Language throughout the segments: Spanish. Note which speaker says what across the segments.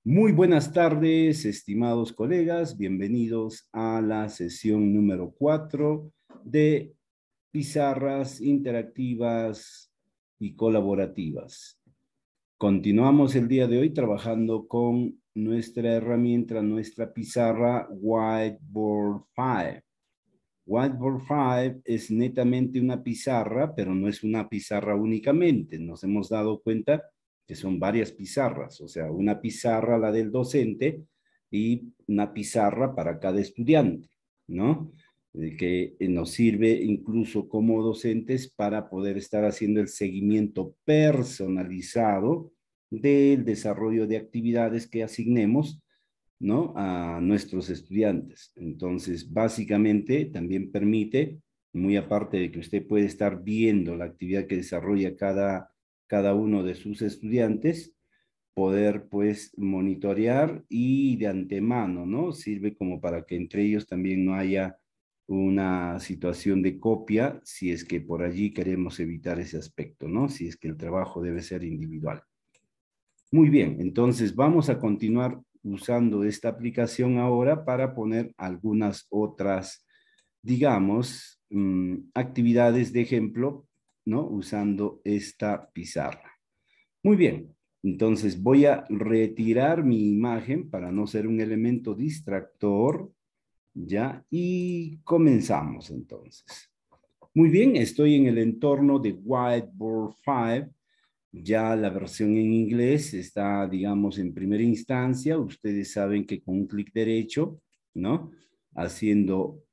Speaker 1: Muy buenas tardes, estimados colegas. Bienvenidos a la sesión número 4 de pizarras interactivas y colaborativas. Continuamos el día de hoy trabajando con nuestra herramienta, nuestra pizarra Whiteboard 5. Whiteboard 5 es netamente una pizarra, pero no es una pizarra únicamente. Nos hemos dado cuenta que son varias pizarras, o sea, una pizarra la del docente y una pizarra para cada estudiante, ¿no? Que nos sirve incluso como docentes para poder estar haciendo el seguimiento personalizado del desarrollo de actividades que asignemos, ¿no? A nuestros estudiantes. Entonces, básicamente, también permite, muy aparte de que usted puede estar viendo la actividad que desarrolla cada uno de sus estudiantes, poder pues monitorear y de antemano, ¿no? Sirve como para que entre ellos también no haya una situación de copia si es que por allí queremos evitar ese aspecto, ¿no? Si es que el trabajo debe ser individual. Muy bien, entonces vamos a continuar usando esta aplicación ahora para poner algunas otras, digamos, actividades de ejemplo, ¿no? Usando esta pizarra. Muy bien, entonces voy a retirar mi imagen para no ser un elemento distractor, ¿ya? Y comenzamos entonces. Muy bien, estoy en el entorno de Whiteboard 5. Ya la versión en inglés está, digamos, en primera instancia. Ustedes saben que con un clic derecho, ¿no? Haciendo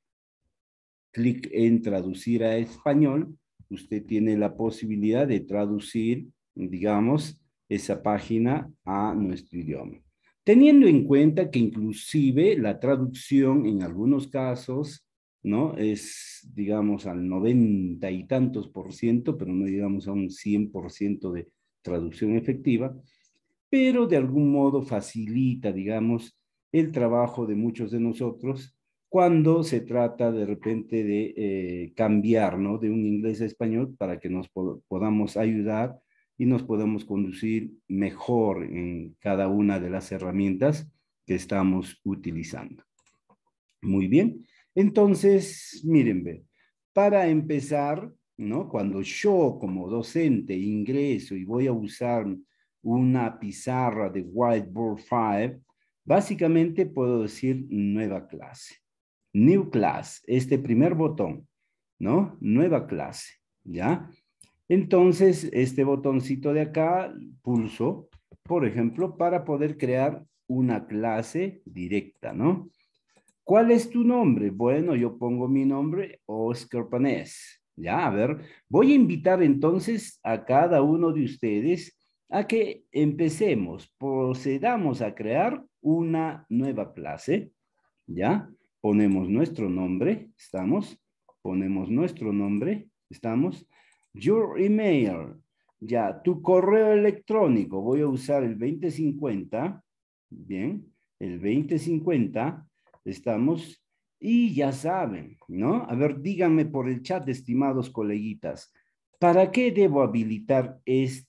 Speaker 1: clic en traducir a español, usted tiene la posibilidad de traducir, digamos, esa página a nuestro idioma. Teniendo en cuenta que inclusive la traducción en algunos casos, ¿no? Es, digamos, al 90 y tantos por ciento, pero no llegamos a un 100% de traducción efectiva, pero de algún modo facilita, digamos, el trabajo de muchos de nosotros cuando se trata de repente de cambiar, ¿no? De un inglés a español para que nos podamos ayudar y nos podamos conducir mejor en cada una de las herramientas que estamos utilizando. Muy bien. Entonces, miren, ve, para empezar, ¿no? Cuando yo como docente ingreso y voy a usar una pizarra de Whiteboard 5, básicamente puedo decir nueva clase. New class, este primer botón, ¿no? Nueva clase, ¿ya? Entonces, este botoncito de acá, pulso, por ejemplo, para poder crear una clase directa, ¿no? ¿Cuál es tu nombre? Bueno, yo pongo mi nombre, Oscar Panés. Ya, a ver, voy a invitar entonces a cada uno de ustedes a que empecemos, procedamos a crear una nueva clase. ¿Ya? Ponemos nuestro nombre, ¿estamos? Ponemos nuestro nombre, ¿estamos? Your email, ya, tu correo electrónico, voy a usar el 2050, bien, el 2050, estamos, y ya saben, ¿no? A ver, díganme por el chat, estimados coleguitas, ¿para qué debo habilitar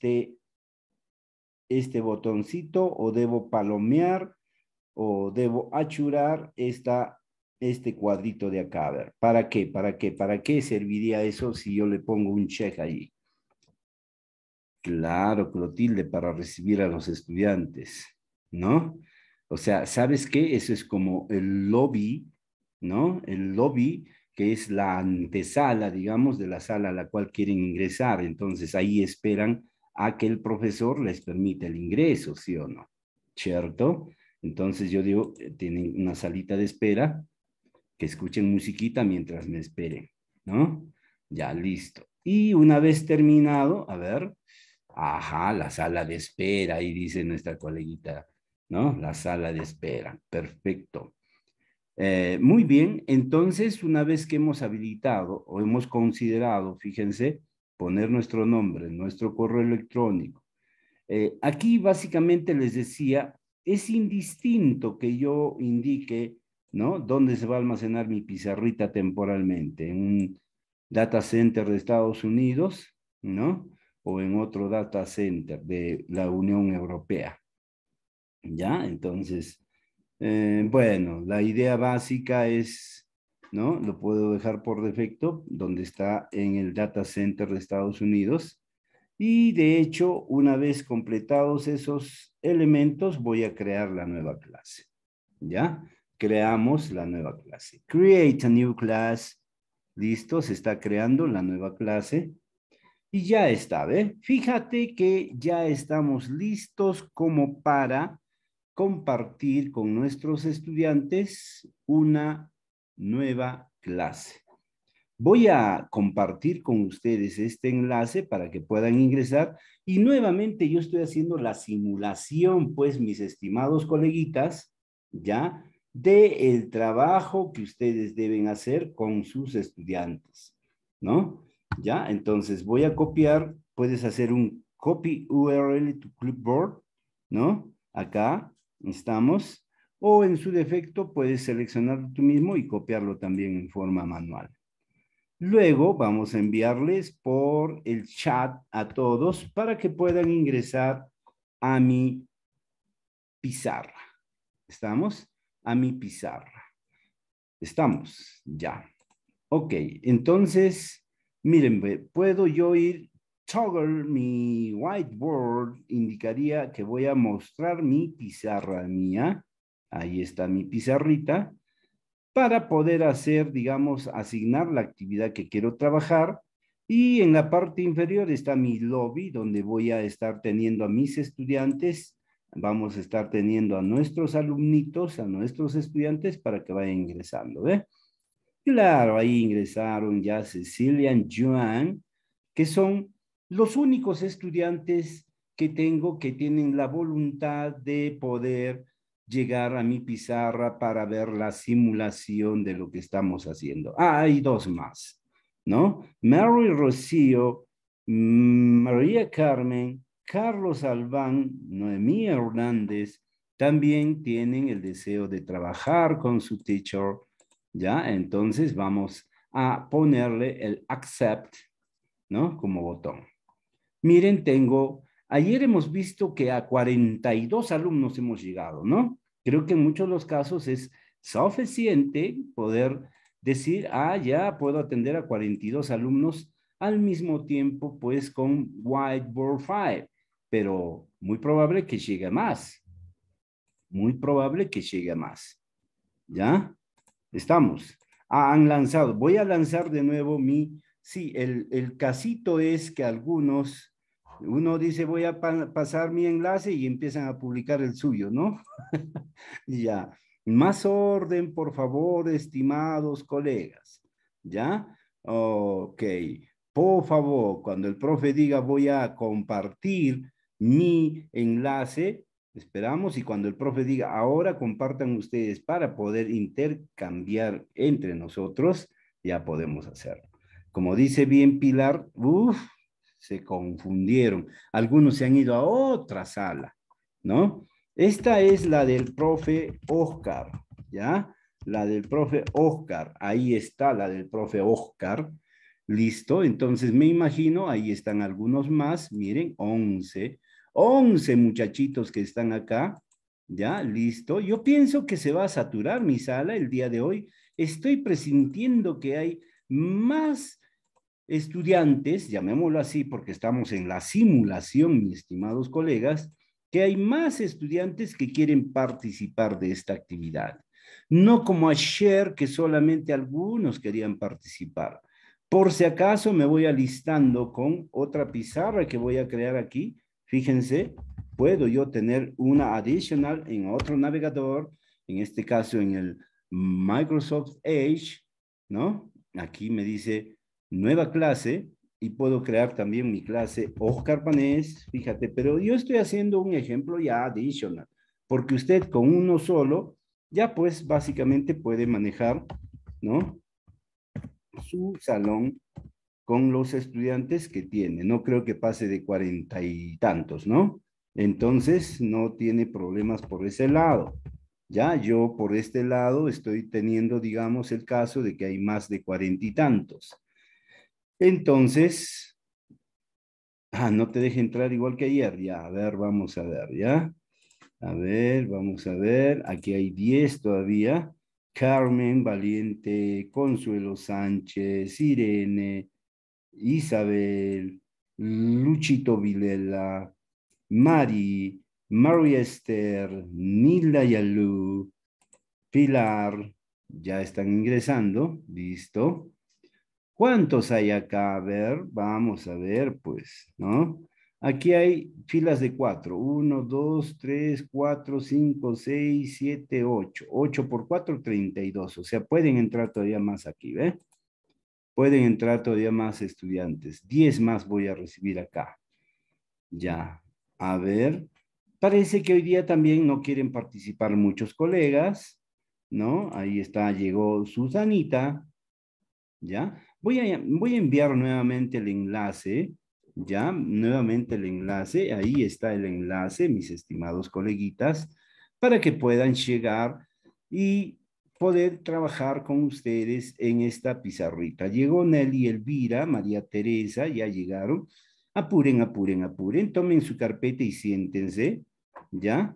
Speaker 1: este botoncito o debo palomear o debo achurar este cuadrito de acá? A ver, ¿para qué? ¿Para qué? ¿Para qué serviría eso si yo le pongo un check allí? Claro, Clotilde, para recibir a los estudiantes, ¿no? O sea, ¿sabes qué? Eso es como el lobby, ¿no? El lobby, que es la antesala, digamos, de la sala a la cual quieren ingresar. Entonces, ahí esperan a que el profesor les permita el ingreso, ¿sí o no? ¿Cierto? Entonces, yo digo, tienen una salita de espera, que escuchen musiquita mientras me esperen, ¿no? Ya, listo. Y una vez terminado, a ver, ajá, la sala de espera, ahí dice nuestra coleguita, ¿no? La sala de espera, perfecto. Muy bien, entonces una vez que hemos habilitado o hemos considerado, fíjense, poner nuestro nombre, nuestro correo electrónico. Aquí básicamente les decía, es indistinto que yo indique, ¿no? Dónde se va a almacenar mi pizarrita temporalmente, en un data center de Estados Unidos, ¿no? O en otro data center de la Unión Europea. ¿Ya? Entonces, bueno, la idea básica es, ¿no? Lo puedo dejar por defecto, donde está en el data center de Estados Unidos. Y de hecho, una vez completados esos elementos, voy a crear la nueva clase. ¿Ya? Creamos la nueva clase. Create a new class. Listo, se está creando la nueva clase. Y ya está, ¿ve? Fíjate que ya estamos listos como para compartir con nuestros estudiantes una nueva clase. Voy a compartir con ustedes este enlace para que puedan ingresar y nuevamente yo estoy haciendo la simulación, pues, mis estimados coleguitas, ¿ya? De el trabajo que ustedes deben hacer con sus estudiantes, ¿no? ¿Ya? Entonces voy a copiar, puedes hacer un copy URL to clipboard, ¿no? Acá estamos, o en su defecto puedes seleccionarlo tú mismo y copiarlo también en forma manual. Luego vamos a enviarles por el chat a todos para que puedan ingresar a mi pizarra. ¿Estamos? A mi pizarra. Estamos, ya. Ok, entonces, miren, puedo yo ir, toggle mi whiteboard, indicaría que voy a mostrar mi pizarra mía. Ahí está mi pizarrita para poder hacer, digamos, asignar la actividad que quiero trabajar. Y en la parte inferior está mi lobby, donde voy a estar teniendo a mis estudiantes, vamos a estar teniendo a nuestros alumnitos, a nuestros estudiantes para que vayan ingresando, ¿ve? Claro, ahí ingresaron ya Cecilia y Joan, que son los únicos estudiantes que tengo que tienen la voluntad de poder llegar a mi pizarra para ver la simulación de lo que estamos haciendo. Ah, hay dos más, ¿no? Mary Rocío, María Carmen, Carlos Albán, Noemí Hernández, también tienen el deseo de trabajar con su teacher. ¿Ya? Entonces vamos a ponerle el accept, ¿no? Como botón. Miren, ayer hemos visto que a 42 alumnos hemos llegado, ¿no? Creo que en muchos de los casos es suficiente poder decir, ah, ya puedo atender a 42 alumnos al mismo tiempo, pues con Whiteboard 5, pero muy probable que llegue más, muy probable que llegue más, ¿ya? Estamos. Han lanzado. Voy a lanzar de nuevo sí, el casito es que algunos, uno dice voy a pasar mi enlace y empiezan a publicar el suyo, ¿no? Ya. Más orden, por favor, estimados colegas. ¿Ya? Ok. Por favor, cuando el profe diga voy a compartir mi enlace, esperamos y cuando el profe diga ahora compartan ustedes para poder intercambiar entre nosotros, ya podemos hacerlo. Como dice bien Pilar, se confundieron. Algunos se han ido a otra sala, ¿no? Esta es la del profe Oscar, ¿ya? La del profe Oscar, ahí está la del profe Oscar. Listo, entonces me imagino, ahí están algunos más, miren, 11 muchachitos que están acá, ¿ya? Listo. Yo pienso que se va a saturar mi sala el día de hoy. Estoy presintiendo que hay más estudiantes, llamémoslo así porque estamos en la simulación, mis estimados colegas, que hay más estudiantes que quieren participar de esta actividad. No como ayer que solamente algunos querían participar. Por si acaso me voy alistando con otra pizarra que voy a crear aquí. Fíjense, puedo yo tener una adicional en otro navegador, en este caso en el Microsoft Edge, ¿no? Aquí me dice nueva clase y puedo crear también mi clase Oscar Panés, fíjate, pero yo estoy haciendo un ejemplo ya adicional, porque usted con uno solo ya pues básicamente puede manejar, ¿no? Su salón con los estudiantes que tiene. No creo que pase de 40 y tantos, ¿no? Entonces no tiene problemas por ese lado. Ya yo por este lado estoy teniendo, digamos, el caso de que hay más de 40 y tantos. Entonces, no te deje entrar igual que ayer. Ya, a ver, vamos a ver, ¿ya? A ver, vamos a ver. Aquí hay 10 todavía. Carmen Valiente, Consuelo Sánchez, Irene, Isabel, Luchito Vilela, Mari, María Esther, Nilda Yalú, Pilar, ya están ingresando, listo. ¿Cuántos hay acá? A ver, vamos a ver, pues, ¿no? Aquí hay filas de 4. 1, 2, 3, 4, 5, 6, 7, 8. 8 por 4, 32. O sea, pueden entrar todavía más aquí, ¿ve? Pueden entrar todavía más estudiantes. 10 más voy a recibir acá. Ya, a ver. Parece que hoy día también no quieren participar muchos colegas, ¿no? Ahí está, llegó Susanita. ¿Ya? Voy a enviar nuevamente el enlace, ¿ya? Nuevamente el enlace, ahí está el enlace, mis estimados coleguitas, para que puedan llegar y poder trabajar con ustedes en esta pizarrita. Llegó Nelly Elvira, María Teresa, ya llegaron. Apuren, apuren, apuren, tomen su carpeta y siéntense, ¿ya?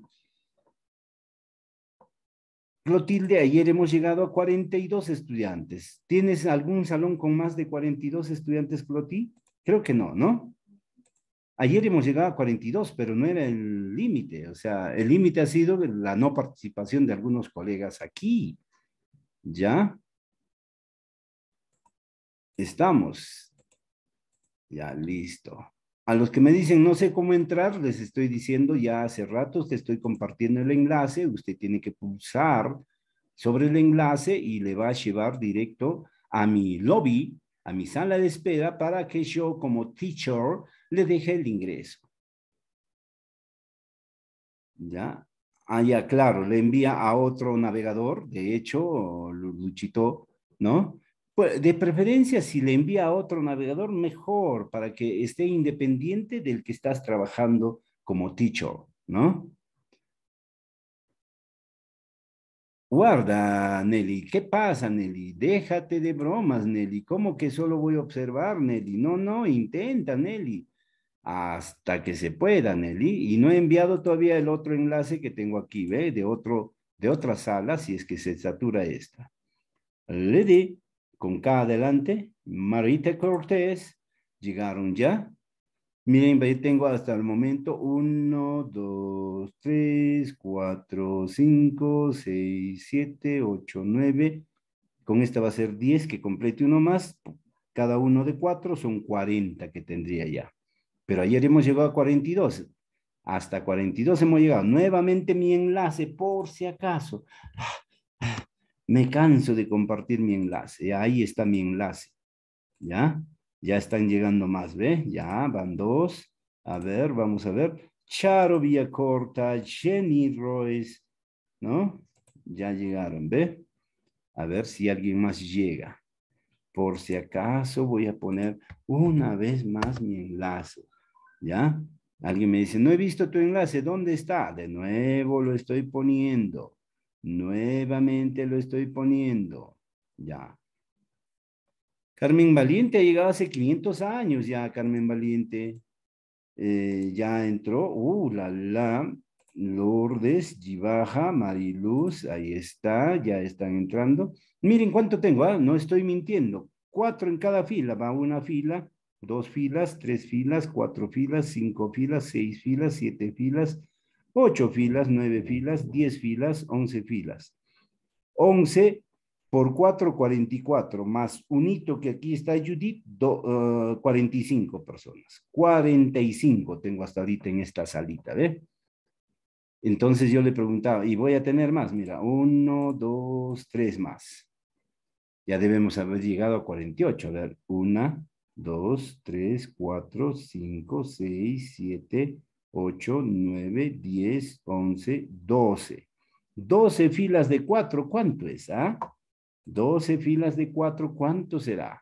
Speaker 1: Clotilde, ayer hemos llegado a 42 estudiantes. ¿Tienes algún salón con más de 42 estudiantes, Cloti? Creo que no, ¿no? Ayer hemos llegado a 42, pero no era el límite. O sea, el límite ha sido la no participación de algunos colegas aquí. ¿Ya? Estamos. Ya, listo. A los que me dicen no sé cómo entrar, les estoy diciendo ya hace rato, te estoy compartiendo el enlace, usted tiene que pulsar sobre el enlace y le va a llevar directo a mi lobby, a mi sala de espera, para que yo como teacher le deje el ingreso. ¿Ya? Ah, ya, claro, le envía a otro navegador, de hecho, Luchito, ¿no? Pues de preferencia, si le envía a otro navegador, mejor, para que esté independiente del que estás trabajando como teacher, ¿no? Guarda, Nelly. ¿Qué pasa, Nelly? Déjate de bromas, Nelly. ¿Cómo que solo voy a observar, Nelly? No, no, intenta, Nelly. Hasta que se pueda, Nelly. Y no he enviado todavía el otro enlace que tengo aquí, ¿ve? De otra sala, si es que se satura esta. Le di, con K adelante, Marita Cortés, llegaron ya. Miren, ahí tengo hasta el momento 1, 2, 3, 4, 5, 6, 7, 8, 9. Con esta va a ser 10, que complete uno más. Cada uno de 4 son 40 que tendría ya. Pero ayer hemos llegado a 42. Hasta 42 hemos llegado. Nuevamente mi enlace, por si acaso. Me canso de compartir mi enlace. Ahí está mi enlace. ¿Ya? Ya están llegando más, ¿ve? Ya, van dos. A ver, vamos a ver. Charo Villacorta, Jenny Royce, ¿no? Ya llegaron, ¿ve? A ver si alguien más llega. Por si acaso voy a poner una vez más mi enlace, ¿ya? Alguien me dice, no he visto tu enlace, ¿dónde está? De nuevo lo estoy poniendo. Nuevamente lo estoy poniendo. Ya. Carmen Valiente ha llegado hace 500 años ya, Carmen Valiente. Ya entró, la, Lourdes, Gibaja, Mariluz, ahí está, ya están entrando. Miren cuánto tengo, ¿ah? No estoy mintiendo. 4 en cada fila, va una fila, 2 filas, 3 filas, 4 filas, 5 filas, 6 filas, 7 filas, 8 filas, 9 filas, 10 filas, 11 filas. 11 por 4, 44, más un hito que aquí está Judith, 45 personas. 45 tengo hasta ahorita en esta salita, ¿ve? Entonces yo le preguntaba, ¿y voy a tener más? Mira, 1, 2, 3 más. Ya debemos haber llegado a 48. A ver, 1, 2, 3, 4, 5, 6, 7, 8, 9, 10, 11, 12. 12 filas de 4, ¿cuánto es? ¿Ah? 12 filas de 4, ¿cuánto será?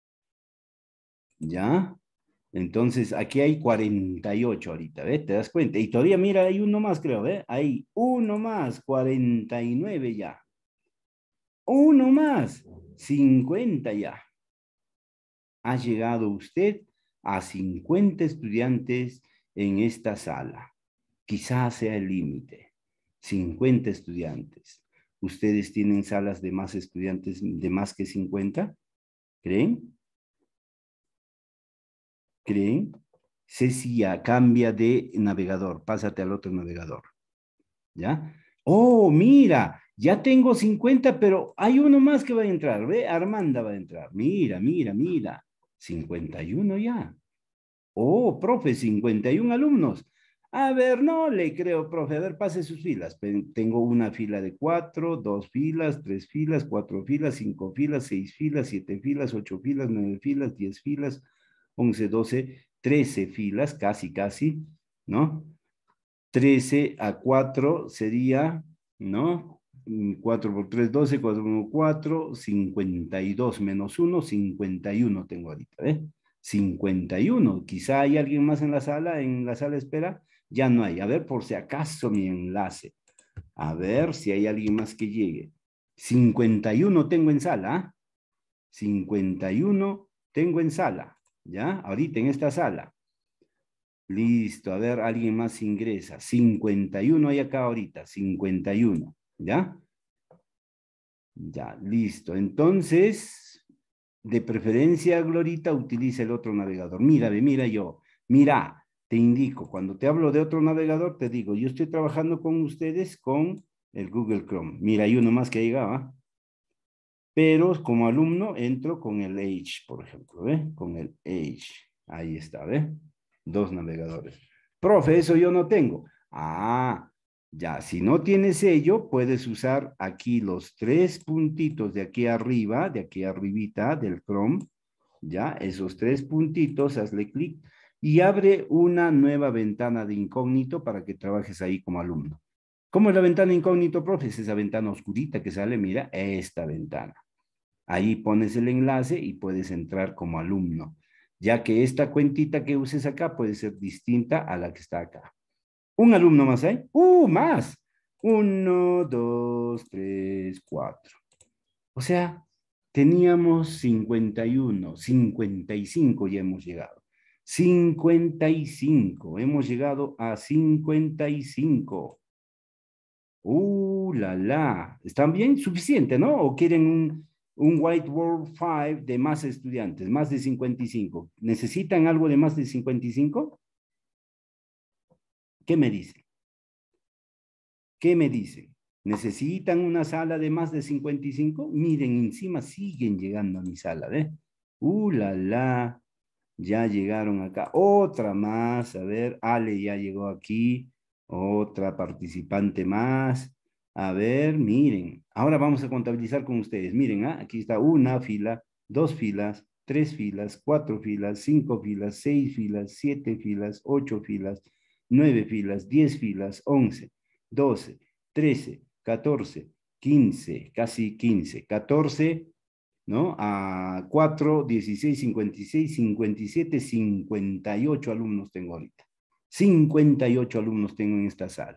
Speaker 1: ¿Ya? Entonces, aquí hay 48 ahorita, ¿ves? ¿Te das cuenta? Y todavía, mira, hay uno más, creo, ¿ves? Hay uno más, 49 ya. Uno más, 50 ya. Ha llegado usted a 50 estudiantes en esta sala. Quizás sea el límite. 50 estudiantes. ¿Ustedes tienen salas de más estudiantes de más que 50? ¿Creen? ¿Creen? Ceci ya cambia de navegador. Pásate al otro navegador. ¿Ya? Oh, mira, ya tengo 50, pero hay uno más que va a entrar. ¿Ve? Armanda va a entrar. Mira, mira, mira. 51 ya. Oh, profe, 51 alumnos. A ver, no le creo, profe. A ver, pase sus filas. Tengo una fila de 4, 2 filas, 3 filas, 4 filas, 5 filas, 6 filas, 7 filas, 8 filas, 9 filas, 10 filas, 11, 12, 13 filas, casi, casi, ¿no? 13 a 4 sería, ¿no? 4 por 3, 12, 4 por 1, 4, 52 menos 1, 51 tengo ahorita, ¿eh? 51. Quizá hay alguien más en la sala de espera. Ya no hay. A ver, por si acaso mi enlace. A ver si hay alguien más que llegue. 51 tengo en sala, ¿ah? 51 tengo en sala, ¿ya? Ahorita en esta sala. Listo, a ver, alguien más ingresa. 51 hay acá ahorita, 51, ¿ya? Ya, listo. Entonces, de preferencia, Glorita, utiliza el otro navegador. Mira, ve, mira yo. Mira, te indico, cuando te hablo de otro navegador, te digo, yo estoy trabajando con ustedes con el Google Chrome. Mira, hay uno más que llegaba, pero como alumno entro con el Edge, por ejemplo, ¿ve? Con el Edge. Ahí está, ¿ve? Dos navegadores. Profe, eso yo no tengo. Ah, ya, si no tienes ello, puedes usar aquí los tres puntitos de aquí arriba, de aquí arribita del Chrome, ya, esos tres puntitos, hazle clic y abre una nueva ventana de incógnito para que trabajes ahí como alumno. ¿Cómo es la ventana incógnito, profe? Es esa ventana oscurita que sale, mira, esta ventana. Ahí pones el enlace y puedes entrar como alumno, ya que esta cuentita que uses acá puede ser distinta a la que está acá. ¿Un alumno más hay? Más. Uno, dos, tres, cuatro. O sea, teníamos 51, 55 ya hemos llegado. 55, hemos llegado a 55. La, la. ¿Están bien? Suficiente, ¿no? ¿O quieren un Whiteboard 5 de más estudiantes, más de 55? ¿Necesitan algo de más de 55? ¿Qué me dicen? ¿Qué me dicen? ¿Necesitan una sala de más de 55? Miren, encima siguen llegando a mi sala, ¿ve? La, la. Ya llegaron acá. Otra más. A ver, Ale ya llegó aquí. Otra participante más. A ver, miren. Ahora vamos a contabilizar con ustedes. Miren, aquí está una fila, 2 filas, 3 filas, 4 filas, 5 filas, 6 filas, 7 filas, 8 filas, 9 filas, 10 filas, 11, 12, 13, 14, 15, casi 15, 14, ¿no? A 4, 16, 56, 57, 58 alumnos tengo ahorita. 58 alumnos tengo en esta sala.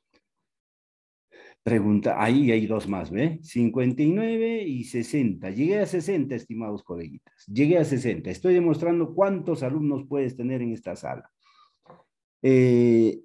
Speaker 1: Pregunta, ahí hay dos más, ¿ve? 59 y 60. Llegué a 60, estimados coleguitas. Llegué a 60. Estoy demostrando cuántos alumnos puedes tener en esta sala. Eh,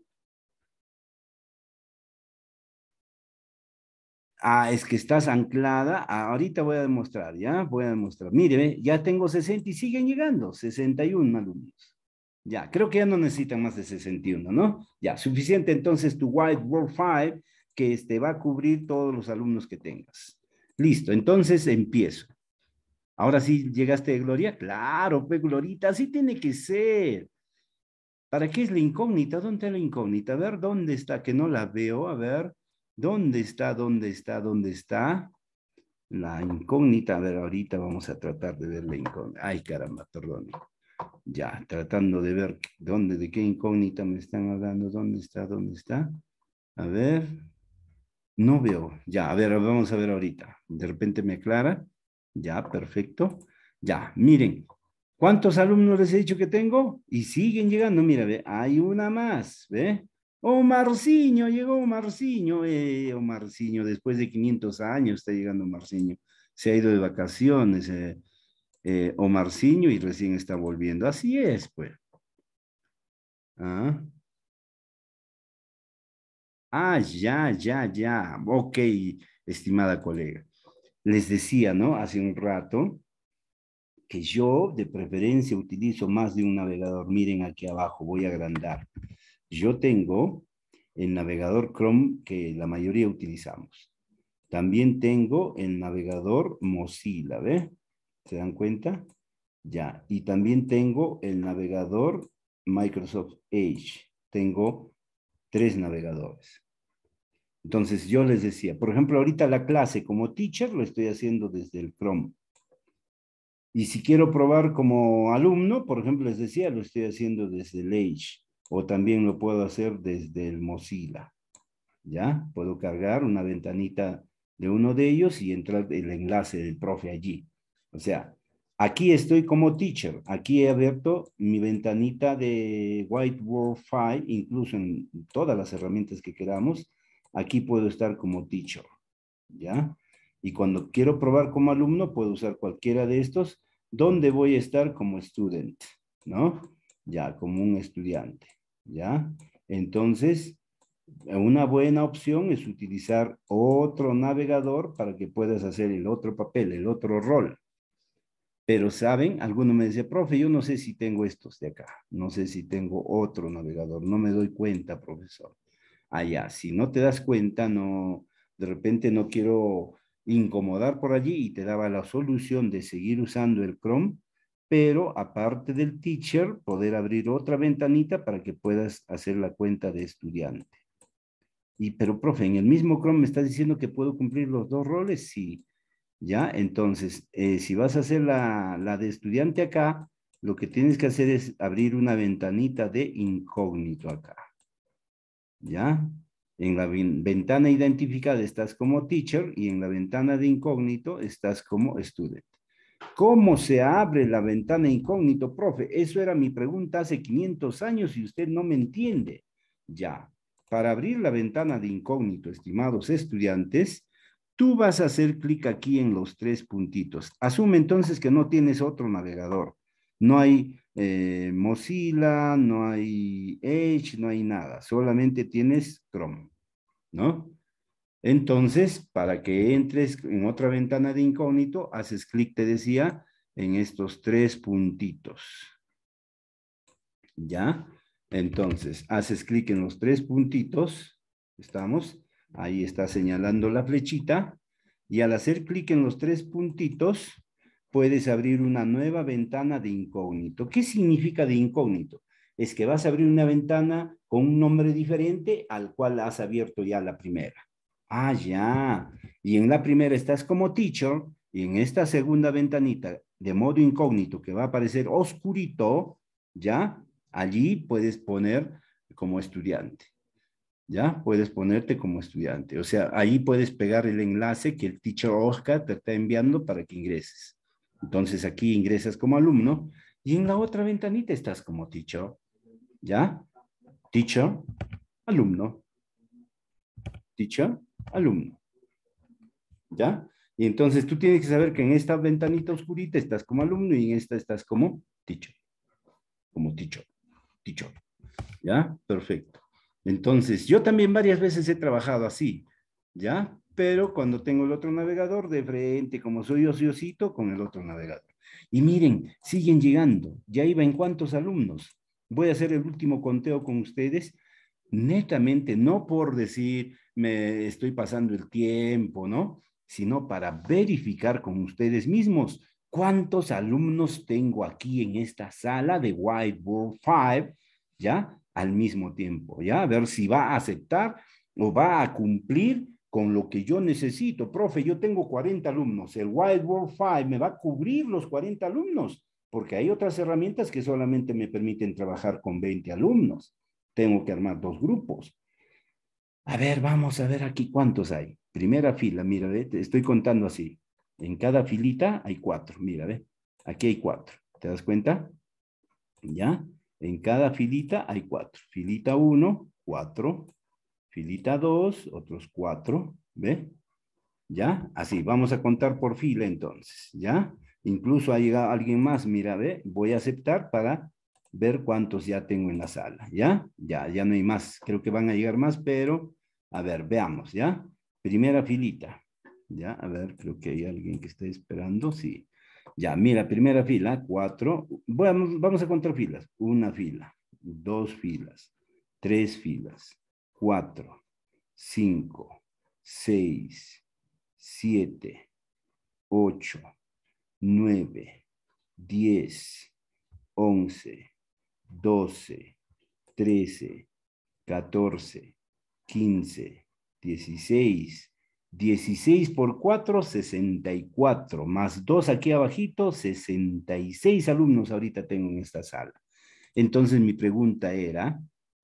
Speaker 1: es que estás anclada. Ahorita voy a demostrar, ¿ya? Voy a demostrar. Mire, ¿ve? Ya tengo 60 y siguen llegando. 61 alumnos. Ya, creo que ya no necesitan más de 61, ¿no? Ya, suficiente entonces tu Whiteboard 5, que va a cubrir todos los alumnos que tengas. Listo, entonces empiezo. Ahora sí llegaste, Gloria. Claro, pues Glorita, así tiene que ser. ¿Para qué es la incógnita? ¿Dónde está la incógnita? A ver, ¿dónde está? Que no la veo. A ver, ¿dónde está? ¿Dónde está? ¿Dónde está? La incógnita. A ver, ahorita vamos a tratar de ver la incógnita. Ay, caramba, perdón. Ya, tratando de ver dónde, de qué incógnita me están hablando. ¿Dónde está? ¿Dónde está? A ver, no veo. Ya, a ver, vamos a ver ahorita. De repente me aclara. Ya, perfecto. Ya, miren. ¿Cuántos alumnos les he dicho que tengo? Y siguen llegando. Mira, ve, hay una más, ¿ve? Omarciño, llegó Omarciño. Omarciño, después de 500 años está llegando Omarciño. Se ha ido de vacaciones, Omarciño, y recién está volviendo. Así es, pues. Ah, Ah, ya, ya, ya. Ok, estimada colega. Les decía, ¿no? Hace un rato que yo de preferencia utilizo más de un navegador. Miren aquí abajo, voy a agrandar. Yo tengo el navegador Chrome que la mayoría utilizamos. También tengo el navegador Mozilla, ¿ve? ¿Se dan cuenta? Ya. Y también tengo el navegador Microsoft Edge. Tengo tres navegadores. Entonces yo les decía, por ejemplo, ahorita la clase como teacher lo estoy haciendo desde el Chrome. Y si quiero probar como alumno, por ejemplo, les decía, lo estoy haciendo desde el Edge. O también lo puedo hacer desde el Mozilla. ¿Ya? Puedo cargar una ventanita de uno de ellos y entrar el enlace del profe allí. O sea, aquí estoy como teacher. Aquí he abierto mi ventanita de Whiteboard 5, incluso en todas las herramientas que queramos. Aquí puedo estar como teacher. ¿Ya? Y cuando quiero probar como alumno, puedo usar cualquiera de estos, donde voy a estar como student, ¿no? Ya, como un estudiante, ¿ya? Entonces, una buena opción es utilizar otro navegador para que puedas hacer el otro papel, el otro rol. Pero, ¿saben? Alguno me dice, profe, yo no sé si tengo estos de acá, no sé si tengo otro navegador, no me doy cuenta, profesor. Allá, si no te das cuenta, no, de repente no quiero incomodar por allí y te daba la solución de seguir usando el Chrome, pero aparte del teacher, poder abrir otra ventanita para que puedas hacer la cuenta de estudiante. Y, pero, profe, en el mismo Chrome me estás diciendo que puedo cumplir los dos roles, sí. ¿Ya? Entonces, si vas a hacer la de estudiante acá, lo que tienes que hacer es abrir una ventanita de incógnito acá. ¿Ya? En la ventana identificada estás como teacher y en la ventana de incógnito estás como student. ¿Cómo se abre la ventana incógnito, profe? Eso era mi pregunta hace 500 años y usted no me entiende. Ya, para abrir la ventana de incógnito, estimados estudiantes, tú vas a hacer clic aquí en los tres puntitos. Asume entonces que no tienes otro navegador. No hay Mozilla, no hay Edge, no hay nada. Solamente tienes Chrome, ¿no? Entonces, para que entres en otra ventana de incógnito, haces clic, te decía, en estos tres puntitos. ¿Ya? Entonces, haces clic en los tres puntitos. ¿Estamos? Ahí está señalando la flechita. Y al hacer clic en los tres puntitos, puedes abrir una nueva ventana de incógnito. ¿Qué significa de incógnito? Es que vas a abrir una ventana con un nombre diferente al cual has abierto ya la primera. Ah, ya. Y en la primera estás como teacher y en esta segunda ventanita de modo incógnito que va a aparecer oscurito, ¿ya? Allí puedes poner como estudiante, ¿ya? Puedes ponerte como estudiante. O sea, ahí puedes pegar el enlace que el teacher Oscar te está enviando para que ingreses. Entonces aquí ingresas como alumno y en la otra ventanita estás como teacher, ¿ya? Teacher, alumno, teacher, alumno. ¿Ya? Y entonces tú tienes que saber que en esta ventanita oscurita estás como alumno y en esta estás como teacher, ¿ya? Perfecto. Entonces, yo también varias veces he trabajado así, ¿ya? Pero cuando tengo el otro navegador de frente, como soy ociosito, con el otro navegador. Y miren, siguen llegando. Ya iba en cuántos alumnos. Voy a hacer el último conteo con ustedes, netamente, no por decir me estoy pasando el tiempo, ¿no? Sino para verificar con ustedes mismos cuántos alumnos tengo aquí en esta sala de Whiteboard 5, ¿ya? Al mismo tiempo, ¿ya? A ver si va a aceptar o va a cumplir con lo que yo necesito. Profe, yo tengo 40 alumnos, el Whiteboard 5 me va a cubrir los 40 alumnos, porque hay otras herramientas que solamente me permiten trabajar con 20 alumnos. Tengo que armar dos grupos. A ver, vamos a ver aquí cuántos hay. Primera fila, mira, ve, te estoy contando así. En cada filita hay cuatro, mira, ve. Aquí hay cuatro. ¿Te das cuenta? ¿Ya? En cada filita hay cuatro. Filita 1, 4. Filita 2, otros 4. ¿Ve? ¿Ya? Así, vamos a contar por fila entonces. ¿Ya? Incluso ha llegado alguien más, mira, ve. Voy a aceptar para ver cuántos ya tengo en la sala. ¿Ya? Ya no hay más. Creo que van a llegar más, pero A ver, veamos, ¿ya? Primera filita. Ya, a ver, creo que hay alguien que está esperando, sí. Ya, mira, primera fila, 4. Vamos a contar filas. Una fila, dos filas, tres filas, 4, 5, 6, 7, 8, 9, 10, 11, 12, 13, 14, 15, 16, 16 por 4, 64, más 2 aquí abajito, 66 alumnos ahorita tengo en esta sala. Entonces mi pregunta era,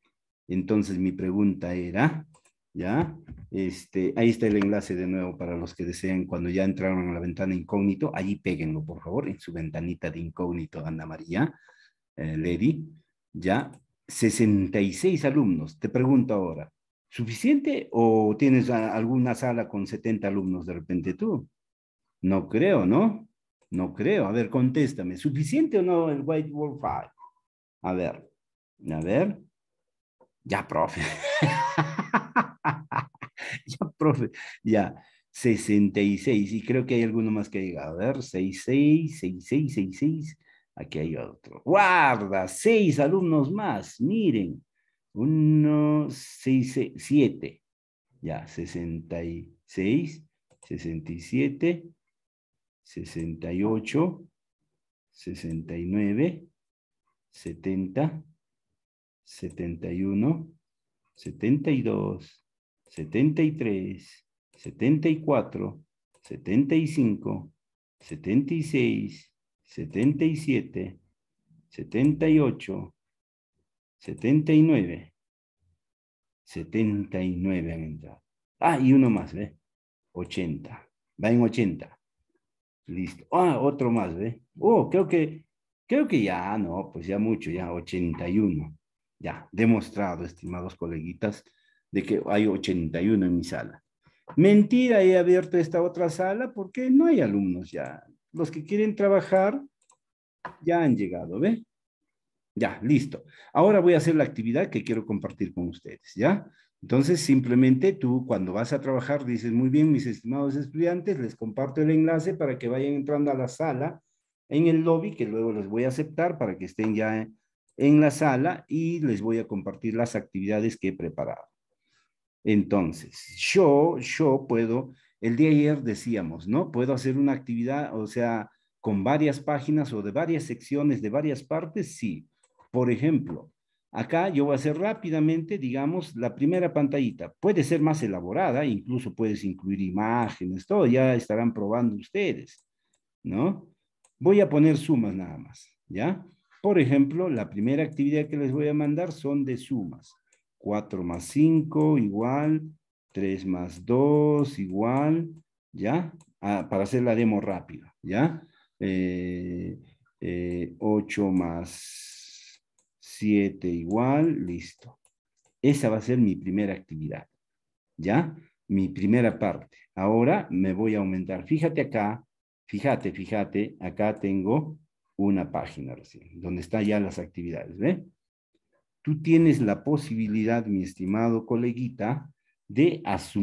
Speaker 1: ¿ya? Ahí está el enlace de nuevo para los que deseen, cuando ya entraron a la ventana incógnito, allí péguenlo, por favor, en su ventanita de incógnito, Ana María, Lady, ya, 66 alumnos. Te pregunto ahora, ¿suficiente o tienes alguna sala con 70 alumnos de repente tú? No creo, ¿no? No creo. A ver, contéstame. ¿Suficiente o no el Whiteboard 5? A ver. Ya, profe. Ya, profe. Ya, 66. Y creo que hay alguno más que ha llegado. A ver, 66, 66, 66. Aquí hay otro. Guarda, 6 alumnos más. Miren. 1, 6, 7. Ya, 66, 67, 68, 69, 70, 71, 72, 73, 74, 75, 76, 77, 78, 79, 79 han entrado. Ah, y uno más, ¿ve? 80. Va en 80. Listo. Ah, otro más, ¿ve? Oh, creo que ya, no, pues ya mucho, ya 81. Ya, demostrado, estimados coleguitas, de que hay 81 en mi sala. Mentira, he abierto esta otra sala porque no hay alumnos ya. Los que quieren trabajar ya han llegado, ¿ve? Ya, listo. Ahora voy a hacer la actividad que quiero compartir con ustedes, ¿ya? Entonces, simplemente tú cuando vas a trabajar dices, muy bien, mis estimados estudiantes, les comparto el enlace para que vayan entrando a la sala en el lobby, que luego les voy a aceptar para que estén ya en la sala y les voy a compartir las actividades que he preparado. Entonces, yo puedo, el día de ayer decíamos, ¿no? Puedo hacer una actividad, o sea, con varias páginas o de varias secciones, de varias partes, sí. Por ejemplo, acá yo voy a hacer rápidamente, digamos, la primera pantallita. Puede ser más elaborada, incluso puedes incluir imágenes, todo, ya estarán probando ustedes, ¿no? Voy a poner sumas nada más, ¿ya? Por ejemplo, la primera actividad que les voy a mandar son de sumas. 4 más 5 igual, 3 más 2 igual, ¿ya? Para hacer la demo rápida, ¿ya? 8 más 7 igual, listo. Esa va a ser mi primera actividad, ¿ya? Mi primera parte. Ahora me voy a aumentar. Fíjate acá, fíjate, acá tengo una página recién, donde están ya las actividades, ¿ve? Tú tienes la posibilidad, mi estimado coleguita, de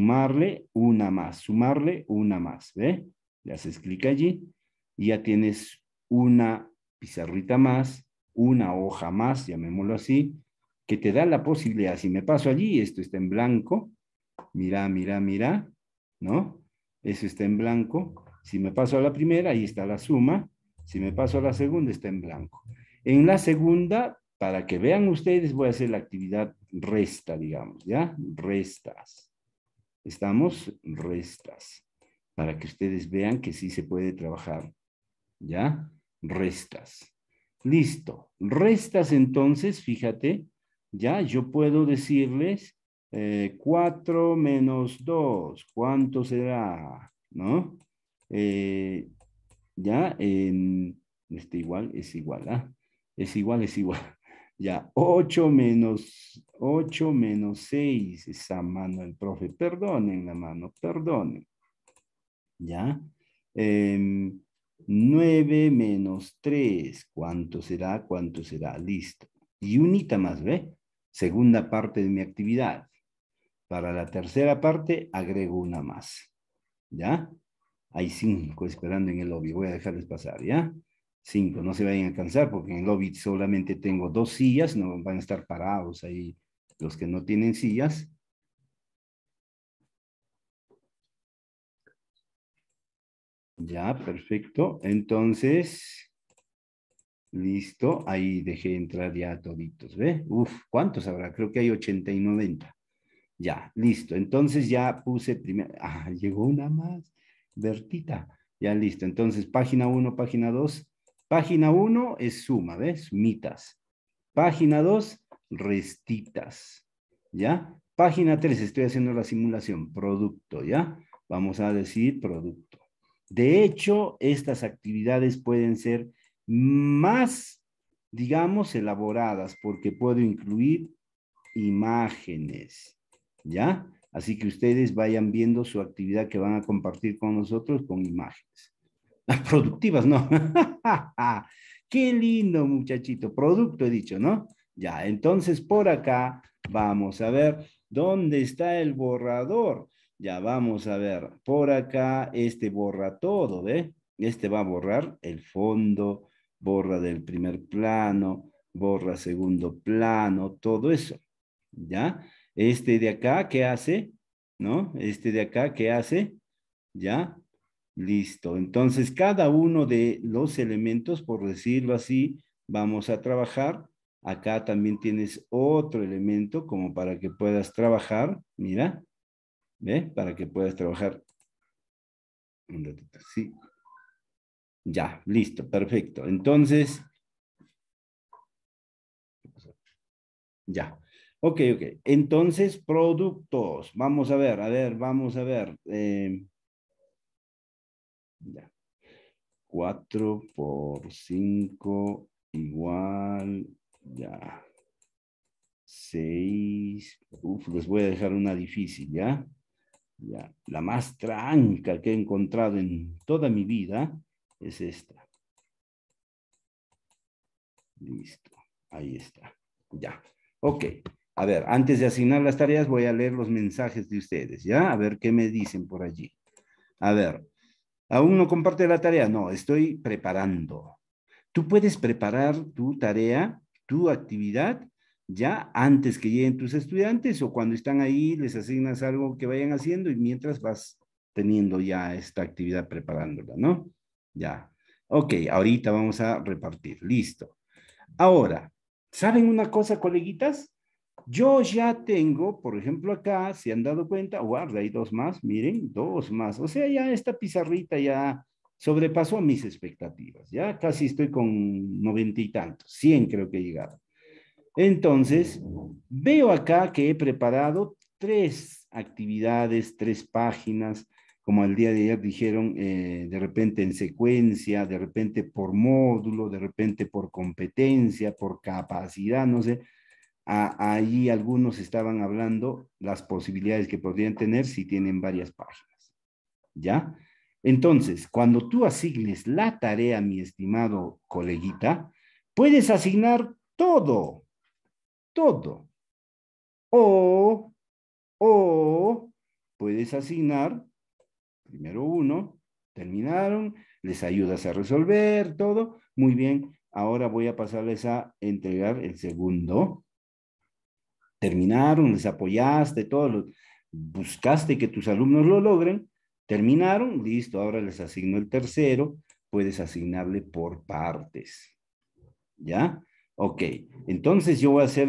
Speaker 1: sumarle una más, ¿ve? Le haces clic allí y ya tienes una pizarrita más, una hoja más, llamémoslo así, que te da la posibilidad, si me paso allí, esto está en blanco, mira, ¿no? Eso está en blanco. Si me paso a la primera, ahí está la suma. Si me paso a la segunda, está en blanco. En la segunda, para que vean ustedes, voy a hacer la actividad resta, digamos, ¿ya? Restas. ¿Estamos? Restas. Para que ustedes vean que sí se puede trabajar, ¿ya? Restas. Listo. Restas entonces, fíjate, ya yo puedo decirles 4 menos 2, ¿cuánto será? ¿No? Eh, ya, igual, es igual, ¿ah? Es igual. Ya, 8 menos 6, esa mano del profe, perdonen la mano, perdonen. ¿Ya? 9 menos 3, ¿cuánto será? ¿Cuánto será? Listo. Y unita más, ¿ve? Segunda parte de mi actividad. Para la tercera parte, agrego una más. ¿Ya? Hay 5 esperando en el lobby. Voy a dejarles pasar, ¿ya? 5, no se vayan a cansar porque en el lobby solamente tengo 2 sillas, no van a estar parados ahí los que no tienen sillas. Ya, perfecto. Entonces, listo. Ahí dejé entrar ya toditos, ¿ve? Uf, ¿cuántos habrá? Creo que hay 80 y 90. Ya, listo. Entonces ya puse primero. Ah, llegó una más. Bertita. Ya listo. Entonces, página 1, página 2. Página 1 es suma, ¿ves? Sumitas. Página 2, restitas. ¿Ya? Página 3, estoy haciendo la simulación. Producto, ¿ya? Vamos a decir producto. De hecho, estas actividades pueden ser más, digamos, elaboradas porque puedo incluir imágenes. ¿Ya? Así que ustedes vayan viendo su actividad que van a compartir con nosotros con imágenes. Productivas, ¿no? Qué lindo, muchachito. Producto he dicho, ¿no? Ya, entonces por acá vamos a ver dónde está el borrador. Ya vamos a ver, por acá este borra todo, ¿ve? Este va a borrar el fondo, borra del primer plano, borra segundo plano, todo eso. ¿Ya? Este de acá, ¿qué hace? ¿No? Este de acá, ¿qué hace? ¿Ya? Listo. Entonces, cada uno de los elementos, por decirlo así, vamos a trabajar. Acá también tienes otro elemento como para que puedas trabajar. Mira, ¿ve? Para que puedas trabajar. Un ratito, sí. Ya, listo, perfecto. Entonces, ya. Ok, ok. Entonces, productos. Vamos a ver, vamos a ver. Ya. 4 por 5 igual, ya, 6. Uf, les voy a dejar una difícil, ¿ya? Ya, la más tranca que he encontrado en toda mi vida es esta. Listo, ahí está. Ya, ok. A ver, antes de asignar las tareas voy a leer los mensajes de ustedes, ¿ya? A ver qué me dicen por allí. A ver, ¿aún no comparte la tarea? No, estoy preparando. Tú puedes preparar tu tarea, tu actividad, ya antes que lleguen tus estudiantes o cuando están ahí les asignas algo que vayan haciendo y mientras vas teniendo ya esta actividad preparándola, ¿no? Ya. Ok, ahorita vamos a repartir. Listo. Ahora, ¿saben una cosa, coleguitas? Yo ya tengo, por ejemplo, acá, si han dado cuenta, guarda, hay 2 más, miren, 2 más. O sea, ya esta pizarrita ya sobrepasó mis expectativas. Ya casi estoy con 90 y tantos, 100 creo que he llegado. Entonces, veo acá que he preparado 3 actividades, 3 páginas, como el día de ayer dijeron, de repente en secuencia, de repente por módulo, de repente por competencia, por capacidad, no sé. Ahí algunos estaban hablando las posibilidades que podrían tener si tienen varias páginas. ¿Ya? Entonces, cuando tú asignes la tarea, mi estimado coleguita, puedes asignar todo, todo. O, o puedes asignar primero uno, terminaron, les ayudas a resolver todo. Muy bien, ahora voy a pasarles a entregar el segundo. Terminaron, les apoyaste, todo, buscaste que tus alumnos lo logren, terminaron, listo, ahora les asigno el tercero, puedes asignarle por partes, ¿ya? Ok, entonces yo voy a hacer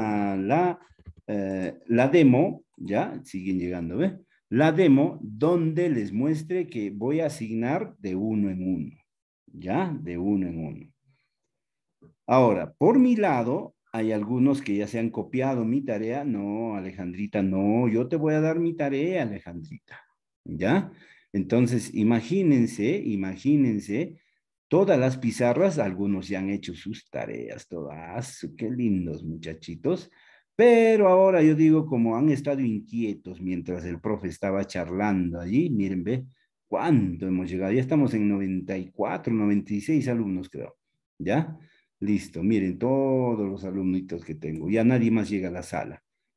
Speaker 1: la demo, ¿ya? Siguen llegando, ¿ve? La demo donde les muestre que voy a asignar de uno en uno, ¿ya? De uno en uno. Ahora, por mi lado, hay algunos que ya se han copiado mi tarea. No, Alejandrita, no, yo te voy a dar mi tarea, Alejandrita. ¿Ya? Entonces, imagínense, todas las pizarras, algunos ya han hecho sus tareas, todas, qué lindos muchachitos. Pero ahora yo digo, como han estado inquietos mientras el profe estaba charlando allí, miren, ve, cuánto hemos llegado. Ya estamos en 94, 96 alumnos, creo. ¿Ya? Listo, miren todos los alumnitos que tengo. Ya nadie más llega a la sala.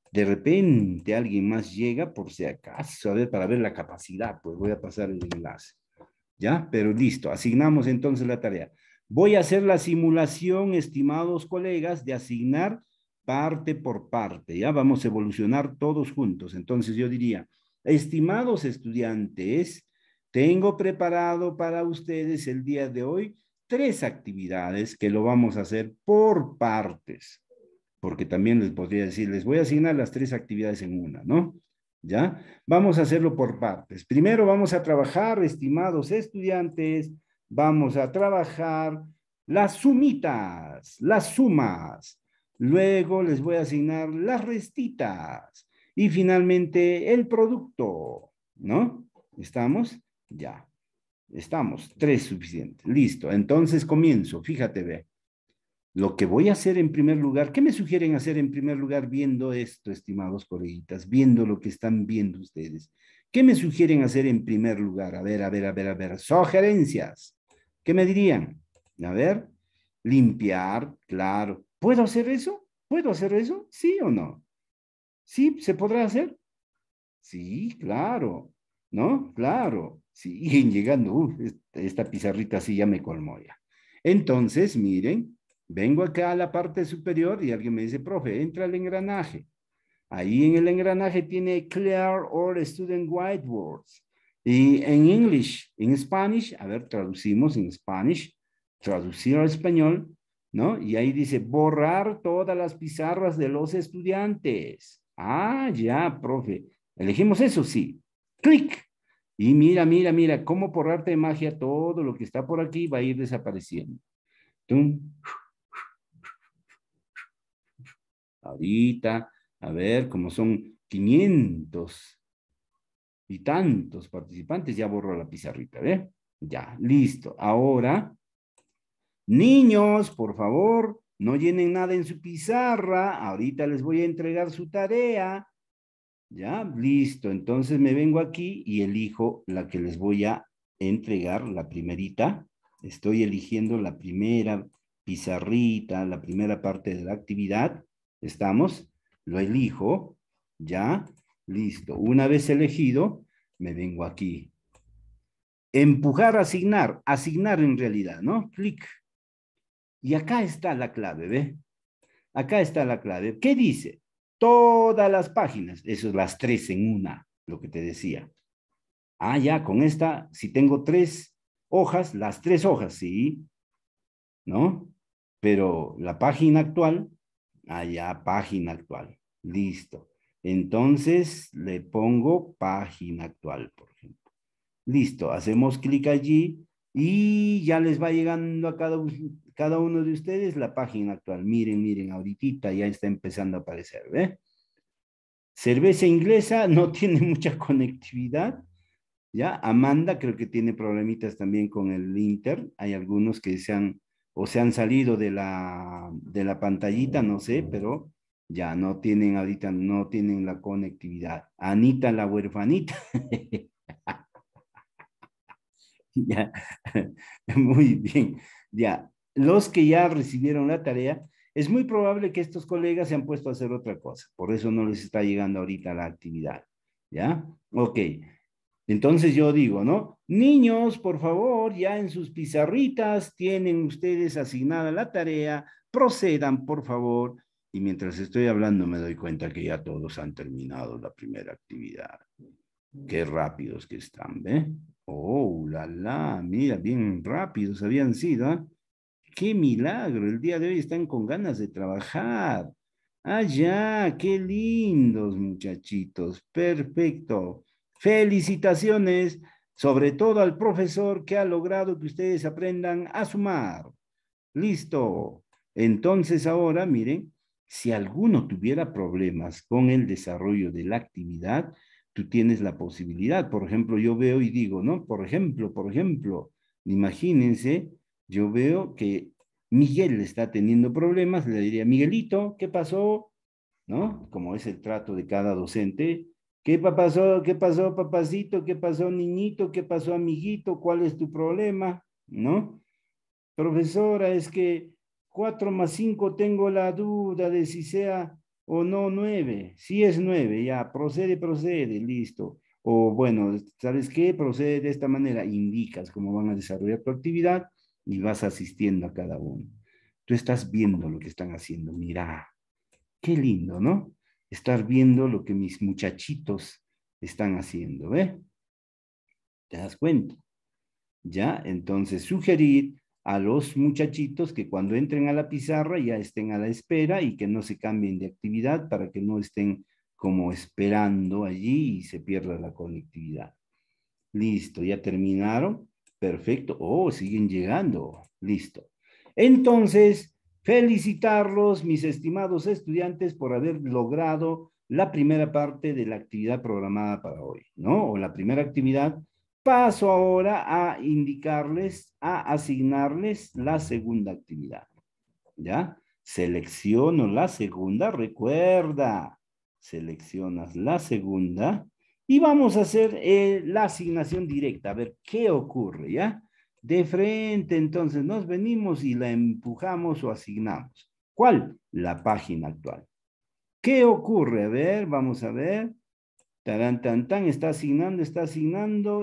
Speaker 1: De repente alguien más llega por si acaso, a ver, para ver la capacidad, pues voy a pasar el enlace. ¿Ya? Pero listo, asignamos entonces la tarea. Voy a hacer la simulación, estimados colegas, de asignar parte por parte, ¿ya? Vamos a evolucionar todos juntos. Entonces yo diría, estimados estudiantes, tengo preparado para ustedes el día de hoy 3 actividades que lo vamos a hacer por partes, porque también les podría decir, les voy a asignar las 3 actividades en una, ¿no? ¿Ya? Vamos a hacerlo por partes. Primero vamos a trabajar, estimados estudiantes, vamos a trabajar las sumitas, las sumas. Luego les voy a asignar las restitas. Y finalmente el producto, ¿no? ¿Estamos? Ya. Estamos. 3 suficientes. Listo. Entonces comienzo. Fíjate, ve. Lo que voy a hacer en primer lugar, ¿qué me sugieren hacer en primer lugar viendo esto, estimados coleguitas, viendo lo que están viendo ustedes? ¿Qué me sugieren hacer en primer lugar? A ver, a ver, a ver, a ver. Sugerencias. ¿Qué me dirían? A ver, limpiar, claro. ¿Puedo hacer eso? ¿Puedo hacer eso? ¿Sí o no? ¿Sí? ¿Se podrá hacer? Sí, claro. ¿No? Claro. Sí, y llegando, esta pizarrita sí ya me colmó ya. Entonces, miren, vengo acá a la parte superior y alguien me dice, profe, entra al engranaje. Ahí en el engranaje tiene Clear or Student Whiteboards. Y en English, en Spanish, a ver, traducimos en Spanish, traducir al español, ¿no? Y ahí dice, borrar todas las pizarras de los estudiantes. Ah, ya, profe. Elegimos eso, sí. Clic. Y mira, mira, mira, cómo por arte de magia todo lo que está por aquí va a ir desapareciendo. Tum. Ahorita, a ver, como son 500 y tantos participantes, ya borro la pizarrita, ¿ve? Ya, listo. Ahora, niños, por favor, no llenen nada en su pizarra. Ahorita les voy a entregar su tarea. Ya, listo. Entonces me vengo aquí y elijo la que les voy a entregar, la primerita. Estoy eligiendo la primera pizarrita, la primera parte de la actividad. ¿Estamos? Lo elijo. Ya, listo. Una vez elegido, me vengo aquí. Empujar, asignar. Asignar en realidad, ¿no? Clic. Y acá está la clave, ¿ve? Acá está la clave. ¿Qué dice? Todas las páginas. Eso es las 3 en 1, lo que te decía. Ah, ya, con esta, si tengo 3 hojas, las 3 hojas, sí, ¿no? Pero la página actual, ah, ya, página actual. Listo. Entonces le pongo página actual, por ejemplo. Listo, hacemos clic allí y ya les va llegando a cada uno de ustedes la página actual. Miren, miren, ahorita ya está empezando a aparecer, ¿ve? Cerveza inglesa no tiene mucha conectividad, ¿ya? Amanda creo que tiene problemitas también con el Inter. Hay algunos que se han salido de la pantallita, no sé, pero ya no tienen ahorita, no tienen la conectividad. Anita la huerfanita. Ya, muy bien. Ya, los que ya recibieron la tarea, es muy probable que estos colegas se han puesto a hacer otra cosa, por eso no les está llegando ahorita la actividad. ¿Ya? Ok. Entonces yo digo, ¿no? Niños, por favor, ya en sus pizarritas tienen ustedes asignada la tarea, procedan, por favor. Y mientras estoy hablando me doy cuenta que ya todos han terminado la primera actividad. Qué rápidos que están, ¿ve? Oh, mira, bien rápidos habían sido, ¿ah? Qué milagro, el día de hoy están con ganas de trabajar. Ah, ya, qué lindos muchachitos, perfecto. Felicitaciones, sobre todo al profesor que ha logrado que ustedes aprendan a sumar. Listo. Entonces ahora, miren, si alguno tuviera problemas con el desarrollo de la actividad, tú tienes la posibilidad. Por ejemplo, yo veo y digo, ¿no? Por ejemplo, imagínense, yo veo que Miguel está teniendo problemas, le diría, Miguelito, ¿qué pasó? ¿No? Como es el trato de cada docente. ¿Qué pasó? ¿Qué pasó, papacito? ¿Qué pasó, niñito? ¿Qué pasó, amiguito? ¿Cuál es tu problema? ¿No? Profesora, es que 4 más 5 tengo la duda de si sea o no 9. Sí es 9, ya, procede, procede, listo. O bueno, ¿sabes qué? Procede de esta manera, indicas cómo van a desarrollar tu actividad y vas asistiendo a cada uno. Tú estás viendo lo que están haciendo, mira, qué lindo, ¿no? Estar viendo lo que mis muchachitos están haciendo, ¿ve? ¿Te das cuenta? ¿Ya? Entonces, sugerir a los muchachitos que cuando entren a la pizarra ya estén a la espera y que no se cambien de actividad para que no estén como esperando allí y se pierda la conectividad. Listo, ya terminaron. Perfecto. Oh, siguen llegando. Listo. Entonces, felicitarlos, mis estimados estudiantes, por haber logrado la primera parte de la actividad programada para hoy, ¿no? O la primera actividad. Paso ahora a indicarles, a asignarles la segunda actividad, ¿ya? Selecciono la segunda, recuerda, seleccionas la segunda y vamos a hacer la asignación directa, a ver qué ocurre, ¿ya? De frente, entonces, nos venimos y la empujamos o asignamos. ¿Cuál? La página actual. ¿Qué ocurre? A ver, vamos a ver. Tarán, tan, tan, está asignando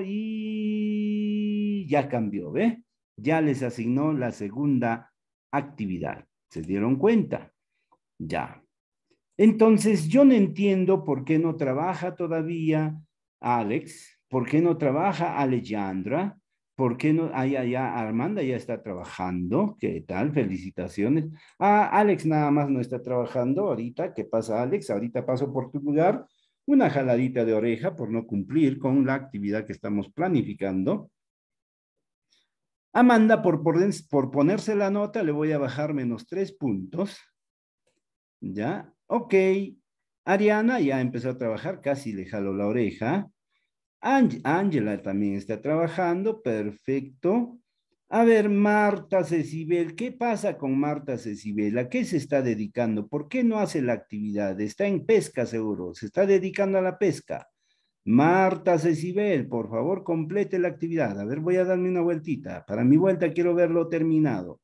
Speaker 1: y ya cambió, ¿ve? Ya les asignó la segunda actividad. ¿Se dieron cuenta? Ya. Entonces, yo no entiendo por qué no trabaja todavía Alex, por qué no trabaja Alejandra, por qué no, ya, Armanda ya está trabajando, ¿qué tal? Felicitaciones. Ah, Alex nada más no está trabajando ahorita, ¿qué pasa, Alex? Ahorita paso por tu lugar, una jaladita de oreja por no cumplir con la actividad que estamos planificando. Amanda, por ponerse la nota, le voy a bajar -3 puntos. ¿Ya? Ok. Ariana ya empezó a trabajar, casi le jaló la oreja. Ángela también está trabajando, perfecto. A ver, Marta Cecibel, ¿qué pasa con Marta Cecibel? ¿A qué se está dedicando? ¿Por qué no hace la actividad? Está en pesca seguro, se está dedicando a la pesca. Marta Cecibel, por favor, complete la actividad. A ver, voy a darme una vueltita. Para mi vuelta quiero verlo terminado.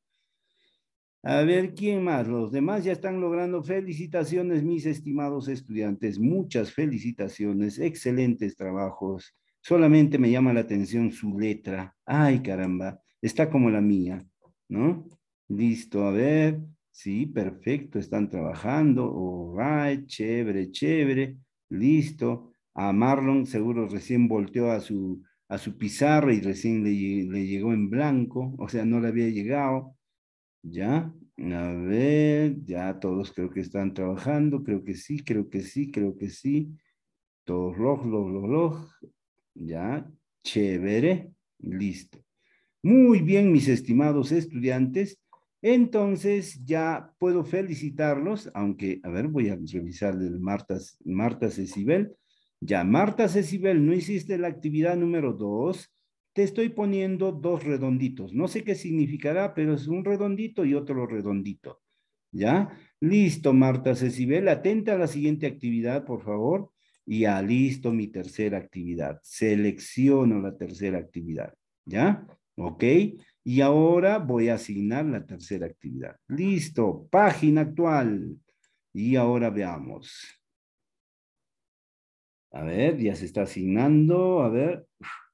Speaker 1: A ver, ¿quién más? Los demás ya están logrando. Felicitaciones, mis estimados estudiantes. Muchas felicitaciones. Excelentes trabajos. Solamente me llama la atención su letra. Ay, caramba. Está como la mía, ¿no? Listo, a ver. Sí, perfecto. Están trabajando. All right. Chévere, chévere. Listo. A Marlon seguro recién volteó a su pizarra y recién le llegó en blanco. O sea, no le había llegado. Ya, a ver, ya todos creo que están trabajando, creo que sí, creo que sí, creo que sí. Todos log. Ya, chévere, listo. Muy bien, mis estimados estudiantes. Entonces ya puedo felicitarlos, aunque, a ver, voy a revisar el Marta Cecibel. Ya, Marta Cecibel, no hiciste la actividad número 2. Te estoy poniendo 2 redonditos. No sé qué significará, pero es un redondito y otro redondito. ¿Ya? Listo, Marta Cecibel. Atenta a la siguiente actividad, por favor. Y ya, listo, mi tercera actividad. Selecciono la tercera actividad. ¿Ya? ¿Ok? Y ahora voy a asignar la tercera actividad. Listo, página actual. Y ahora veamos. A ver, ya se está asignando. A ver.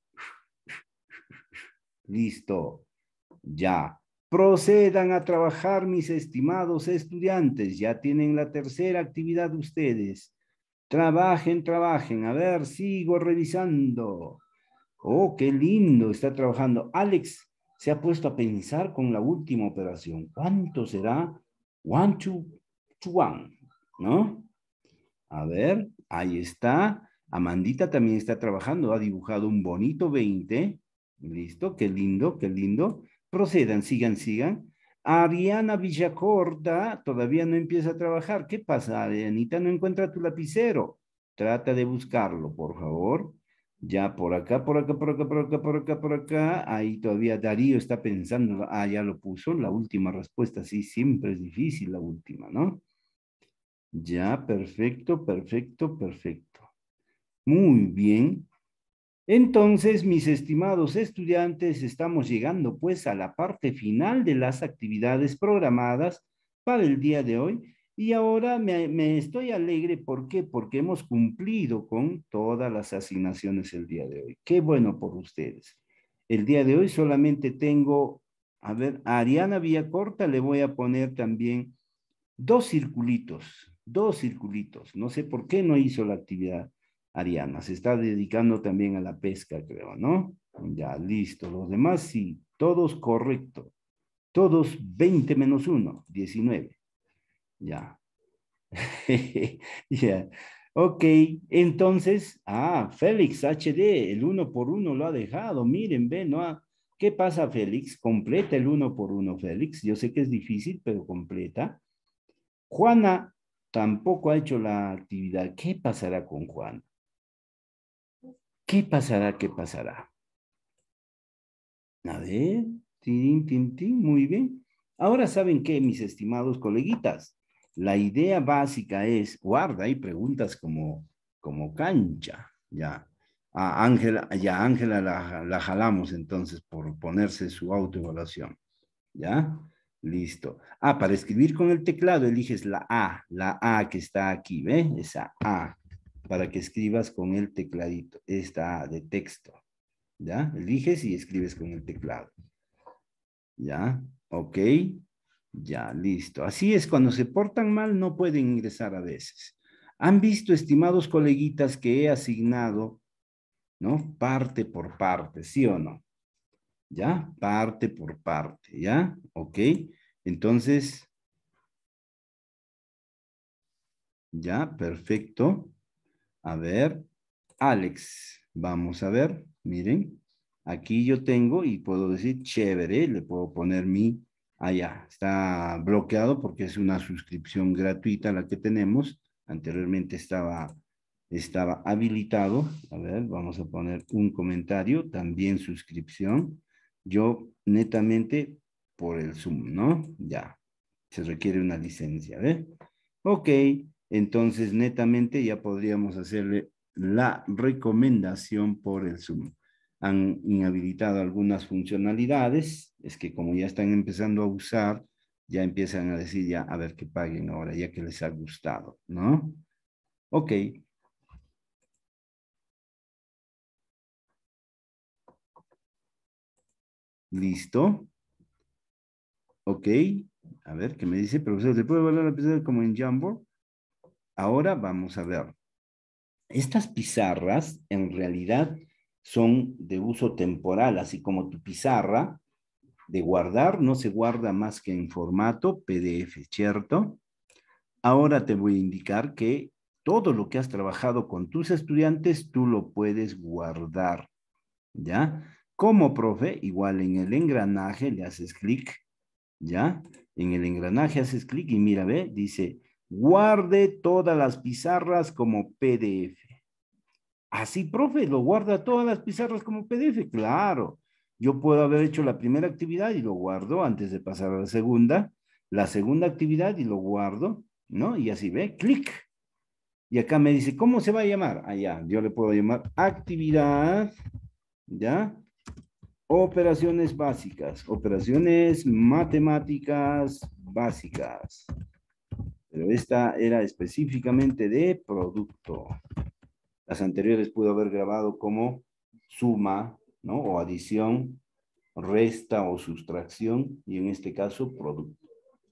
Speaker 1: Listo. Ya. Procedan a trabajar, mis estimados estudiantes. Ya tienen la tercera actividad ustedes. Trabajen, trabajen. A ver, sigo revisando. Oh, qué lindo está trabajando. Alex se ha puesto a pensar con la última operación. ¿Cuánto será? 1, 2, 1, ¿no? A ver, ahí está. Amandita también está trabajando. Ha dibujado un bonito 20. Listo, qué lindo, qué lindo. Procedan, sigan, sigan. Ariana Villacorta todavía no empieza a trabajar. ¿Qué pasa, Arianita? ¿No encuentra tu lapicero? Trata de buscarlo, por favor. Ya por acá, por acá, por acá, por acá, por acá, por acá. Ahí todavía Darío está pensando. Ah, ya lo puso. La última respuesta, sí, siempre es difícil la última, ¿no? Ya, perfecto, perfecto, perfecto. Muy bien. Entonces, mis estimados estudiantes, estamos llegando pues a la parte final de las actividades programadas para el día de hoy. Y ahora me estoy alegre, ¿por qué? Porque hemos cumplido con todas las asignaciones el día de hoy. Qué bueno por ustedes. El día de hoy solamente tengo, a ver, a Ariana Villacorta le voy a poner también dos circulitos, dos circulitos. No sé por qué no hizo la actividad Ariana. Se está dedicando también a la pesca, creo, ¿no? Ya, listo. Los demás sí, todos correcto. Todos 20 menos uno, 19. Ya. Ya. Ok, entonces, Félix HD, el uno por uno lo ha dejado. Miren, ven, ¿no? ¿Qué pasa, Félix? Completa el uno por uno, Félix. Yo sé que es difícil, pero completa. Juana tampoco ha hecho la actividad. ¿Qué pasará con Juan? ¿Qué pasará? ¿Qué pasará? A ver, tin, tin, tin, muy bien. Ahora saben qué, mis estimados coleguitas. La idea básica es, guarda, hay preguntas como cancha, ya. A Ángela, ya Ángela la jalamos entonces por ponerse su autoevaluación, ¿ya? Listo. Para escribir con el teclado eliges la A que está aquí, ¿ve? Esa A, para que escribas con el tecladito, esta A de texto. ¿Ya? Eliges y escribes con el teclado. ¿Ya? Ok. Ya, listo. Así es, cuando se portan mal no pueden ingresar a veces. Han visto, estimados coleguitas, que he asignado, ¿no? Parte por parte, ¿sí o no? ¿Ya? Parte por parte, ¿ya? Ok. Entonces, ya, perfecto. A ver, Alex, vamos a ver, miren, aquí yo tengo y puedo decir chévere, le puedo poner mi, allá, está bloqueado porque es una suscripción gratuita la que tenemos, anteriormente estaba habilitado, a ver, vamos a poner un comentario, también suscripción, yo netamente por el Zoom, ¿no? Ya, se requiere una licencia, ¿ve? Ok, entonces netamente ya podríamos hacerle la recomendación por el Zoom. Han inhabilitado algunas funcionalidades, es que como ya están empezando a usar, ya empiezan a decir ya, a ver que paguen ahora, ya que les ha gustado, ¿no? Ok, listo. Ok, a ver, ¿qué me dice? Profesor, ¿se puede evaluar la pizarra como en Jamboard? Ahora vamos a ver. Estas pizarras en realidad son de uso temporal, así como tu pizarra de guardar no se guarda más que en formato PDF, ¿cierto? Ahora te voy a indicar que todo lo que has trabajado con tus estudiantes, tú lo puedes guardar, ¿ya? Como profe, igual en el engranaje le haces clic, ¿ya? En el engranaje haces clic y mira, ve, dice, guarde todas las pizarras como PDF. Así, profe, lo guarda todas las pizarras como PDF, claro. Yo puedo haber hecho la primera actividad y lo guardo antes de pasar a la segunda actividad y lo guardo, ¿no? Y así ve, clic. Y acá me dice, ¿cómo se va a llamar? Allá, yo le puedo llamar actividad, ¿ya? Operaciones matemáticas básicas. Pero esta era específicamente de producto. Las anteriores pudo haber grabado como suma, ¿no? O adición, resta o sustracción, y en este caso, producto.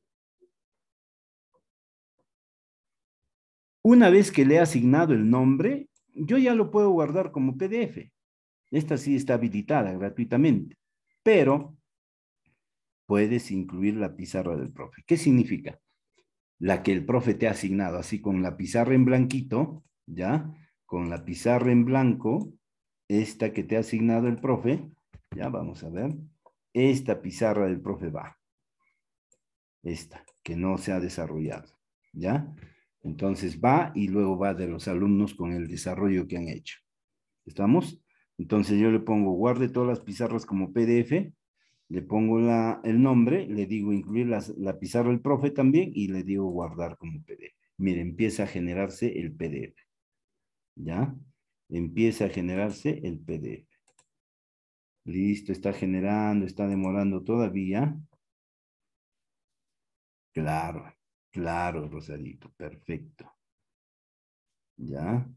Speaker 1: Una vez que le he asignado el nombre, yo ya lo puedo guardar como PDF. Esta sí está habilitada gratuitamente, pero puedes incluir la pizarra del profe. ¿Qué significa? La que el profe te ha asignado, así con la pizarra en blanquito, ¿ya? Con la pizarra en blanco, esta que te ha asignado el profe, ya vamos a ver, esta pizarra del profe va, esta, que no se ha desarrollado, ¿ya? Entonces va y luego va de los alumnos con el desarrollo que han hecho. ¿Estamos? Entonces yo le pongo, guarde todas las pizarras como PDF, le pongo el nombre, le digo incluir la pizarra del profe también y le digo guardar como PDF. Mire, empieza a generarse el PDF. ¿Ya? Empieza a generarse el PDF. Listo, está generando, está demorando todavía. Claro. Claro, Rosarito, perfecto. ¿Ya?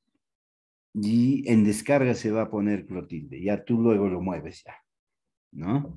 Speaker 1: Y en descarga se va a poner Clotilde. Ya tú luego lo mueves ya, ¿no?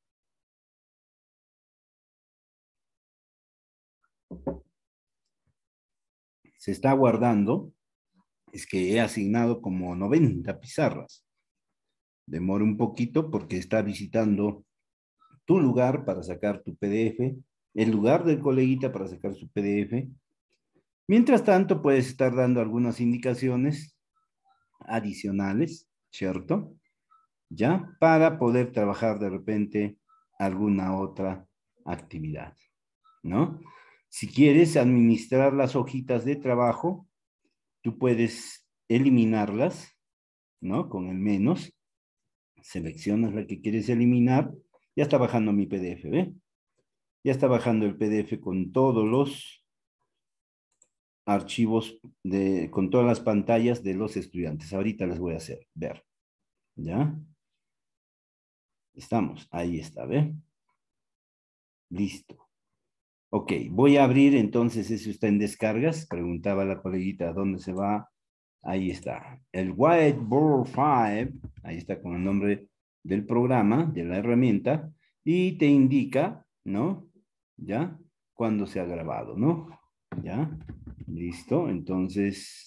Speaker 1: Se está guardando. Es que he asignado como 90 pizarras. Demora un poquito porque está visitando tu lugar para sacar tu PDF, el lugar del coleguita para sacar su PDF. Mientras tanto, puedes estar dando algunas indicaciones adicionales, ¿cierto? ¿Ya? Para poder trabajar de repente alguna otra actividad, ¿no? Si quieres administrar las hojitas de trabajo, tú puedes eliminarlas, ¿no? Con el menos, seleccionas la que quieres eliminar, ya está bajando mi PDF, ¿ve? Ya está bajando el PDF con todos los archivos, con todas las pantallas de los estudiantes. Ahorita les voy a hacer ver, ¿ya? Estamos, ahí está, ¿ve? Listo. Ok, voy a abrir entonces, eso está en descargas. Preguntaba la coleguita, ¿dónde se va? Ahí está. El Whiteboard 5, ahí está con el nombre del programa, de la herramienta, y te indica, ¿no? ¿Ya? Cuándo se ha grabado, ¿no? ¿Ya? Listo. Entonces,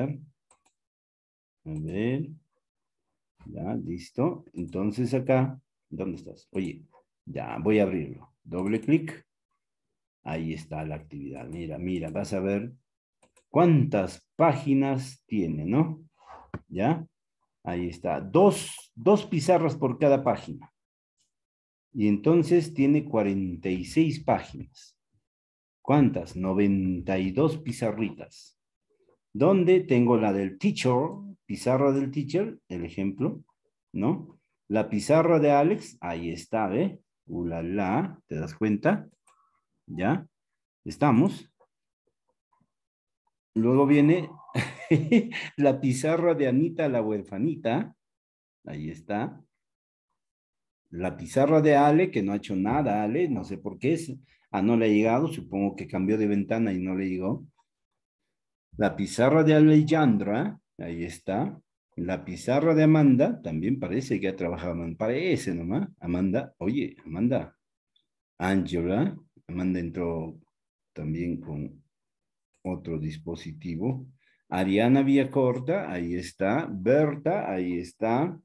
Speaker 1: a ver, ya, listo. Entonces acá, ¿dónde estás? Oye, ya, voy a abrirlo. Doble clic. Ahí está la actividad. Mira, mira, vas a ver cuántas páginas tiene, ¿no? ¿Ya? Ahí está. Dos pizarras por cada página. Y entonces tiene 46 páginas. ¿Cuántas? 92 pizarritas. ¿Dónde tengo la del teacher, pizarra del teacher, el ejemplo, ¿no? La pizarra de Alex, ahí está, ¿ve? La, ¿te das cuenta? ¿Ya? Estamos. Luego viene la pizarra de Anita, la huerfanita, ahí está. La pizarra de Ale, que no ha hecho nada, Ale, no sé por qué es. Ah, no le ha llegado, supongo que cambió de ventana y no le llegó. La pizarra de Alejandra, ahí está. La pizarra de Amanda, también parece que ha trabajado, parece nomás. Amanda, oye, Amanda, Angela, Amanda entró también con otro dispositivo. Ariana Villacorta, ahí está. Berta, ahí está.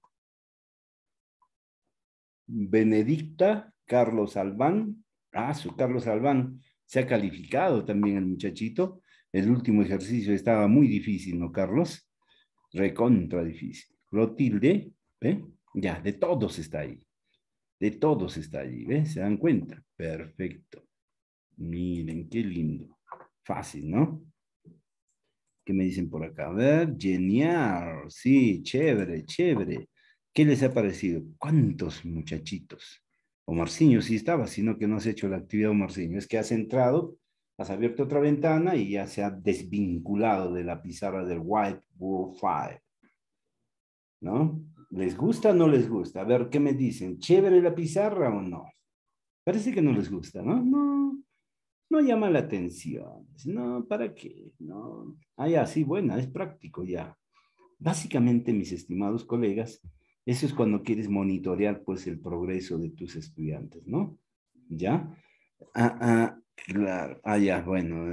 Speaker 1: Benedicta, Carlos Albán. Ah, su Carlos Albán. Se ha calificado también el muchachito. El último ejercicio estaba muy difícil, ¿no, Carlos? Recontra difícil. Clotilde, ¿ve? Ya, de todos está ahí. De todos está allí, ¿ves? ¿Se dan cuenta? Perfecto. Miren, qué lindo. Fácil, ¿no? ¿Qué me dicen por acá? A ver, genial. Sí, chévere, chévere. ¿Qué les ha parecido? ¿Cuántos muchachitos? Omarciño sí estaba, sino que no has hecho la actividad Omarciño. Es que has entrado, has abierto otra ventana y ya se ha desvinculado de la pizarra del Whiteboard 5, ¿no? ¿Les gusta o no les gusta? A ver, ¿qué me dicen? ¿Chévere la pizarra o no? Parece que no les gusta, ¿no? No, no llama la atención. No, ¿para qué? No. Ah, ya, sí, buena, es práctico ya. Básicamente, mis estimados colegas, eso es cuando quieres monitorear, pues, el progreso de tus estudiantes, ¿no? ¿Ya? Claro. Ah, ya, bueno.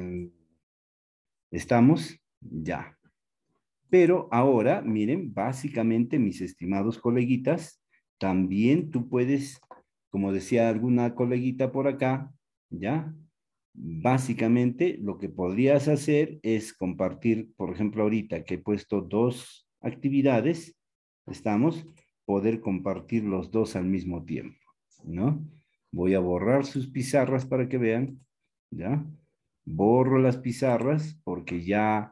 Speaker 1: ¿Estamos? Ya. Pero ahora, miren, básicamente, mis estimados coleguitas, también tú puedes, como decía alguna coleguita por acá, ¿ya? Básicamente, lo que podrías hacer es compartir, por ejemplo, ahorita que he puesto dos actividades, estamos, poder compartir los dos al mismo tiempo, ¿no? Voy a borrar sus pizarras para que vean, ¿ya? Borro las pizarras porque ya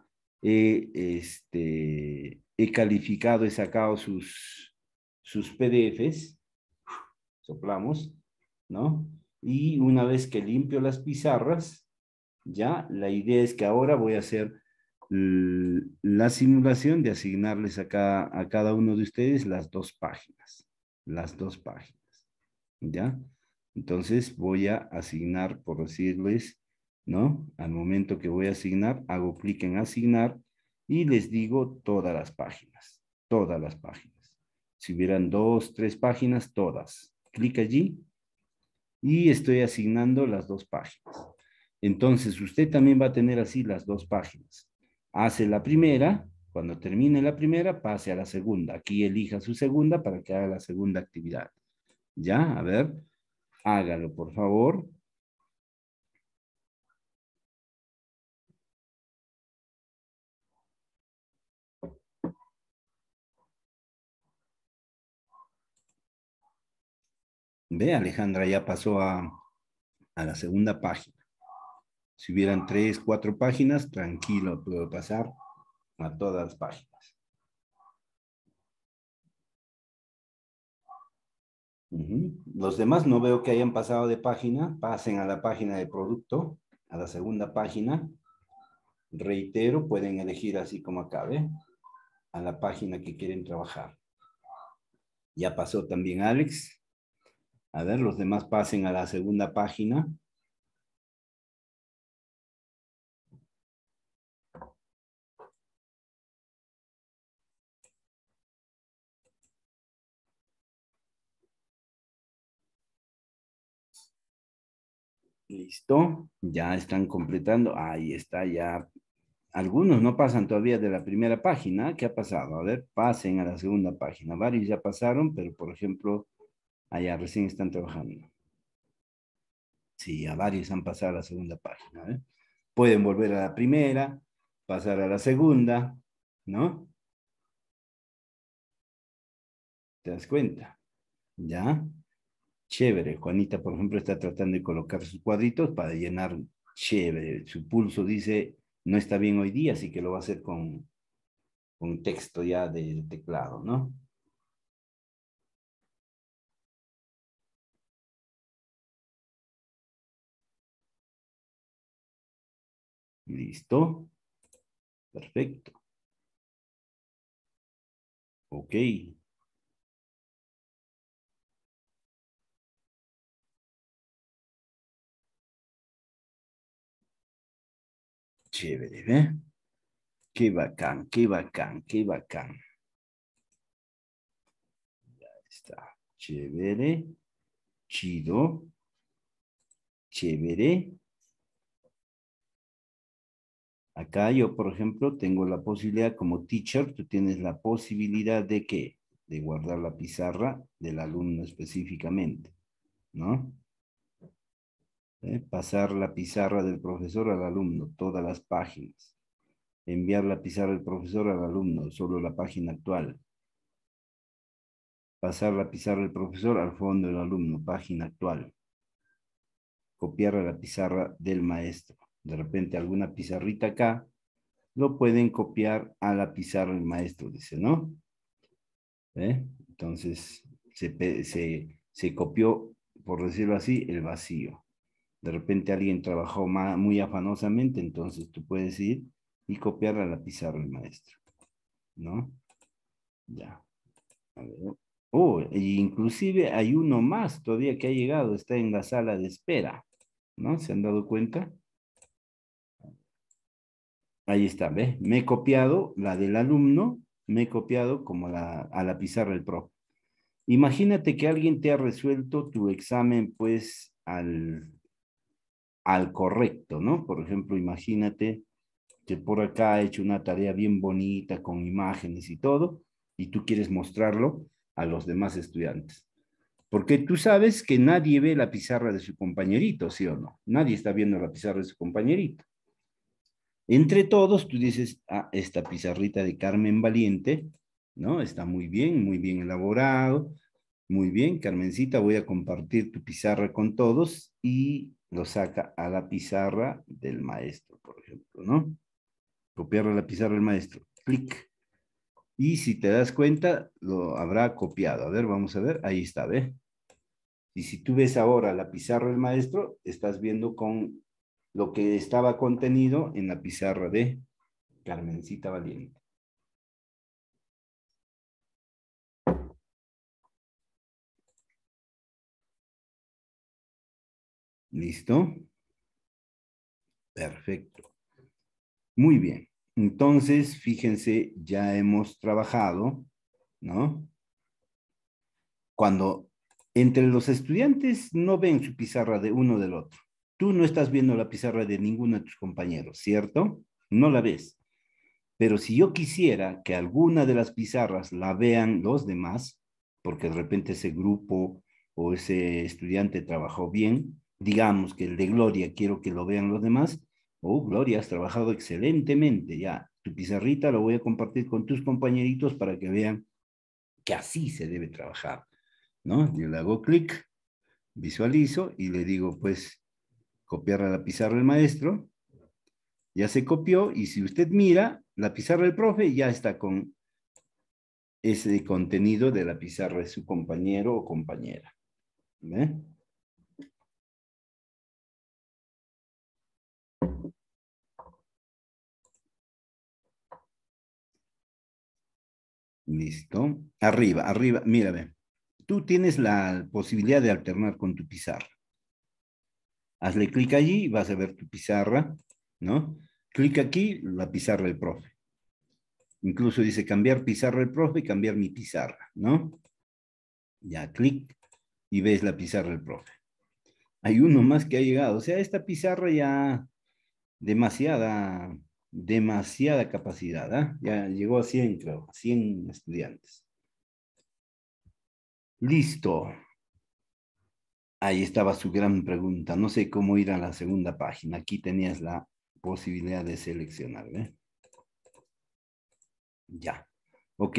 Speaker 1: he calificado, he sacado sus PDFs, soplamos, ¿no? Y una vez que limpio las pizarras, ya, la idea es que ahora voy a hacer la simulación de asignarles a cada uno de ustedes las dos páginas, ¿ya? Entonces voy a asignar, por decirles, ¿no? Al momento que voy a asignar, hago clic en asignar y les digo todas las páginas, todas las páginas. Si hubieran 2, 3 páginas, todas. Clic allí y estoy asignando las 2 páginas. Entonces, usted también va a tener así las 2 páginas. Hace la primera, cuando termine la primera, pase a la segunda. Aquí elija su segunda para que haga la segunda actividad. ¿Ya? A ver, hágalo, por favor. Ve, Alejandra ya pasó a la segunda página. Si hubieran 3, 4 páginas, tranquilo, puedo pasar a todas las páginas. Los demás no veo que hayan pasado de página. Pasen a la página de producto, a la segunda página. Reitero, pueden elegir así como acabe, a la página que quieren trabajar. Ya pasó también Alex. A ver, los demás pasen a la segunda página. Listo, ya están completando. Ahí está, ya. Algunos no pasan todavía de la primera página. ¿Qué ha pasado? A ver, pasen a la segunda página. Varios ya pasaron, pero por ejemplo, allá recién están trabajando. Sí, a varios han pasado a la segunda página. ¿Eh? Pueden volver a la primera, pasar a la segunda, ¿no? ¿Te das cuenta? ¿Ya? Chévere. Juanita, por ejemplo, está tratando de colocar sus cuadritos para llenar chévere. Su pulso dice, no está bien hoy día, así que lo va a hacer con texto ya de teclado, ¿no? Listo. Perfecto. Ok. Chévere, ¿eh? Qué bacán, qué bacán, qué bacán. Está. Chévere, chido, chévere. Acá yo, por ejemplo, tengo la posibilidad como teacher, tú tienes la posibilidad de qué? De guardar la pizarra del alumno específicamente, ¿no? Pasar la pizarra del profesor al alumno, todas las páginas. Enviar la pizarra del profesor al alumno, solo la página actual. Pasar la pizarra del profesor al fondo del alumno, página actual. Copiar a la pizarra del maestro. De repente alguna pizarrita acá, lo pueden copiar a la pizarra del maestro, dice, ¿no? Entonces, se copió, por decirlo así, el vacío. De repente alguien trabajó muy afanosamente, entonces tú puedes ir y copiar a la pizarra del maestro, ¿no? Ya. A ver. Oh, e inclusive hay uno más todavía que ha llegado, está en la sala de espera, ¿no? ¿Se han dado cuenta? Ahí está, ¿ves? Me he copiado la del alumno, me he copiado como a la pizarra del profe. Imagínate que alguien te ha resuelto tu examen, pues, al correcto, ¿no? Por ejemplo, imagínate que por acá ha hecho una tarea bien bonita con imágenes y todo, y tú quieres mostrarlo a los demás estudiantes. Porque tú sabes que nadie ve la pizarra de su compañerito, ¿sí o no? Nadie está viendo la pizarra de su compañerito. Entre todos, tú dices, ah, esta pizarrita de Carmen Valiente, ¿no? Está muy bien elaborado, muy bien, Carmencita, voy a compartir tu pizarra con todos y lo saca a la pizarra del maestro, por ejemplo, ¿no? Copiar a la pizarra del maestro, clic. Y si te das cuenta, lo habrá copiado. A ver, vamos a ver, ahí está, ¿ve? Y si tú ves ahora la pizarra del maestro, estás viendo con lo que estaba contenido en la pizarra de Carmencita Valiente. ¿Listo? Perfecto. Muy bien. Entonces, fíjense, ya hemos trabajado, ¿no? Cuando entre los estudiantes no ven su pizarra de uno del otro. Tú no estás viendo la pizarra de ninguno de tus compañeros, ¿cierto? No la ves. Pero si yo quisiera que alguna de las pizarras la vean los demás, porque de repente ese grupo o ese estudiante trabajó bien, digamos que el de Gloria quiero que lo vean los demás, oh, Gloria, has trabajado excelentemente, ya, tu pizarrita lo voy a compartir con tus compañeritos para que vean que así se debe trabajar, ¿no? Yo le hago clic, visualizo y le digo, pues, copiar a la pizarra del maestro, ya se copió y si usted mira, la pizarra del profe ya está con ese contenido de la pizarra de su compañero o compañera. ¿Ve? Listo. Arriba, arriba, mírame. Tú tienes la posibilidad de alternar con tu pizarra. Hazle clic allí y vas a ver tu pizarra, ¿no? Clic aquí, la pizarra del profe. Incluso dice cambiar pizarra del profe y cambiar mi pizarra, ¿no? Ya, clic y ves la pizarra del profe. Hay uno más que ha llegado. O sea, esta pizarra ya demasiada capacidad, ¿ah? Ya llegó a 100, creo, 100 estudiantes. Listo. Ahí estaba su gran pregunta. No sé cómo ir a la segunda página. Aquí tenías la posibilidad de seleccionar, ¿eh? Ya. Ok.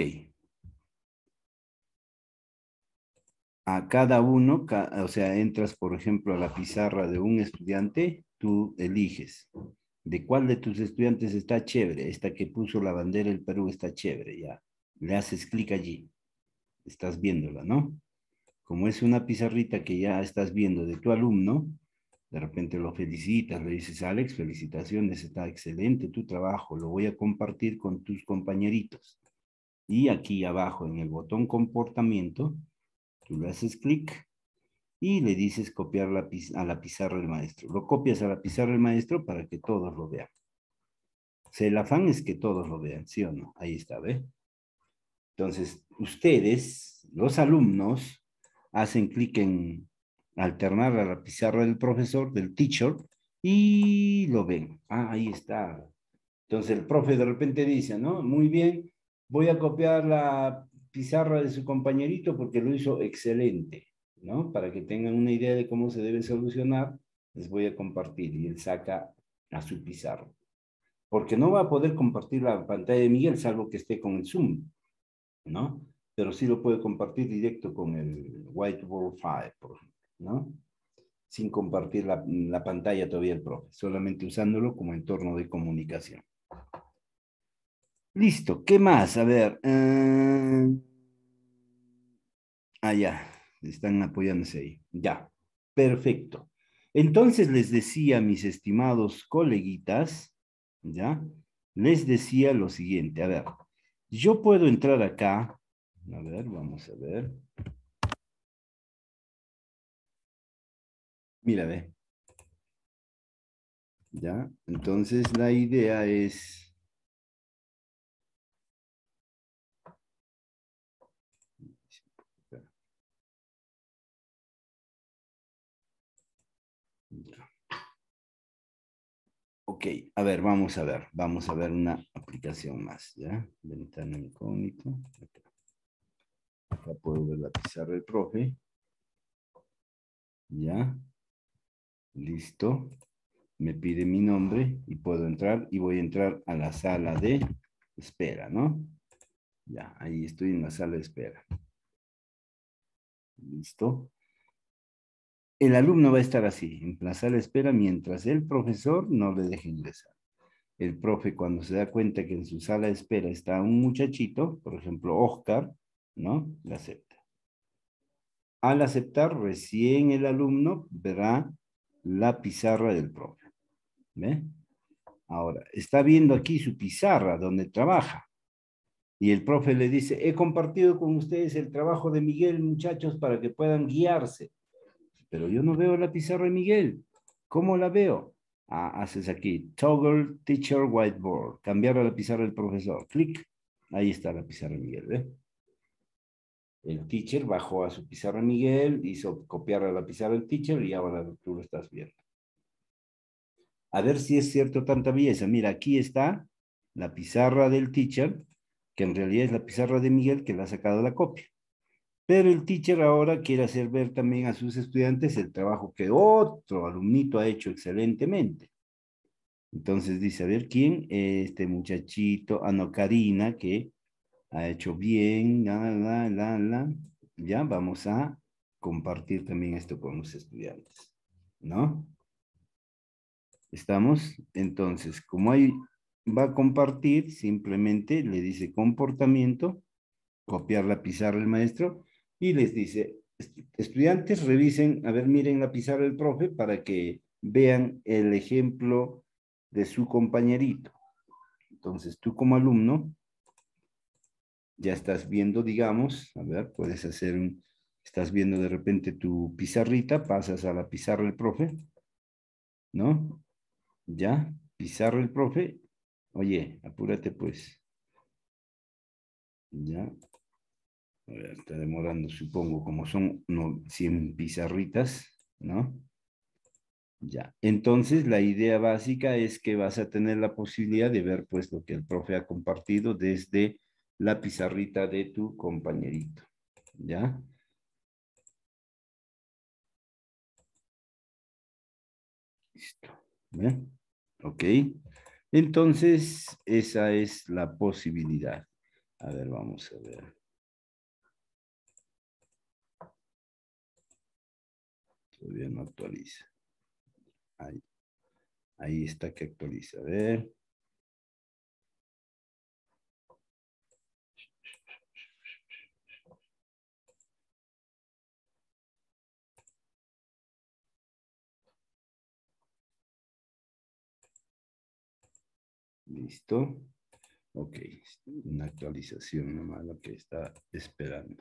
Speaker 1: A cada uno, o sea, entras, por ejemplo, a la pizarra de un estudiante, tú eliges de cuál de tus estudiantes está chévere. Esta que puso la bandera del Perú está chévere, ya. Le haces clic allí. Estás viéndola, ¿no? Como es una pizarrita que ya estás viendo de tu alumno, de repente lo felicitas, le dices, Alex, felicitaciones, está excelente tu trabajo, lo voy a compartir con tus compañeritos. Y aquí abajo en el botón comportamiento, tú le haces clic y le dices copiar a la pizarra del maestro. Lo copias a la pizarra del maestro para que todos lo vean. O sea, el afán es que todos lo vean, ¿sí o no? Ahí está, ¿ve? Entonces, ustedes, los alumnos, hacen clic en alternar a la pizarra del profesor, del teacher, y lo ven. Ah, ahí está. Entonces el profe de repente dice, ¿no? Muy bien, voy a copiar la pizarra de su compañerito porque lo hizo excelente, ¿no? Para que tengan una idea de cómo se debe solucionar, les voy a compartir y él saca a su pizarra. Porque no va a poder compartir la pantalla de Miguel salvo que esté con el Zoom, ¿no? Pero sí lo puede compartir directo con el Whiteboard 5, por ejemplo, ¿no? Sin compartir la pantalla todavía el profe, solamente usándolo como entorno de comunicación. Listo, ¿qué más? A ver. Ya, están apoyándose ahí. Ya, perfecto. Entonces les decía, mis estimados coleguitas, ¿ya? Les decía lo siguiente, a ver, yo puedo entrar acá, a ver, vamos a ver. Mira, ve, ¿ya? Entonces la idea es... Ok, a ver, vamos a ver una aplicación más, ¿ya? Ventana incógnito. Acá puedo ver la pizarra del profe, ¿ya? Listo. Me pide mi nombre y puedo entrar y voy a entrar a la sala de espera, ¿no? Ya, ahí estoy en la sala de espera. Listo. El alumno va a estar así, en la sala de espera, mientras el profesor no le deje ingresar. El profe, cuando se da cuenta que en su sala de espera está un muchachito, por ejemplo, Oscar, ¿no? Le acepta. Al aceptar, recién el alumno verá la pizarra del profe. ¿Ve? Ahora, está viendo aquí su pizarra donde trabaja. Y el profe le dice, he compartido con ustedes el trabajo de Miguel, muchachos, para que puedan guiarse. Pero yo no veo la pizarra de Miguel. ¿Cómo la veo? Haces aquí, toggle teacher whiteboard, cambiar a la pizarra del profesor, clic, ahí está la pizarra de Miguel, ¿ve? El teacher bajó a su pizarra Miguel, hizo copiar a la pizarra del teacher y ahora tú lo estás viendo. A ver si es cierto tanta belleza. Mira, aquí está la pizarra del teacher, que en realidad es la pizarra de Miguel que le ha sacado la copia. Pero el teacher ahora quiere hacer ver también a sus estudiantes el trabajo que otro alumnito ha hecho excelentemente. Entonces dice, a ver, ¿quién? Este muchachito, no, Karina, que ha hecho bien, Ya, vamos a compartir también esto con los estudiantes, ¿no? ¿Estamos? Entonces, como ahí va a compartir, simplemente le dice comportamiento, copiar la pizarra del maestro y les dice, estudiantes, revisen, a ver, miren la pizarra del profe para que vean el ejemplo de su compañerito. Entonces, tú como alumno ya estás viendo, digamos, a ver, puedes hacer estás viendo de repente tu pizarrita, pasas a la pizarra del profe, ¿no? Ya, pizarra del profe. Oye, apúrate pues. Ya, a ver, está demorando, supongo, como son 100 pizarritas, ¿no? Ya, entonces la idea básica es que vas a tener la posibilidad de ver pues lo que el profe ha compartido desde la pizarrita de tu compañerito, ¿ya? Listo. ¿Ve? Ok. Entonces, esa es la posibilidad. A ver, vamos a ver. Todavía no actualiza. Ahí, ahí está que actualiza. A ver. Listo. Ok. Una actualización nomás lo que está esperando.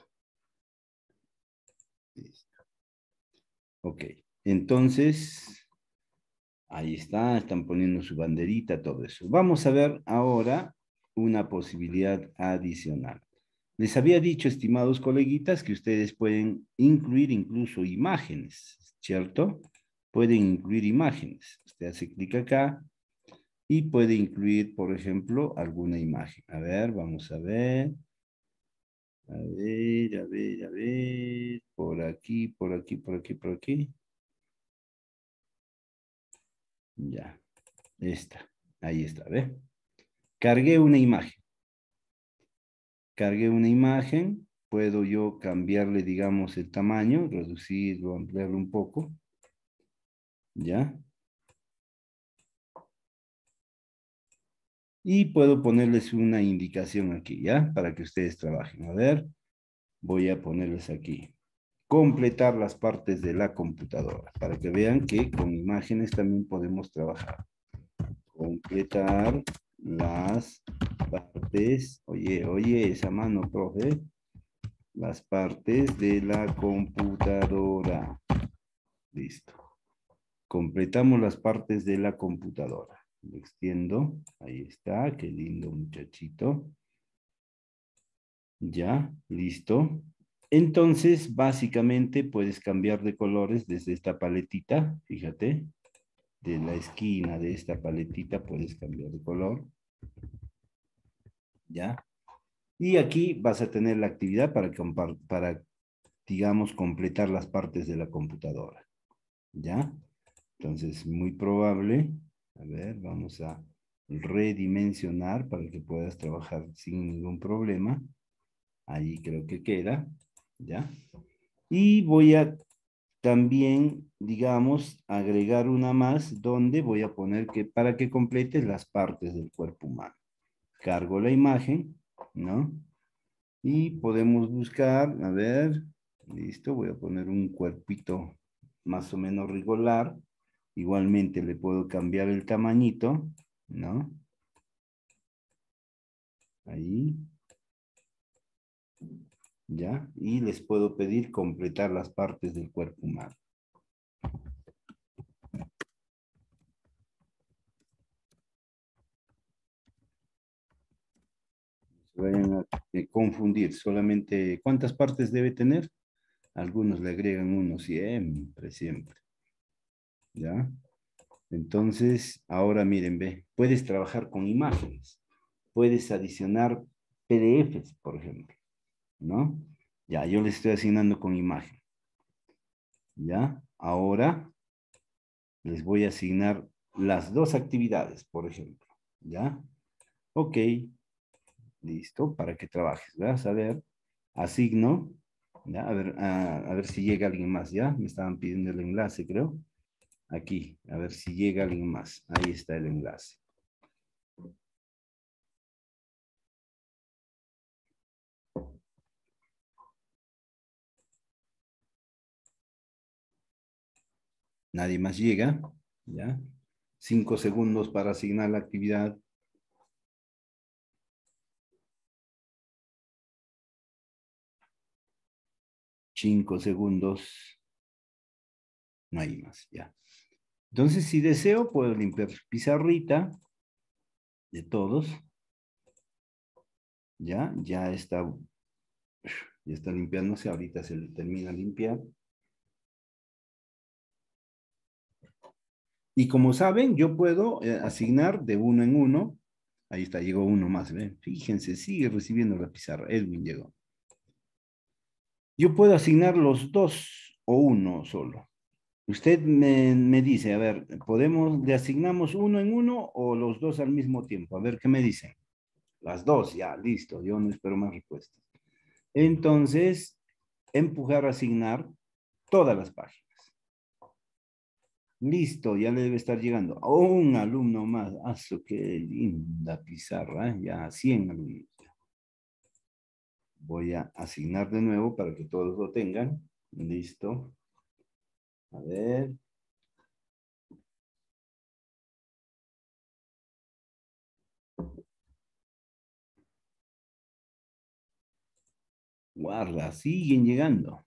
Speaker 1: Listo. Ok. Entonces, ahí está. Están poniendo su banderita, todo eso. Vamos a ver ahora una posibilidad adicional. Les había dicho, estimados coleguitas, que ustedes pueden incluir incluso imágenes, ¿cierto? Pueden incluir imágenes. Usted hace clic acá y puede incluir, por ejemplo, alguna imagen. A ver, vamos a ver. A ver, a ver, a ver. Por aquí, por aquí, por aquí, por aquí. Ya, esta. Ahí está, ¿ve? Cargué una imagen. Cargué una imagen. Puedo yo cambiarle, digamos, el tamaño, reducirlo, ampliarlo un poco. ¿Ya? Y puedo ponerles una indicación aquí, ¿ya? Para que ustedes trabajen. A ver, voy a ponerles aquí. Completar las partes de la computadora, para que vean que con imágenes también podemos trabajar. Completar las partes, oye, esa mano, profe, las partes de la computadora. Listo. Completamos las partes de la computadora. Lo extiendo. Ahí está. Qué lindo muchachito. Ya, listo. Entonces, básicamente puedes cambiar de colores desde esta paletita. Fíjate. De la esquina de esta paletita puedes cambiar de color. Ya. Y aquí vas a tener la actividad para digamos, completar las partes de la computadora. ¿Ya? Entonces, muy probable, a ver, vamos a redimensionar para que puedas trabajar sin ningún problema. Ahí creo que queda, ¿ya? Y voy a también, digamos, agregar una más donde voy a poner que para que completes las partes del cuerpo humano. Cargo la imagen, ¿no? Y podemos buscar, a ver, listo, voy a poner un cuerpito más o menos regular. Igualmente le puedo cambiar el tamañito, ¿no? Ahí, ya. Y les puedo pedir completar las partes del cuerpo humano. confundir. Solamente, ¿cuántas partes debe tener? Algunos le agregan uno siempre, siempre. ¿Ya? Entonces, ahora miren, ve, puedes trabajar con imágenes. Puedes adicionar PDFs, por ejemplo, ¿no? Ya, yo le estoy asignando con imagen. ¿Ya? Ahora les voy a asignar las dos actividades, por ejemplo. ¿Ya? Ok, listo, para que trabajes. ¿Vas a ver? Asigno. ¿Ya? A ver si llega alguien más, ¿ya? Me estaban pidiendo el enlace, creo. Aquí, a ver si llega alguien más. Ahí está el enlace. Nadie más llega, ¿ya? 5 segundos para asignar la actividad. 5 segundos. No hay más, ya. Entonces, si deseo, puedo limpiar pizarrita de todos. Ya está limpiándose. Ahorita se le termina de limpiar. Y como saben, yo puedo asignar de uno en uno. Ahí está, llegó uno más. ¿Ven? Fíjense, sigue recibiendo la pizarra. Edwin llegó. Yo puedo asignar los dos o uno solo. Usted me dice, a ver, ¿le asignamos uno en uno o los dos al mismo tiempo? A ver, ¿qué me dicen? Las dos, ya, listo. Yo no espero más respuestas. Entonces, empujar a asignar todas las páginas. Listo, ya le debe estar llegando. Oh, un alumno más. Qué linda pizarra, ¿eh? Ya, 100 alumnos. Voy a asignar de nuevo para que todos lo tengan. Listo. A ver. Guarda, siguen llegando.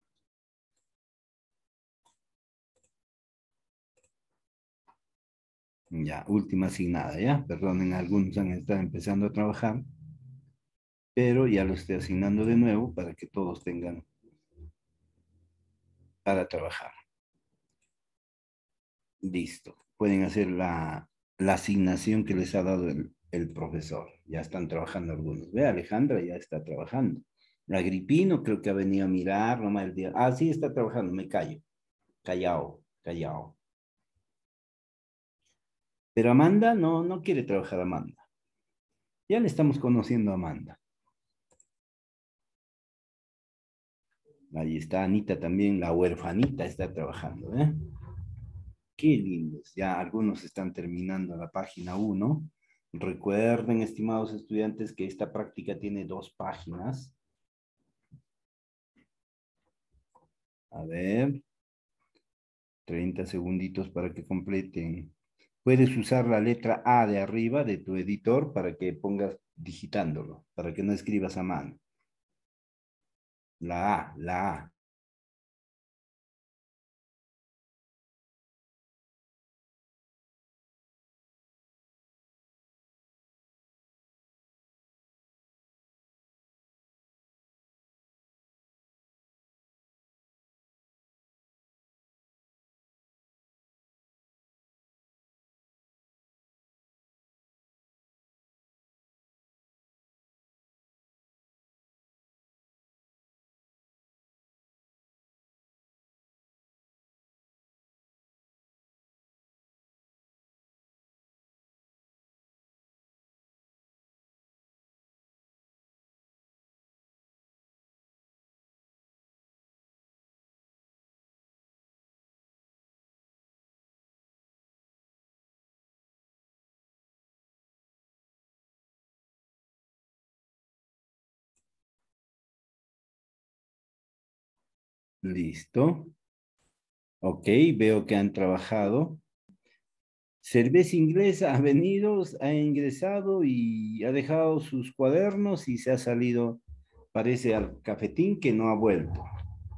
Speaker 1: Ya, última asignada, ¿ya? Perdonen, algunos han estado empezando a trabajar, pero ya lo estoy asignando de nuevo para que todos tengan para trabajar. Listo. Pueden hacer la asignación que les ha dado el profesor. Ya están trabajando algunos. Ve, Alejandra ya está trabajando. La Agripino creo que ha venido a mirar nomás el día. Ah, sí, está trabajando, me callo. Callao, callao. Pero Amanda no quiere trabajar Amanda. Ya le estamos conociendo a Amanda. Ahí está Anita también, la huerfanita está trabajando, ¿eh? Qué lindos. Ya algunos están terminando la página 1. Recuerden, estimados estudiantes, que esta práctica tiene 2 páginas. A ver, 30 segunditos para que completen. Puedes usar la letra A de arriba de tu editor para que pongas digitándolo, para que no escribas a mano. La A, la A. Listo. Ok, veo que han trabajado. Cerveza Inglesa ha venido, ha ingresado y ha dejado sus cuadernos y se ha salido, parece al cafetín que no ha vuelto.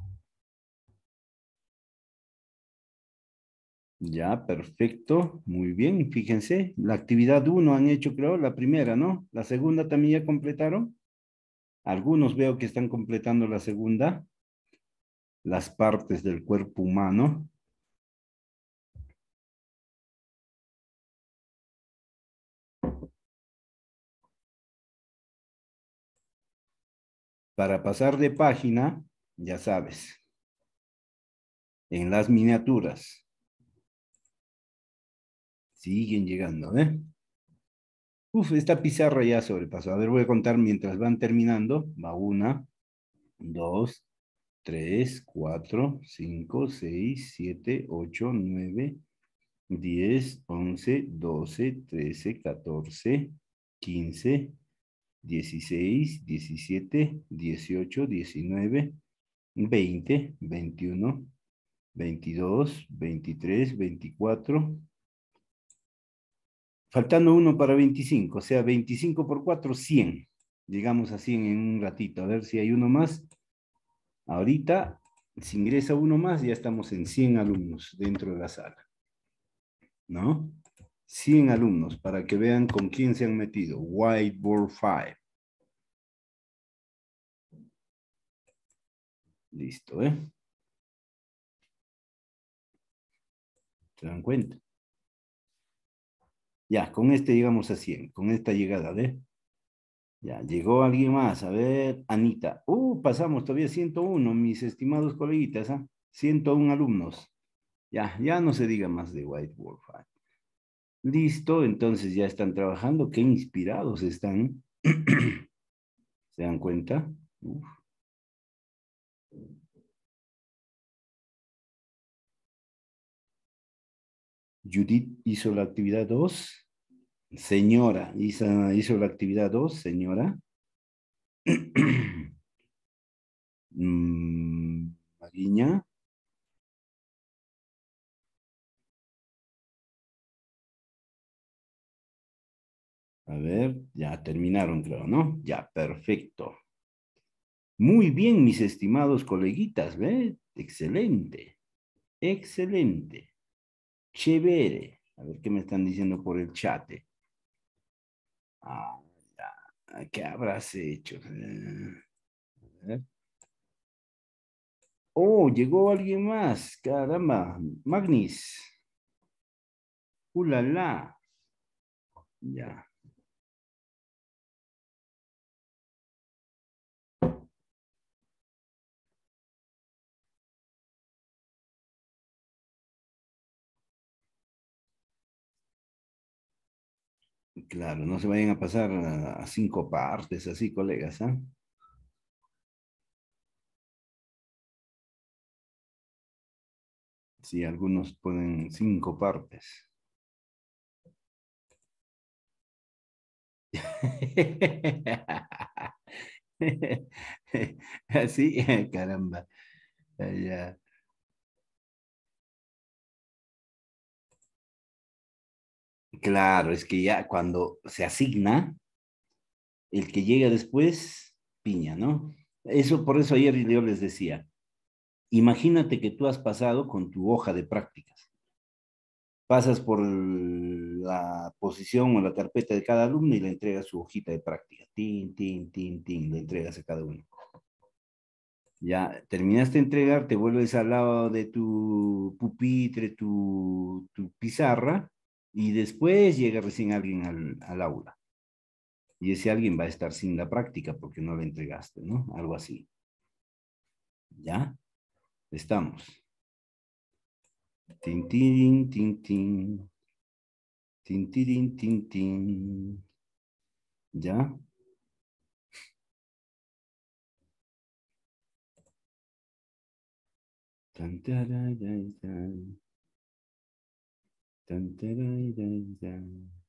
Speaker 1: Ya, perfecto, muy bien, fíjense, la actividad 1 han hecho, creo, la primera, ¿no? La segunda también ya completaron. Algunos veo que están completando la segunda, las partes del cuerpo humano. Para pasar de página, ya sabes, en las miniaturas. Siguen llegando, ¿eh? Uf, esta pizarra ya sobrepasó. A ver, voy a contar mientras van terminando. Va una, dos, tres, cuatro, cinco, seis, siete, ocho, nueve, 10, 11, 12, 13, 14, 15, 16, 17, 18, 19, 20, 21, 22, 23, 24. Faltando uno para 25, o sea, 25 por 4, 100. Llegamos a 100 en un ratito. A ver si hay uno más. Ahorita, si ingresa uno más, ya estamos en 100 alumnos dentro de la sala, ¿no? 100 alumnos para que vean con quién se han metido. Whiteboard 5. Listo, ¿eh? ¿Se dan cuenta? Ya, con este llegamos a 100, con esta llegada, ¿eh? Ya, llegó alguien más. A ver, Anita. Pasamos todavía 101, mis estimados coleguitas, ¿ah? 101 alumnos. Ya, ya no se diga más de Whiteboard 5. Listo, entonces ya están trabajando. Qué inspirados están. ¿Se dan cuenta? Uf. Judith hizo la actividad 2. Señora, hizo la actividad 2, señora. Mariña. A ver, ya terminaron, creo, ¿no? Ya, perfecto. Muy bien, mis estimados coleguitas, ¿ve? Excelente, excelente, chévere. A ver qué me están diciendo por el chat. Ah, ya. ¿Qué habrás hecho? A ver. Oh, llegó alguien más. Caramba, Magnis. ¡Ulala! Ya. Claro, no se vayan a pasar a 5 partes, así, colegas, ¿ah? Sí, algunos ponen 5 partes. Así, caramba. Ya. Claro, es que ya cuando se asigna, el que llega después, piña, ¿no? Eso, por eso ayer yo les decía, imagínate que tú has pasado con tu hoja de prácticas. Pasas por la posición o la carpeta de cada alumno y le entregas su hojita de práctica. Tin, tin, tin, tin, le entregas a cada uno. Ya terminaste de entregar, te vuelves al lado de tu pupitre, tu pizarra, y después llega recién alguien al aula. Y ese alguien va a estar sin la práctica porque no la entregaste, ¿no? Algo así. ¿Ya? Estamos. Tin, tin, tin, tin. Tin, tin, tin, tin. ¿Ya? Tan, tararay, tan, tan, tararay, tan.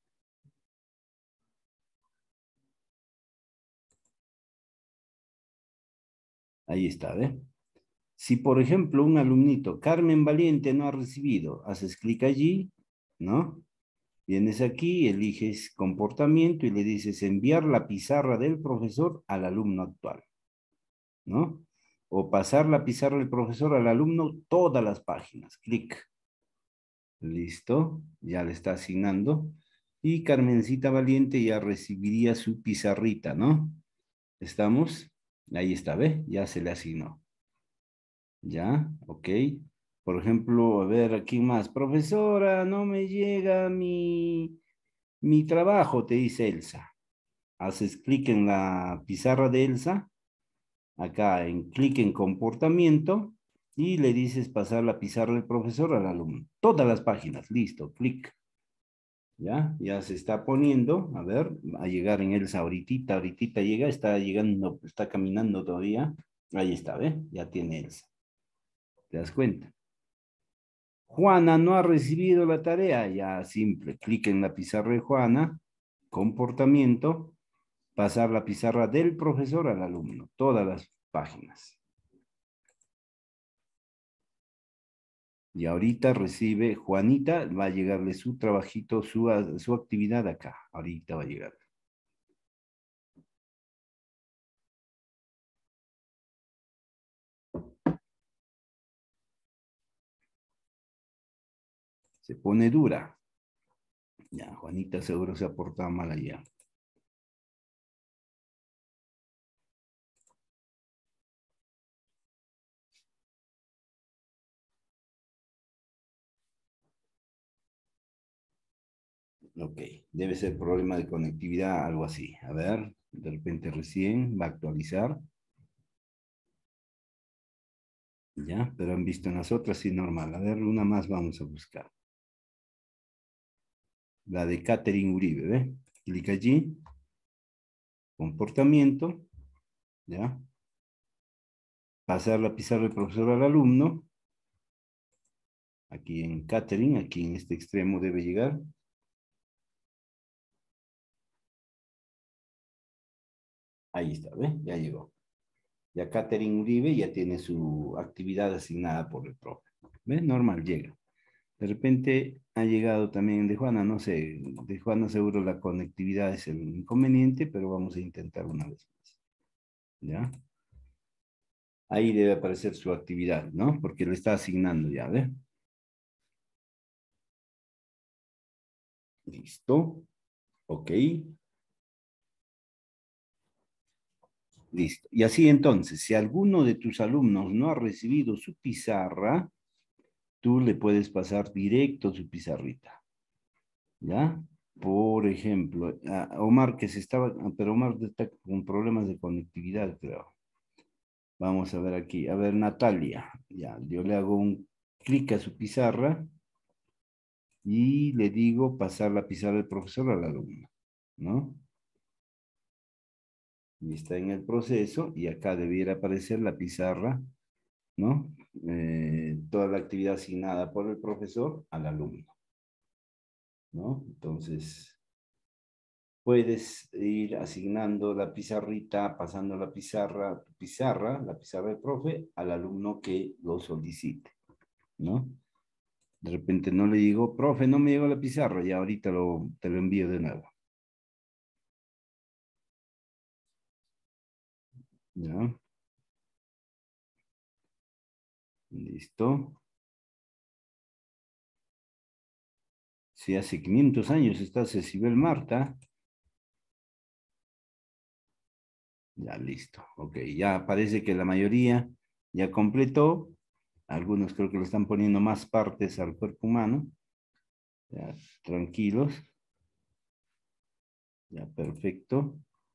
Speaker 1: Ahí está, ¿ve? Si, por ejemplo, un alumnito, Carmen Valiente, no ha recibido, haces clic allí, ¿no? Vienes aquí, eliges comportamiento y le dices enviar la pizarra del profesor al alumno actual, ¿no? O pasar la pizarra del profesor al alumno todas las páginas. Clic. Listo, ya le está asignando. Y Carmencita Valiente ya recibiría su pizarrita, ¿no? ¿Estamos? Ahí está, ¿ve? Ya se le asignó. ¿Ya? Ok. Por ejemplo, a ver, ¿a más? Profesora, no me llega mi trabajo, te dice Elsa. Haces clic en la pizarra de Elsa, acá en clic en comportamiento, y le dices pasar la pizarra del profesor al alumno. Todas las páginas, listo, clic. ¿Ya? Ya se está poniendo, a ver, va a llegar en Elsa ahorita llega, está llegando, está caminando todavía. Ahí está, ¿ve? Ya tiene Elsa. ¿Te das cuenta? Juana no ha recibido la tarea, ya simple, clic en la pizarra de Juana, comportamiento, pasar la pizarra del profesor al alumno, todas las páginas. Y ahorita recibe Juanita, va a llegarle su trabajito, su actividad acá. Ahorita va a llegar. Se pone dura. Ya, Juanita seguro se ha portado mal allá. Ok, debe ser problema de conectividad, algo así. A ver, de repente recién va a actualizar. Ya, pero han visto en las otras, sí, normal. A ver, una más vamos a buscar. La de Catherine Uribe, ¿ve? Clic allí, comportamiento, ¿ya? Pasar la pizarra del profesor al alumno. Aquí en Catherine, aquí en este extremo debe llegar. Ahí está, ¿ve? Ya llegó. Ya Catherine Uribe ya tiene su actividad asignada por el profe. ¿Ve? Normal, llega. De repente ha llegado también de Juana, no sé, de Juana seguro la conectividad es el inconveniente, pero vamos a intentar una vez más. ¿Ya? Ahí debe aparecer su actividad, ¿no? Porque lo está asignando ya, ¿ve? Listo. Ok. Listo. Y así entonces, si alguno de tus alumnos no ha recibido su pizarra, tú le puedes pasar directo su pizarrita. ¿Ya? Por ejemplo, a Omar que se estaba, pero Omar está con problemas de conectividad, creo. Vamos a ver aquí. A ver, Natalia. Ya, yo le hago un clic a su pizarra y le digo pasar la pizarra del profesor al alumno, ¿no? Y está en el proceso y acá debiera aparecer la pizarra, ¿no? Toda la actividad asignada por el profesor al alumno, ¿no? Entonces, puedes ir asignando la pizarrita, pasando la pizarra, la pizarra del profe, al alumno que lo solicite, ¿no? De repente no le digo, profe, no me llegó la pizarra, y ahorita te lo envío de nuevo. ¿Ya? Listo. Si hace 500 años está Cecibel Marta, ya listo. Ok, ya parece que la mayoría ya completó. Algunos creo que le están poniendo más partes al cuerpo humano. Ya, tranquilos. Ya, perfecto.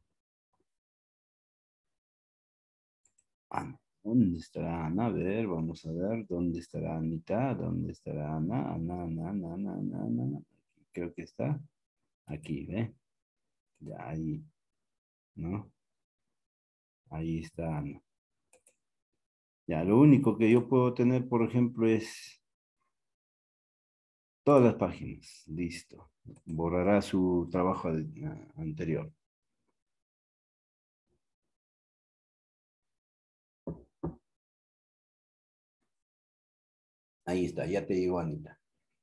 Speaker 1: Ah, ¿dónde estará Ana? A ver, vamos a ver. ¿Dónde estará Anita? ¿Dónde estará Ana? Ana. Creo que está aquí, ¿ve? Ya ahí, ¿no? Ahí está Ana. Ya, lo único que yo puedo tener, por ejemplo, es todas las páginas. Listo. Borrará su trabajo anterior. Ahí está, ya te llegó Anita.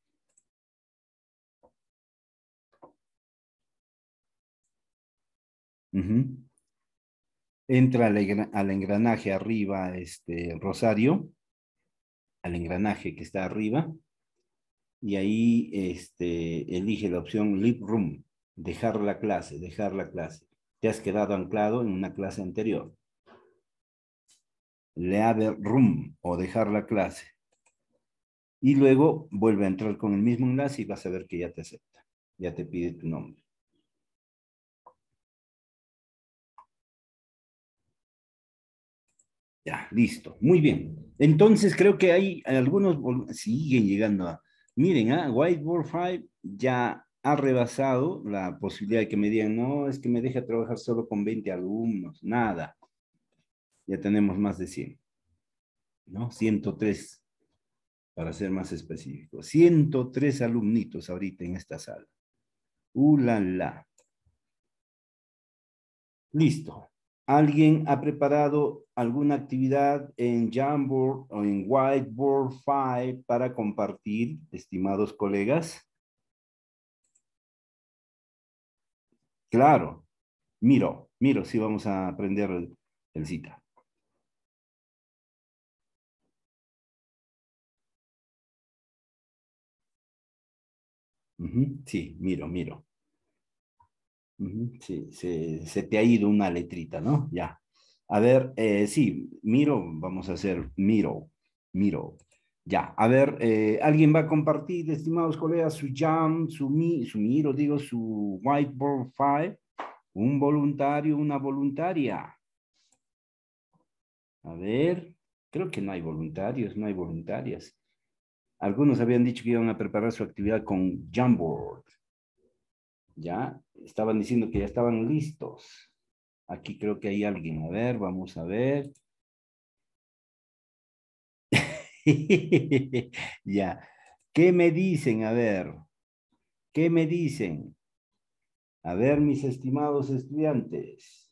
Speaker 1: Ujú. Entra al engranaje arriba, Rosario, al engranaje que está arriba, y ahí elige la opción Leave Room, dejar la clase, dejar la clase. te has quedado anclado en una clase anterior. Leave room o dejar la clase. Y luego vuelve a entrar con el mismo enlace y vas a ver que ya te acepta. Ya te pide tu nombre. Ya, listo. Muy bien. Entonces creo que hay algunos siguen llegando a... Miren, Whiteboard 5 ya ha rebasado la posibilidad de que me digan, no, es que me deja trabajar solo con 20 alumnos. Nada. Ya tenemos más de 100, ¿no? 103, para ser más específico. 103 alumnitos ahorita en esta sala. La, la. Listo. ¿Alguien ha preparado alguna actividad en Jamboard o en Whiteboard 5 para compartir, estimados colegas? Claro. Miro, sí vamos a aprender el cita. Sí, miro. Sí, se te ha ido una letrita, ¿no? Ya. A ver, sí, vamos a hacer miro. Ya, a ver, ¿alguien va a compartir, estimados colegas, su jam, su miro, digo, su whiteboard file? Un voluntario, una voluntaria. A ver, creo que no hay voluntarios, no hay voluntarias. Algunos habían dicho que iban a preparar su actividad con Jamboard. Ya, estaban diciendo que ya estaban listos. Aquí creo que hay alguien. A ver, vamos a ver. Ya. ¿Qué me dicen? A ver, ¿qué me dicen? A ver, mis estimados estudiantes.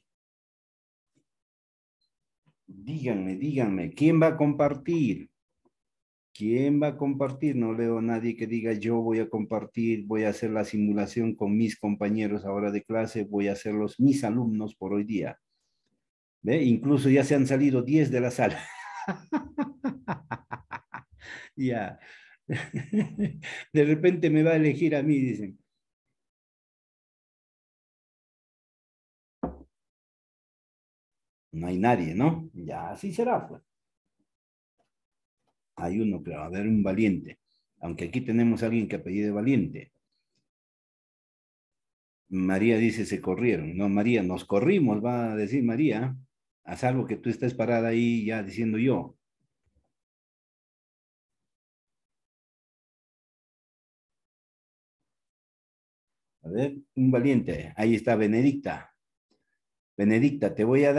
Speaker 1: Díganme, ¿quién va a compartir? ¿Quién va a compartir? No leo a nadie que diga yo voy a compartir, voy a hacer la simulación con mis compañeros ahora de clase, voy a hacerlos mis alumnos por hoy día. ¿Ve? Incluso ya se han salido 10 de la sala. Ya. De repente me va a elegir a mí, dicen. No hay nadie, ¿no? Ya así será, pues. Hay uno, pero a ver, un valiente. Aunque aquí tenemos a alguien que apellide valiente. María dice, se corrieron. No, María, nos corrimos, va a decir María. A salvo que tú estés parada ahí ya diciendo yo. A ver, un valiente. Ahí está Benedicta. Benedicta,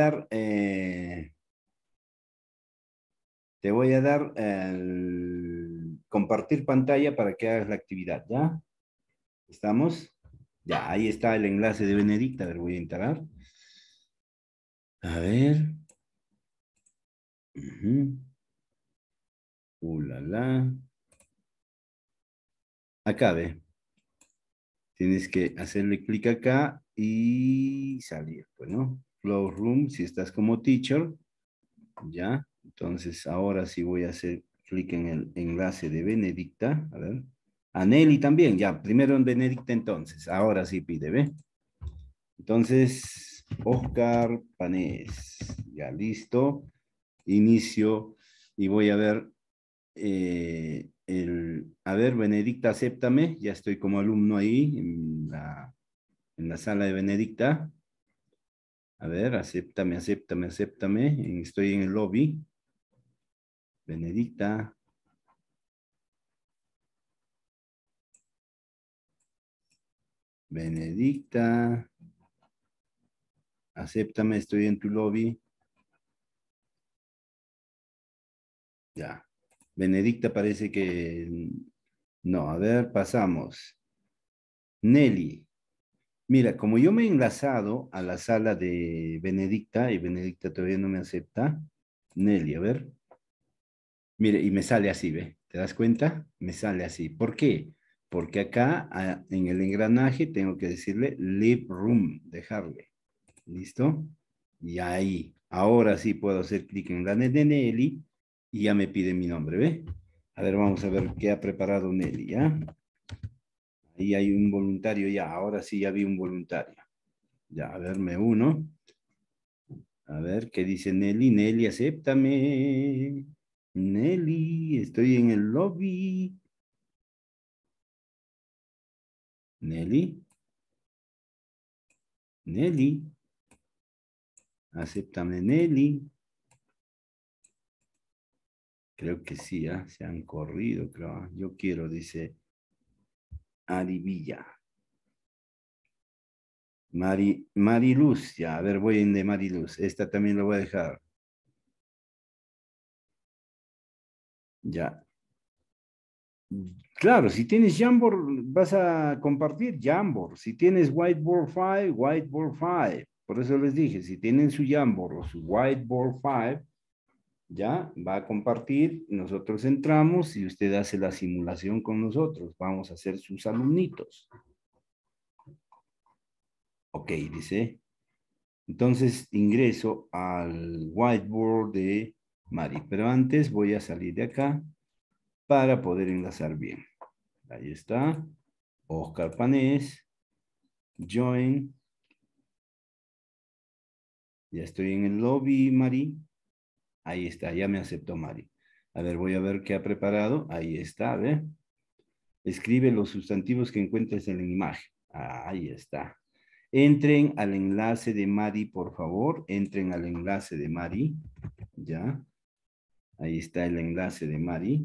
Speaker 1: te voy a dar el compartir pantalla para que hagas la actividad, ¿ya? ¿Estamos? Ya, ahí está el enlace de Benedicta. A ver, voy a entrar. A ver. Ujú. La. Acá ve. Tienes que hacerle clic acá y salir, pues, ¿no? Flow Room, si estás como teacher, ya. Entonces, ahora sí voy a hacer clic en el enlace de Benedicta. A ver. A Nelly también, ya. Primero en Benedicta, entonces. Ahora sí pide, ¿ve? Entonces, Oscar Panés. Ya listo. Inicio y voy a ver a ver, Benedicta, acéptame. Ya estoy como alumno ahí en la sala de Benedicta. A ver, acéptame. Estoy en el lobby. Benedicta. Benedicta. Acéptame, estoy en tu lobby. Ya. Benedicta parece que... No, a ver, pasamos. Nelly. Mira, como yo me he enlazado a la sala de Benedicta y Benedicta todavía no me acepta. Nelly, a ver. Mire, y me sale así, ¿ve? ¿Te das cuenta? Me sale así. ¿Por qué? Porque acá en el engranaje tengo que decirle leave room, dejarle. ¿Listo? Y ahí, ahora sí puedo hacer clic en la de Nelly y ya me pide mi nombre, ¿ve? A ver, vamos a ver qué ha preparado Nelly, ¿ya? Ahí hay un voluntario ya, ahora sí ya vi un voluntario. Ya, a ver, me uno. A ver, ¿qué dice Nelly? Nelly, acéptame. Nelly, estoy en el lobby. Nelly. Nelly. Acéptame, Nelly. Creo que sí, ¿ah? Se han corrido, creo. Yo quiero, dice Ari Villa. Mariluz, ya, a ver, voy en de Mariluz. Esta también lo voy a dejar. Ya. Claro, si tienes Jamboard, vas a compartir Jamboard. Si tienes Whiteboard 5, Whiteboard 5. Por eso les dije, si tienen su Jamboard o su Whiteboard 5, ya va a compartir. Nosotros entramos y usted hace la simulación con nosotros. Vamos a ser sus alumnitos. Ok, dice. Entonces ingreso al whiteboard de Mari. Pero antes voy a salir de acá para poder enlazar bien. Ahí está. Oscar Panés. Join. Ya estoy en el lobby, Mari. Ahí está, ya me aceptó Mari. A ver, voy a ver qué ha preparado. Ahí está, ¿ve? Escribe los sustantivos que encuentres en la imagen. Ahí está. Entren al enlace de Mari, por favor. Entren al enlace de Mari. Ya. Ahí está el enlace de Mari.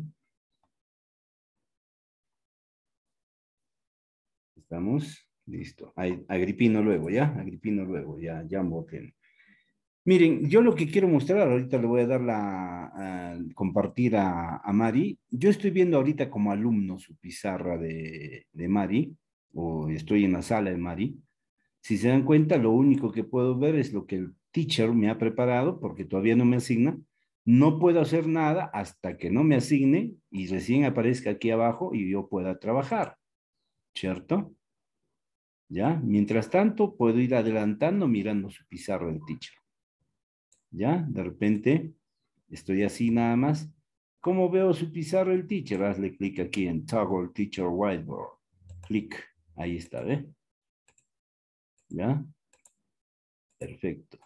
Speaker 1: ¿Estamos? Listo. Agripino luego, ¿ya? Agripino luego, ya voten. Miren, yo lo que quiero mostrar, ahorita le voy a dar compartir a Mari. Yo estoy viendo ahorita como alumno su pizarra de Mari, o estoy en la sala de Mari. Si se dan cuenta, lo único que puedo ver es lo que el teacher me ha preparado, porque todavía no me asigna. No puedo hacer nada hasta que no me asigne y recién aparezca aquí abajo y yo pueda trabajar, ¿cierto? ¿Ya? Mientras tanto, puedo ir adelantando mirando su pizarra del teacher. ¿Ya? De repente, estoy así nada más. ¿Cómo veo su pizarra del teacher? Hazle clic aquí en Toggle Teacher Whiteboard. Clic. Ahí está, ¿ve? ¿Ya? Perfecto.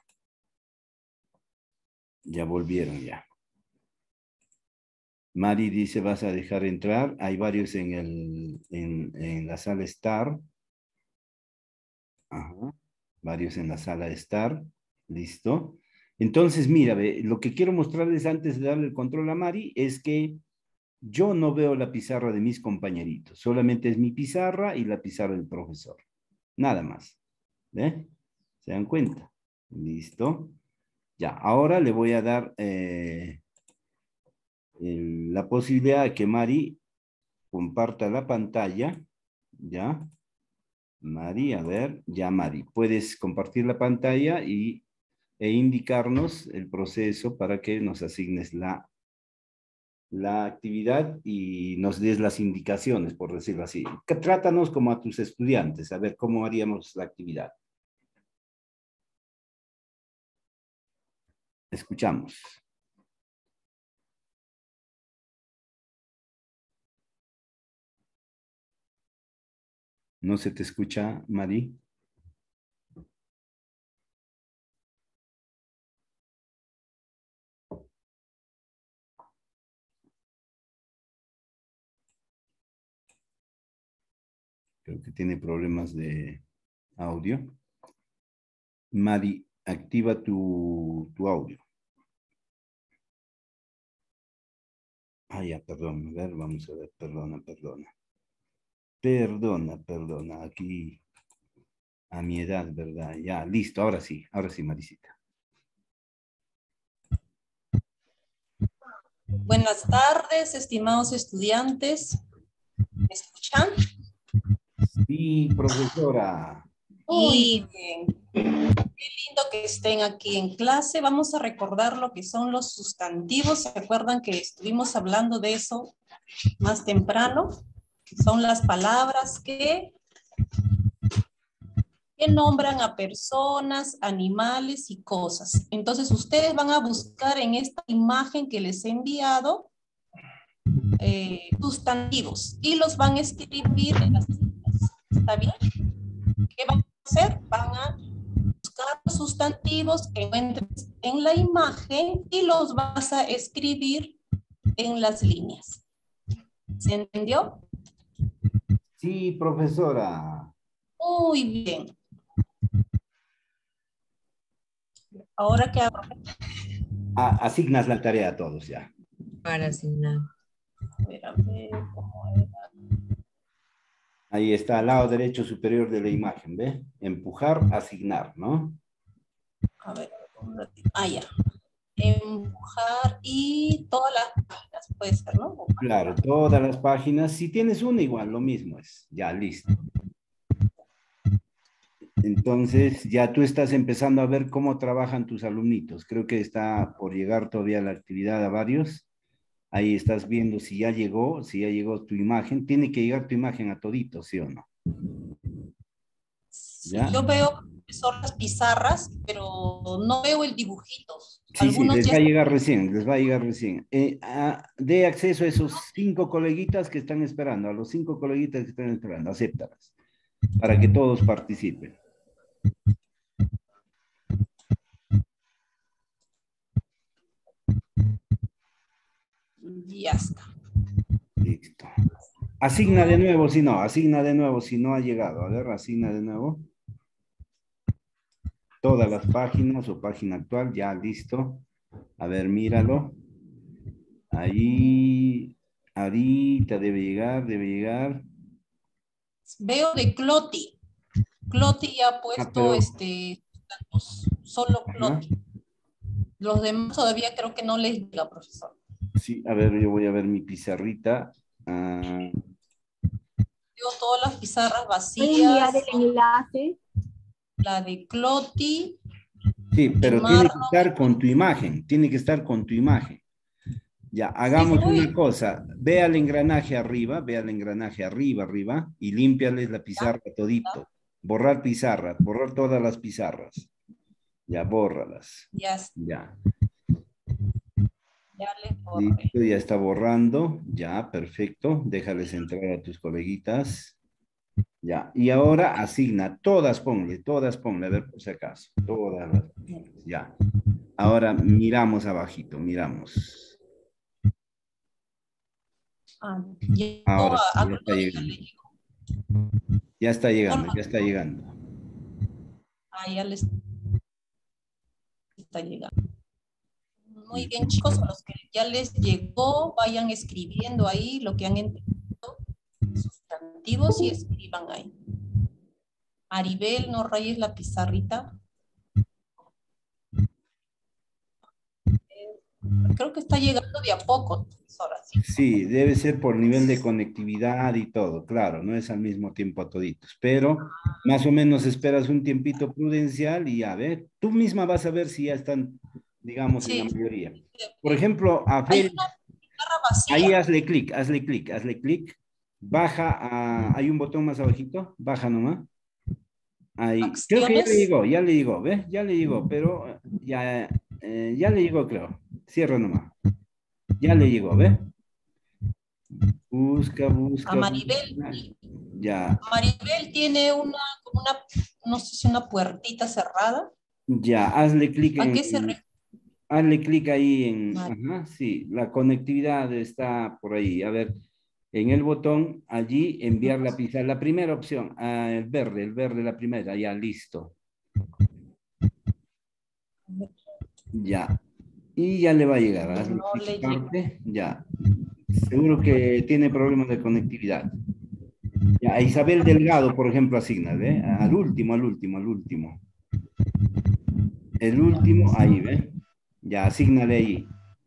Speaker 1: Ya volvieron ya. Mari dice, vas a dejar entrar. Hay varios en la sala Star. Ajá. Varios en la sala Star. Listo. Entonces, mira, lo que quiero mostrarles antes de darle el control a Mari es que yo no veo la pizarra de mis compañeritos. Solamente es mi pizarra y la pizarra del profesor. Nada más. ¿Ve? ¿Se dan cuenta? Listo. Ya, ahora le voy a dar la posibilidad de que Mari comparta la pantalla, ¿ya? Mari, a ver, ya Mari, puedes compartir la pantalla e indicarnos el proceso para que nos asignes la actividad y nos des las indicaciones, por decirlo así. Trátanos como a tus estudiantes, a ver cómo haríamos la actividad. Escuchamos. ¿No se te escucha, Mari? Creo que tiene problemas de audio. Mari, activa tu audio. Ah, ya, perdón. A ver, vamos a ver. Perdona. Perdona. Aquí, a mi edad, ¿verdad? Ya, listo. Ahora sí, Marisita.
Speaker 2: Buenas tardes, estimados estudiantes. ¿Me escuchan?
Speaker 1: Sí, profesora.
Speaker 2: Muy bien. Qué lindo que estén aquí en clase. Vamos a recordar lo que son los sustantivos. ¿Se acuerdan que estuvimos hablando de eso más temprano? Son las palabras que nombran a personas, animales y cosas. Entonces, ustedes van a buscar en esta imagen que les he enviado sustantivos y los van a escribir en las citas. ¿Está bien? ¿Qué van a hacer? Van a buscar los sustantivos que encuentres en la imagen y los vas a escribir en las líneas. ¿Se entendió?
Speaker 1: Sí, profesora.
Speaker 2: Muy bien. Ahora que hago.
Speaker 1: Asignas la tarea a todos ya.
Speaker 3: Para asignar.
Speaker 2: A ver, ¿cómo era?
Speaker 1: Ahí está, al lado derecho superior de la imagen, ¿ve? Empujar, asignar, ¿no?
Speaker 2: A ver, un ratito. Ya. Empujar y todas las páginas, puede ser, ¿no?
Speaker 1: Claro, todas las páginas. Si tienes una, igual, lo mismo es. Ya, listo. Entonces, ya tú estás empezando a ver cómo trabajan tus alumnitos. Creo que está por llegar todavía la actividad a varios. Ahí estás viendo si ya llegó tu imagen. Tiene que llegar tu imagen a toditos, ¿sí o no?
Speaker 2: Sí,
Speaker 1: ¿Ya?
Speaker 2: yo veo, profesor, las pizarras, pero no veo el dibujito.
Speaker 1: Sí,
Speaker 2: Algunos
Speaker 1: les
Speaker 2: ya
Speaker 1: va a llegar recién, les va a llegar recién. Dé acceso a esos 5 coleguitas que están esperando, a los 5 coleguitas que están esperando, acéptalas, para que todos participen.
Speaker 2: ya está.
Speaker 1: Listo. Asigna de nuevo si no ha llegado. A ver, asigna de nuevo. Todas las páginas o página actual, ya listo. A ver, míralo. Ahí, ahorita debe llegar.
Speaker 2: Veo de Cloti. Cloti ya ha puesto
Speaker 1: pero...
Speaker 2: solo
Speaker 1: Ajá.
Speaker 2: Cloti. Los demás todavía creo que no les llega, profesor.
Speaker 1: Sí, a ver, yo voy a ver mi pizarrita.
Speaker 2: Veo todas las pizarras
Speaker 4: ¿Puede enviar
Speaker 2: vacías.
Speaker 4: el enlace?
Speaker 2: La de Cloti.
Speaker 1: Sí, pero tiene que
Speaker 2: Marlon.
Speaker 1: estar con tu imagen, tiene que estar con tu imagen. Ya, hagamos una cosa, ve al engranaje arriba, arriba, y límpiales la pizarra todito. Borrar pizarra, borrar todas las pizarras. Ya, bórralas.
Speaker 2: Ya les borré.
Speaker 1: Listo, ya está borrando, ya, perfecto. Déjales entrar a tus coleguitas. Ya, y ahora asigna, todas ponle, a ver por si acaso. Todas las, ya. Ahora miramos abajito, miramos. Ahora sí, ya está llegando. Ya está llegando.
Speaker 2: Ya les está llegando. Muy bien, chicos, a los que ya les llegó, vayan escribiendo ahí lo que han entendido, sustantivos, y escriban ahí. Maribel, no rayes la pizarrita. Creo que está llegando de a poco, profesora.
Speaker 1: Sí, debe ser por nivel de conectividad y todo, claro, no es al mismo tiempo a toditos, pero más o menos esperas un tiempito prudencial y a ver, tú misma vas a ver si ya están, digamos, en la mayoría. Por ejemplo, a Fel, ahí hazle clic, baja, hay un botón más abajito, baja nomás. Ahí, creo que ya le llegó, ¿ves? Ya le llegó, pero ya le llegó, creo. Cierra nomás. Ya le llegó, ¿ves? Busca.
Speaker 2: A Maribel.
Speaker 1: Ya.
Speaker 2: Maribel tiene no sé si una puertita cerrada.
Speaker 1: Ya, hazle clic en...
Speaker 2: ¿A qué se refiere?
Speaker 1: Hazle clic ahí en... Ajá, sí, la conectividad está por ahí. A ver, en el botón, allí, enviar la pizarra. La primera opción, el verde, la primera, ya, listo. Ya. Y ya le va a llegar. Hazle clic parte, ya. Seguro que tiene problemas de conectividad. Ya, a Isabel Delgado, por ejemplo, asigna, ¿ve? Al último. El último, ahí, ¿ve? Ya, asígnale ahí.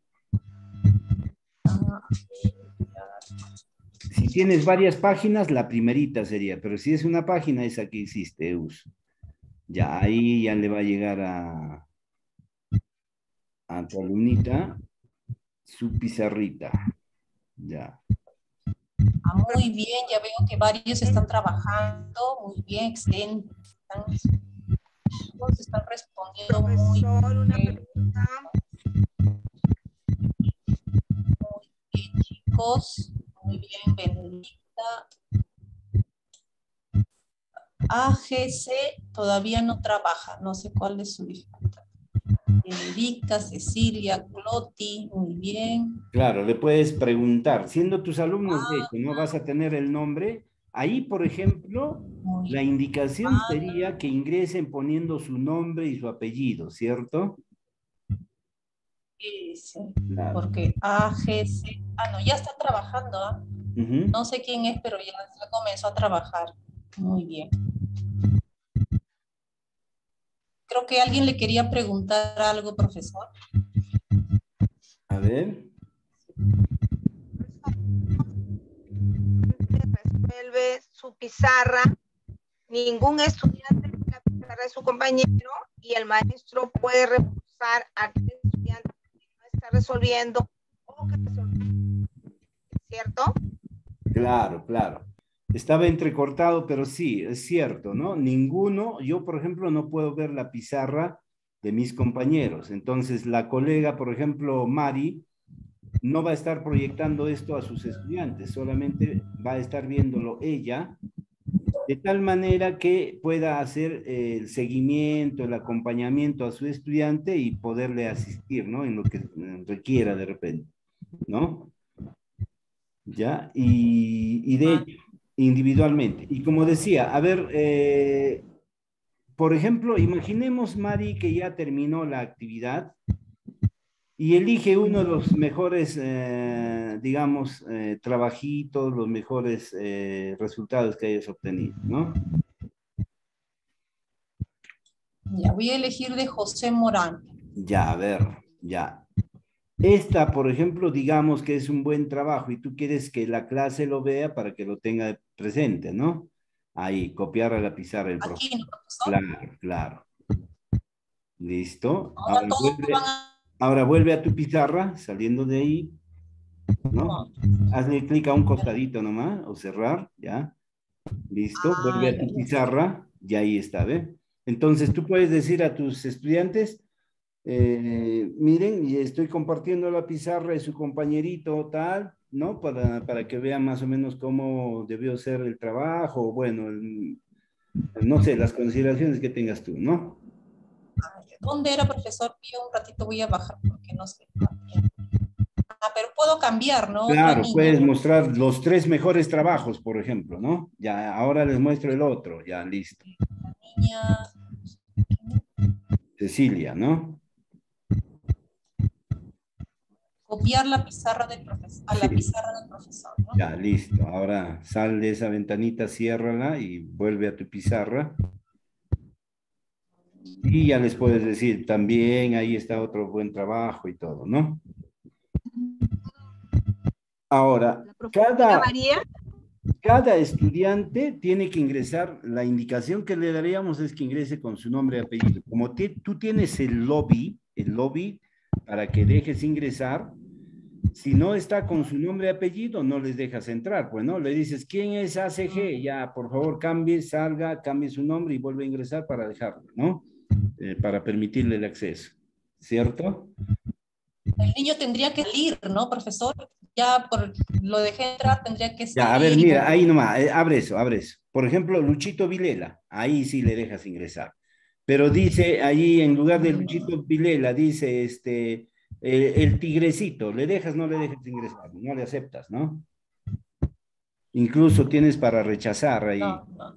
Speaker 1: Si tienes varias páginas, la primerita sería, pero si es una página, esa que hiciste, Eus. Ya, ahí ya le va a llegar a tu alumnita su pizarrita. Ya.
Speaker 2: Muy bien, ya veo que varios están trabajando, muy bien, excelente. Todos están respondiendo muy bien.
Speaker 4: Una pregunta.
Speaker 2: Muy bien, chicos. Muy bien, Benedicta. AGC todavía no trabaja, no sé cuál es su dificultad. Erika, Cecilia, Cloti, muy bien.
Speaker 1: Claro, le puedes preguntar, siendo tus alumnos, de hecho, ¿no? Vas a tener el nombre. Ahí, por ejemplo,
Speaker 2: Muy
Speaker 1: la
Speaker 2: bien.
Speaker 1: indicación sería que ingresen poniendo su nombre y su apellido, ¿cierto?
Speaker 2: Sí,
Speaker 1: Claro.
Speaker 2: porque AGC, no, ya está trabajando, ¿ah?
Speaker 1: Ujú.
Speaker 2: No sé quién es, pero ya comenzó a trabajar. Muy bien. Creo que alguien le quería preguntar algo, profesor.
Speaker 1: A ver.
Speaker 3: Resuelve su pizarra, ningún estudiante ve la pizarra de su compañero y el maestro puede reforzar a aquel estudiante que no está resolviendo o que resolvió, ¿cierto?
Speaker 1: Claro, claro. Estaba entrecortado, pero sí, es cierto, ¿no? Ninguno, yo por ejemplo no puedo ver la pizarra de mis compañeros. Entonces la colega, por ejemplo, Mari, no va a estar proyectando esto a sus estudiantes, solamente va a estar viéndolo ella, de tal manera que pueda hacer el seguimiento, el acompañamiento a su estudiante y poderle asistir, ¿no? En lo que requiera de repente, ¿no? ¿Ya? Y de hecho, individualmente. Y como decía, a ver, por ejemplo, imaginemos, Mari, que ya terminó la actividad y elige uno de los mejores, digamos, trabajitos, los mejores resultados que hayas obtenido, ¿no?
Speaker 2: Ya, voy a elegir de José Morán.
Speaker 1: Ya, a ver, ya. Esta, por ejemplo, digamos que es un buen trabajo y tú quieres que la clase lo vea para que lo tenga presente, ¿no? Ahí, copiar a la pizarra el profesor.
Speaker 2: Aquí, ¿no, profesor?
Speaker 1: Claro, claro. Listo.
Speaker 2: Ahora todos van a...
Speaker 1: Ahora vuelve a tu pizarra, saliendo de ahí, ¿no? Hazle clic a un costadito nomás, o cerrar, ¿ya? Listo. Vuelve a
Speaker 2: Ya,
Speaker 1: tu
Speaker 2: ya sé.
Speaker 1: pizarra, y ahí está, ¿ve? Entonces tú puedes decir a tus estudiantes, miren, y estoy compartiendo la pizarra de su compañerito tal, ¿no? Para que vean más o menos cómo debió ser el trabajo, bueno, no sé, las consideraciones que tengas tú, ¿no?
Speaker 2: ¿Dónde era, profesor? Yo un ratito voy a bajar porque no sé. Pero puedo cambiar, ¿no? Otra
Speaker 1: Claro,
Speaker 2: niña.
Speaker 1: puedes mostrar los tres mejores trabajos, por ejemplo, ¿no? Ya, ahora les muestro el otro, ya, listo.
Speaker 2: Niña...
Speaker 1: Cecilia, ¿no?
Speaker 2: Copiar la pizarra del profesor, a la
Speaker 1: Sí,
Speaker 2: pizarra del profesor, ¿no?
Speaker 1: ya, listo. Ahora sal de esa ventanita, ciérrala y vuelve a tu pizarra. Y ya les puedes decir, también ahí está otro buen trabajo y todo, ¿no? Ahora,
Speaker 3: La profesora María.
Speaker 1: cada estudiante tiene que ingresar, la indicación que le daríamos es que ingrese con su nombre y apellido. Como tú tienes el lobby para que dejes ingresar, si no está con su nombre y apellido, no les dejas entrar, pues, ¿no? Le dices, ¿quién es ACG? Ya, por favor, cambie, salga, cambie su nombre y vuelve a ingresar para dejarlo, ¿no? Para permitirle el acceso, ¿cierto?
Speaker 2: El niño tendría que salir, ¿no, profesor? Ya por lo dejé entrar, tendría que
Speaker 1: Ya, a ver,
Speaker 2: salir y
Speaker 1: mira,
Speaker 2: volver.
Speaker 1: ahí nomás, abre eso, abre eso. Por ejemplo, Luchito Vilela, ahí sí le dejas ingresar. Pero dice ahí, en lugar de Luchito Vilela, dice el tigrecito, ¿le dejas, no le dejas ingresar? No le aceptas, ¿no? Incluso tienes para rechazar ahí.
Speaker 2: No, no.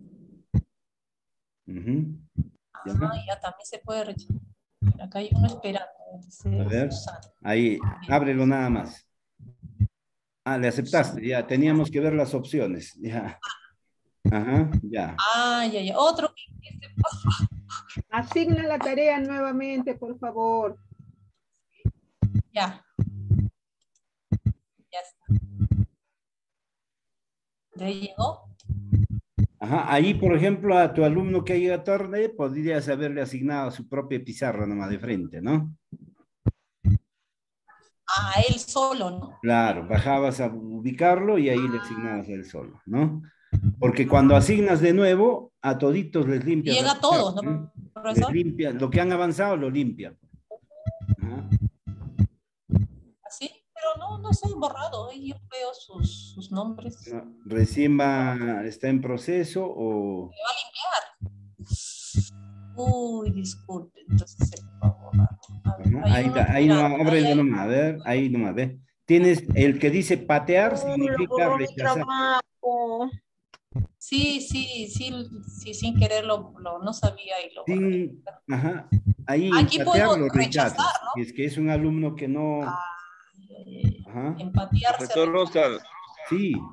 Speaker 1: Ujú. ¿Ya?
Speaker 2: Ya también se puede rechazar. Acá hay uno esperando.
Speaker 1: A
Speaker 2: Dice
Speaker 1: ver,
Speaker 2: Susana.
Speaker 1: ahí, ábrelo nada más. Ah, le aceptaste, ya, teníamos que ver las opciones, ya. Ajá, ya.
Speaker 2: Ya. Otro.
Speaker 4: Asigna la tarea nuevamente, por favor.
Speaker 2: Ya. Ya está. ¿Ya llegó?
Speaker 1: Ajá, ahí, por ejemplo, a tu alumno que llega tarde, podrías haberle asignado su propia pizarra nomás de frente, ¿no?
Speaker 2: A él solo, ¿no?
Speaker 1: Claro, bajabas a ubicarlo y ahí le asignabas a él solo, ¿no? Porque cuando asignas de nuevo, a toditos les
Speaker 2: Y
Speaker 1: limpias la
Speaker 2: llega a
Speaker 1: pizarra,
Speaker 2: todos, ¿no,
Speaker 1: ¿no? Les
Speaker 2: profesor?
Speaker 1: limpias, lo que han avanzado lo limpian. Ajá.
Speaker 2: Así, pero no se han borrado. Yo veo sus nombres.
Speaker 1: Recién está en proceso o...
Speaker 2: Se va a limpiar. Uy, disculpe, entonces se va a borrar. A ver,
Speaker 1: Ajá, ahí está, ahí
Speaker 2: mira,
Speaker 1: nomás, ábrele nomás, a ver, ahí nomás, ve. Tienes el que dice patear,
Speaker 3: Lo
Speaker 1: significa
Speaker 3: borró mi
Speaker 1: rechazar.
Speaker 3: trabajo.
Speaker 2: sí, sin querer no sabía y lo borré.
Speaker 1: Sin, ajá, ahí en
Speaker 2: Aquí puedo
Speaker 1: patear lo
Speaker 2: rechazar,
Speaker 1: rechazas.
Speaker 2: ¿no?
Speaker 1: Y es que es un alumno que no,
Speaker 2: Ah,
Speaker 1: ajá,
Speaker 2: empatear se
Speaker 5: Profesor
Speaker 2: rechaza.
Speaker 5: Rosal,
Speaker 1: sí.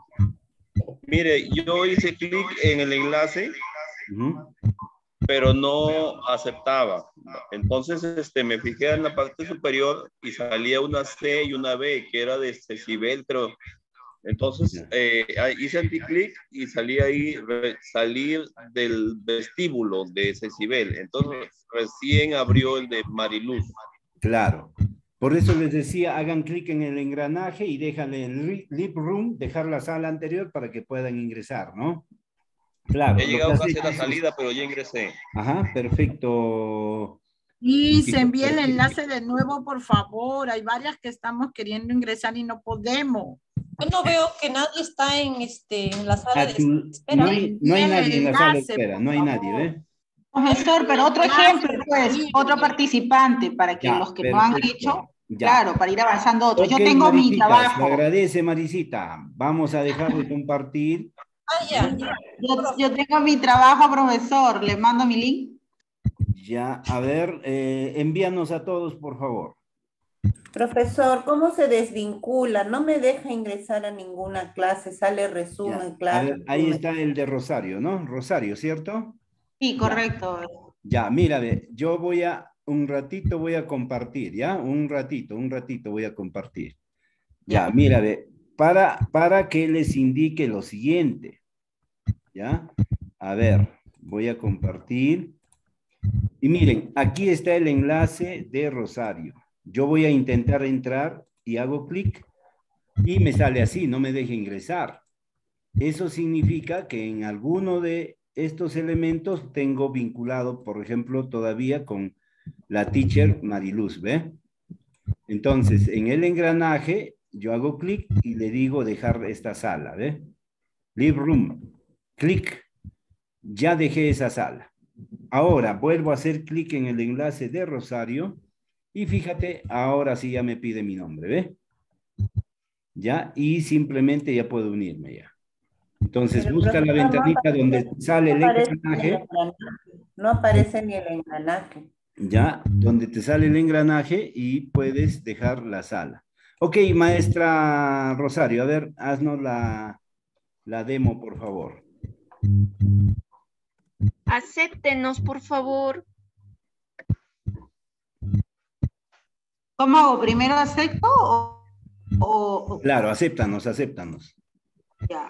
Speaker 5: mire, yo hice clic en el enlace,
Speaker 1: Ujú.
Speaker 5: pero no aceptaba. Entonces, me fijé en la parte superior y salía una C y una B, que era de Cecibel, creo. Entonces,
Speaker 1: Ya.
Speaker 5: hice anticlic y salí ahí, salir del vestíbulo de Cecibel. Entonces, recién abrió el de Mariluz.
Speaker 1: Claro. Por eso les decía, hagan clic en el engranaje y déjale el Leave Room, dejar la sala anterior para que puedan ingresar, ¿no? Claro,
Speaker 5: He
Speaker 1: lo que
Speaker 5: llegado
Speaker 1: has
Speaker 5: casi a
Speaker 1: hecho
Speaker 5: la
Speaker 1: es...
Speaker 5: salida, pero ya ingresé.
Speaker 1: Ajá, perfecto.
Speaker 4: Y se
Speaker 1: Listo,
Speaker 4: envía el
Speaker 1: perfecto.
Speaker 4: enlace de nuevo, por favor. Hay varias que estamos queriendo ingresar y no podemos.
Speaker 2: Yo no veo que nadie está en la sala de
Speaker 1: No
Speaker 2: espera.
Speaker 1: no hay
Speaker 4: El
Speaker 1: nadie en la sala de
Speaker 4: enlace,
Speaker 1: espera,
Speaker 4: por
Speaker 1: no hay nadie,
Speaker 4: favor.
Speaker 1: ¿ve?
Speaker 6: Profesor, pero otro ejemplo, pues,
Speaker 4: Sí.
Speaker 6: otro participante para que
Speaker 1: Ya,
Speaker 6: los que no han hecho,
Speaker 1: perfecto. Ya.
Speaker 6: claro, para ir avanzando otros.
Speaker 1: Ok,
Speaker 6: Yo tengo mi
Speaker 1: Marisita, se
Speaker 6: trabajo,
Speaker 1: agradece, Marisita. Vamos a dejar de compartir.
Speaker 2: Ah, ya.
Speaker 6: yo tengo mi trabajo, profesor, le mando mi link.
Speaker 1: Ya, a ver, envíanos a todos, por favor.
Speaker 7: Profesor, ¿cómo se desvincula? No me deja ingresar a ninguna clase, sale
Speaker 1: Ya.
Speaker 7: resumen,
Speaker 1: A
Speaker 7: clase,
Speaker 1: ver, ahí está el de Rosario, ¿no? Rosario, ¿cierto?
Speaker 6: Sí,
Speaker 1: Ya.
Speaker 6: correcto.
Speaker 1: Ya, mira, ve, yo un ratito voy a compartir, ¿ya? Un ratito voy a compartir. Ya, mira, ve, para que les indique lo siguiente, ¿ya? A ver, voy a compartir. Y miren, aquí está el enlace de Rosario. Yo voy a intentar entrar y hago clic y me sale así, no me deja ingresar. Eso significa que en alguno de estos elementos tengo vinculado, por ejemplo, todavía con la teacher Mariluz, ¿ve? Entonces, en el engranaje, yo hago clic y le digo dejar esta sala, ¿ve? Leave room. Clic. Ya dejé esa sala. Ahora vuelvo a hacer clic en el enlace de Rosario y fíjate, ahora sí ya me pide mi nombre, ¿ve? Ya, y simplemente ya puedo unirme ya. Entonces
Speaker 7: Pero
Speaker 1: busca la
Speaker 7: profesor,
Speaker 1: ventanita donde sale el engranaje,
Speaker 7: no aparece ni el engranaje.
Speaker 1: ya, donde te sale el engranaje y puedes dejar la sala. Ok, maestra Rosario, a ver, haznos la demo, por favor.
Speaker 8: Acéptenos, por favor.
Speaker 6: ¿Cómo hago? ¿Primero acepto o
Speaker 1: Claro, acéptanos, acéptanos.
Speaker 6: ya?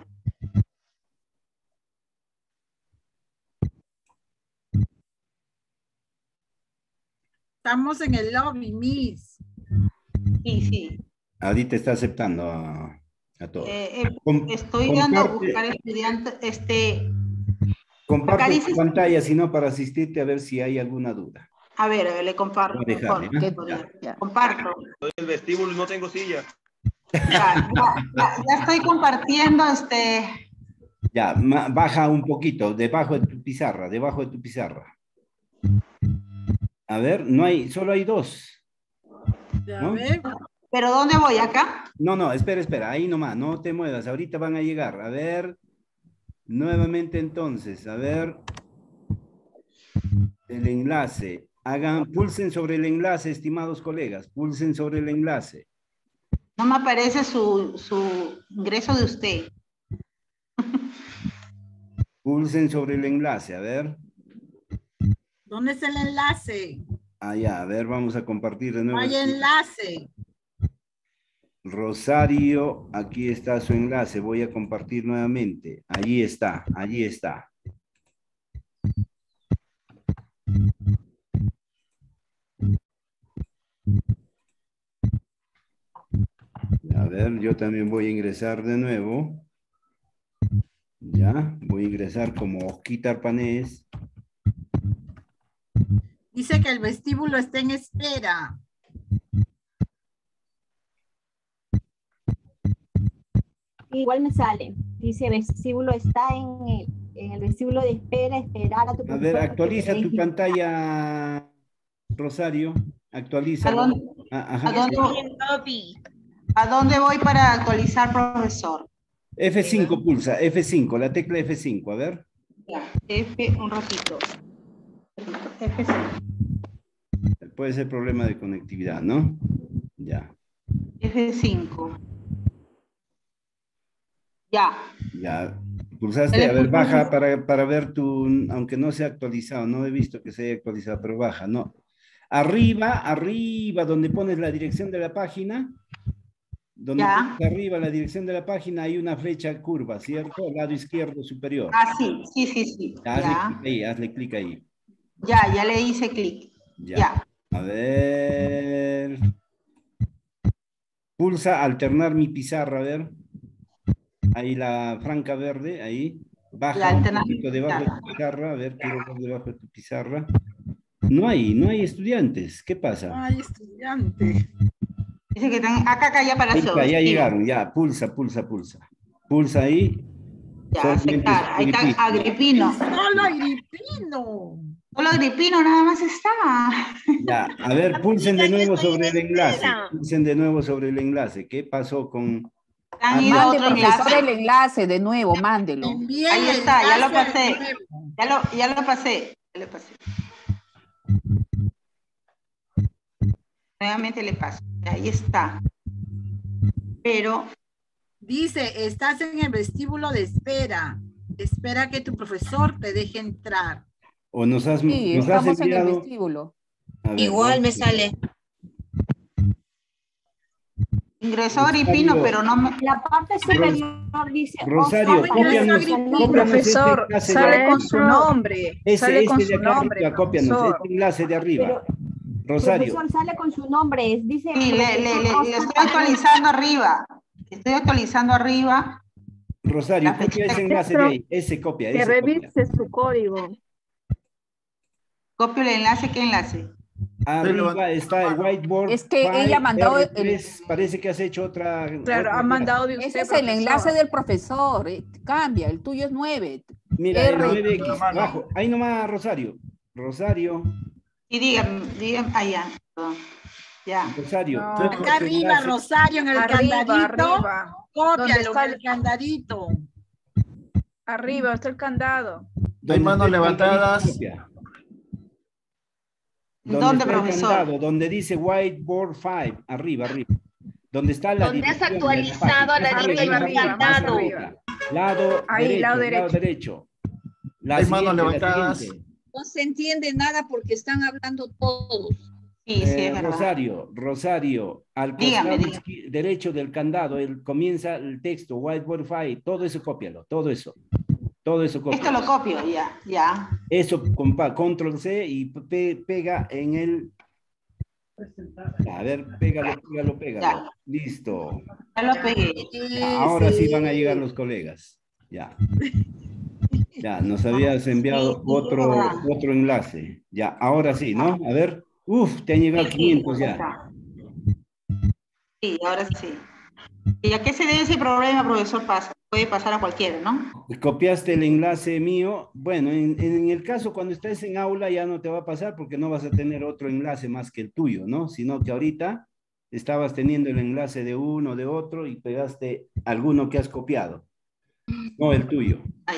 Speaker 4: Estamos en el lobby, Miss.
Speaker 6: Sí, sí.
Speaker 1: Ahorita está aceptando a todos.
Speaker 6: Estoy dando a
Speaker 1: Comparte,
Speaker 6: buscar estudiantes,
Speaker 1: comparte
Speaker 6: acá
Speaker 1: tu
Speaker 6: dice,
Speaker 1: pantalla, si no, para asistirte a ver si hay alguna duda.
Speaker 6: a ver, le comparto.
Speaker 1: Voy a dejarle, ¿no?
Speaker 6: Comparto.
Speaker 5: Estoy en el vestíbulo y no tengo silla.
Speaker 6: Ya estoy compartiendo,
Speaker 1: Ya, baja un poquito, debajo de tu pizarra, debajo de tu pizarra. A ver, no hay, solo hay dos. ¿No?
Speaker 6: ¿Pero dónde voy? ¿Acá?
Speaker 1: No, espera, ahí nomás, no te muevas, ahorita van a llegar. A ver, nuevamente entonces, a ver, el enlace. Pulsen sobre el enlace, estimados colegas, pulsen sobre el enlace.
Speaker 6: No me aparece su ingreso de usted.
Speaker 1: Pulsen sobre el enlace, a ver.
Speaker 4: ¿Dónde es el enlace?
Speaker 1: Ya, a ver, vamos a compartir de
Speaker 4: No
Speaker 1: nuevo.
Speaker 4: hay enlace.
Speaker 1: Rosario, aquí está su enlace, voy a compartir nuevamente. Allí está, allí está. A ver, yo también voy a ingresar de nuevo. Ya, voy a ingresar como Osquita Arpanés.
Speaker 4: Dice que el vestíbulo está en espera.
Speaker 9: Igual me sale. Dice vestíbulo está en en el vestíbulo de espera, esperar a tu
Speaker 1: A
Speaker 9: profesor.
Speaker 1: ver,
Speaker 9: que
Speaker 1: actualiza
Speaker 9: te
Speaker 1: tu
Speaker 9: deje.
Speaker 1: pantalla, Rosario. Actualiza.
Speaker 6: ¿A dónde,
Speaker 1: Ajá.
Speaker 6: a dónde voy para actualizar, profesor?
Speaker 1: F5 pulsa, F5, la tecla F5, a ver.
Speaker 6: Ya, F, un ratito. F5.
Speaker 1: Puede ser problema de conectividad, ¿no? Ya.
Speaker 6: F5. Ya.
Speaker 1: Ya. Pulsaste, a ver, baja para ver tu, aunque no sea actualizado, no he visto que se haya actualizado, pero baja, no. Arriba, donde pones la dirección de la página, donde
Speaker 6: Ya.
Speaker 1: pones arriba la dirección de la página hay una flecha curva, ¿cierto? Al lado izquierdo superior.
Speaker 6: Ah, sí.
Speaker 1: Ya,
Speaker 6: Ya.
Speaker 1: hazle clic ahí.
Speaker 6: Ya le hice clic.
Speaker 1: Ya.
Speaker 6: Ya.
Speaker 1: A ver. Pulsa alternar mi pizarra, a ver. Ahí la franca verde, ahí. Baja un poquito debajo de tu pizarra, a ver, quiero ver debajo de tu pizarra. No hay estudiantes, ¿qué pasa?
Speaker 4: No hay estudiantes.
Speaker 6: Dice que están acá ya para
Speaker 1: Ahí está, ya llegaron, ya, pulsa. Pulsa ahí.
Speaker 6: Ya, aceptar. Ahí está Agripino.
Speaker 4: Solo Agripino.
Speaker 6: Solo Agripino nada más estaba.
Speaker 1: Ya, a ver, pulsen de nuevo sobre el enlace. Pulsen de nuevo sobre el enlace. ¿Qué pasó con...?
Speaker 10: Mande, profesor, el enlace de nuevo, mándelo.
Speaker 6: Ahí está, ya lo pasé. Ya lo pasé. Nuevamente le paso. Ahí está. Pero...
Speaker 4: Dice, estás en el vestíbulo de espera. Espera que tu profesor te deje entrar.
Speaker 1: O nos has,
Speaker 10: sí,
Speaker 1: nos
Speaker 10: estamos
Speaker 1: has enviado...
Speaker 10: en el vestíbulo.
Speaker 1: Ver,
Speaker 3: igual me sale.
Speaker 6: Ingresó Agripino, pero no me...
Speaker 9: La parte superior dice...
Speaker 1: Rosario, cópianos.
Speaker 11: Profesor, sale con su nombre. Sale con su nombre.
Speaker 1: Cópianos, este enlace de arriba. Rosario.
Speaker 9: Profesor, sale con su nombre. Dice...
Speaker 6: Sí, le estoy actualizando arriba.
Speaker 1: Rosario, copia ese enlace de ahí. Ese copia.
Speaker 11: Que revise su código.
Speaker 6: Copio el enlace, ¿qué enlace?
Speaker 1: Arriba está el whiteboard.
Speaker 10: Es que ella mandó
Speaker 1: parece que has hecho otra.
Speaker 11: Claro, ha mandado de usted.
Speaker 10: Ese es el enlace del profesor. Cambia, el tuyo es 9.
Speaker 1: Mira, el 9X abajo. Ahí nomás, Rosario.
Speaker 6: Y dígame, allá. Ya.
Speaker 1: Rosario.
Speaker 4: No, acá arriba, Rosario, en el candadito.
Speaker 11: Arriba.
Speaker 4: Cópialo en el candadito.
Speaker 11: Arriba está el candado.
Speaker 12: Hay manos levantadas.
Speaker 6: ¿Dónde, profesor?
Speaker 1: Candado, donde dice whiteboard 5, arriba. Donde está la
Speaker 8: ¿Dónde has actualizado la dirección del candado?
Speaker 1: Lado derecho.
Speaker 12: Hay manos levantadas.
Speaker 13: No se entiende nada porque están hablando todos.
Speaker 6: Sí, es
Speaker 1: Rosario, al costado derecho del candado, comienza el texto, whiteboard 5, todo eso cópialo, todo eso cópialo.
Speaker 6: Esto lo copio, ya.
Speaker 1: Eso, control C y pega en el... A ver, pégalo. Ya. Listo.
Speaker 6: Ya lo pegué.
Speaker 1: Ahora sí van a llegar los colegas. Ya, nos habías enviado otro enlace. Ya, ahora sí, ¿no? A ver. Te han llegado 500 ya.
Speaker 6: Sí, ahora sí. ¿Y a qué se debe ese problema, profesor? Puede pasar a cualquiera, ¿no?
Speaker 1: Copiaste el enlace mío. Bueno, en el caso cuando estés en aula ya no te va a pasar porque no vas a tener otro enlace más que el tuyo, ¿no? Sino que ahorita estabas teniendo el enlace de uno, de otro y pegaste alguno que has copiado. No el tuyo.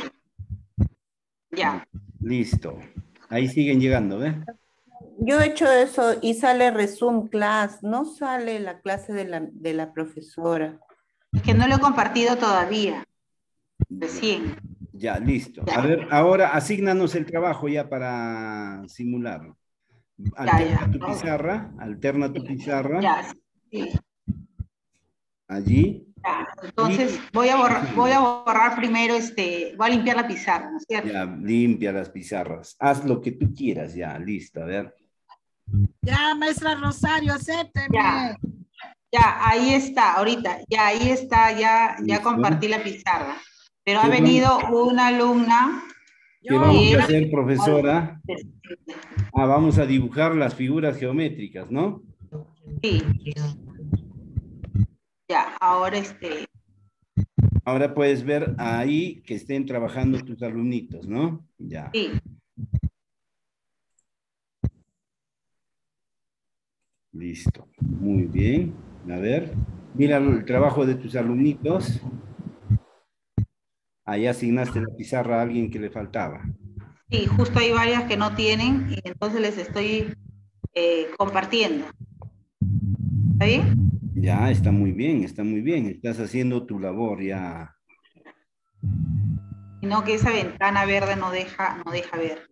Speaker 6: Ya.
Speaker 1: Listo. Ahí siguen llegando, ¿ves?
Speaker 7: Yo he hecho eso y sale resume class, no sale la clase de la profesora.
Speaker 6: Es que no lo he compartido todavía. Recién.
Speaker 1: Ya, listo. A ver, ahora asígnanos el trabajo ya para simularlo. Alterna tu pizarra.
Speaker 6: Ya, sí.
Speaker 1: Allí.
Speaker 6: Ya, entonces voy a borrar primero, voy a limpiar la pizarra, ¿no es cierto?
Speaker 1: Ya, limpia las pizarras. Haz lo que tú quieras, ya, listo, a ver.
Speaker 4: Ya, maestra Rosario, acépteme.
Speaker 6: Ya, ahí está, ahorita, ya ahí está, ya compartí la pizarra. Pero ha venido una alumna.
Speaker 1: ¿Qué vamos a hacer, profesora? Vamos a dibujar las figuras geométricas, ¿no?
Speaker 6: Sí. Ya, ahora
Speaker 1: Ahora puedes ver ahí que estén trabajando tus alumnitos, ¿no? Ya.
Speaker 6: Sí.
Speaker 1: Listo. Muy bien. A ver, mira el trabajo de tus alumnitos. Ahí asignaste la pizarra a alguien que le faltaba.
Speaker 6: Sí, justo hay varias que no tienen y entonces les estoy compartiendo. ¿Está bien?
Speaker 1: Ya, está muy bien, está muy bien. Estás haciendo tu labor ya.
Speaker 6: Sino que esa ventana verde no deja ver.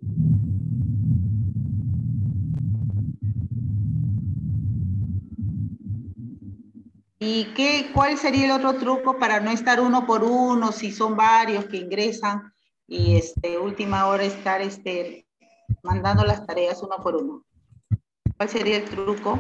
Speaker 6: ¿Y cuál sería el otro truco para no estar uno por uno, si son varios que ingresan y última hora estar mandando las tareas uno por uno? ¿Cuál sería el truco?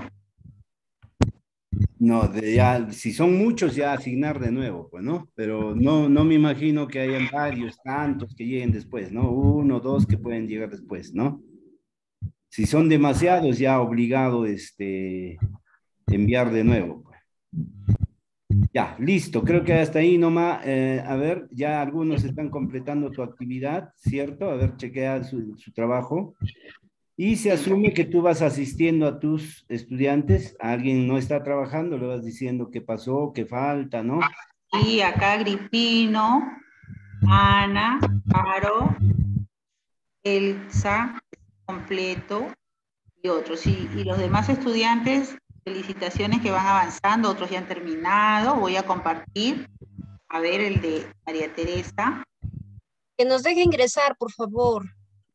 Speaker 1: No, ya, si son muchos, ya asignar de nuevo, pues, ¿no? Pero no me imagino que hayan varios, tantos que lleguen después, ¿no? 1, 2 que pueden llegar después, ¿no? Si son demasiados, ya obligado, enviar de nuevo. Ya, listo, creo que hasta ahí nomás, a ver, ya algunos están completando tu actividad, ¿cierto? A ver, chequea su trabajo. Y se asume que tú vas asistiendo a tus estudiantes, alguien no está trabajando, le vas diciendo qué pasó, qué falta, ¿no?
Speaker 6: Sí, acá Agripino, Ana, Caro, Elsa, completo y otros. Y los demás estudiantes, felicitaciones que van avanzando, otros ya han terminado. Voy a compartir, a ver, el de María Teresa.
Speaker 8: Que nos deje ingresar, por favor.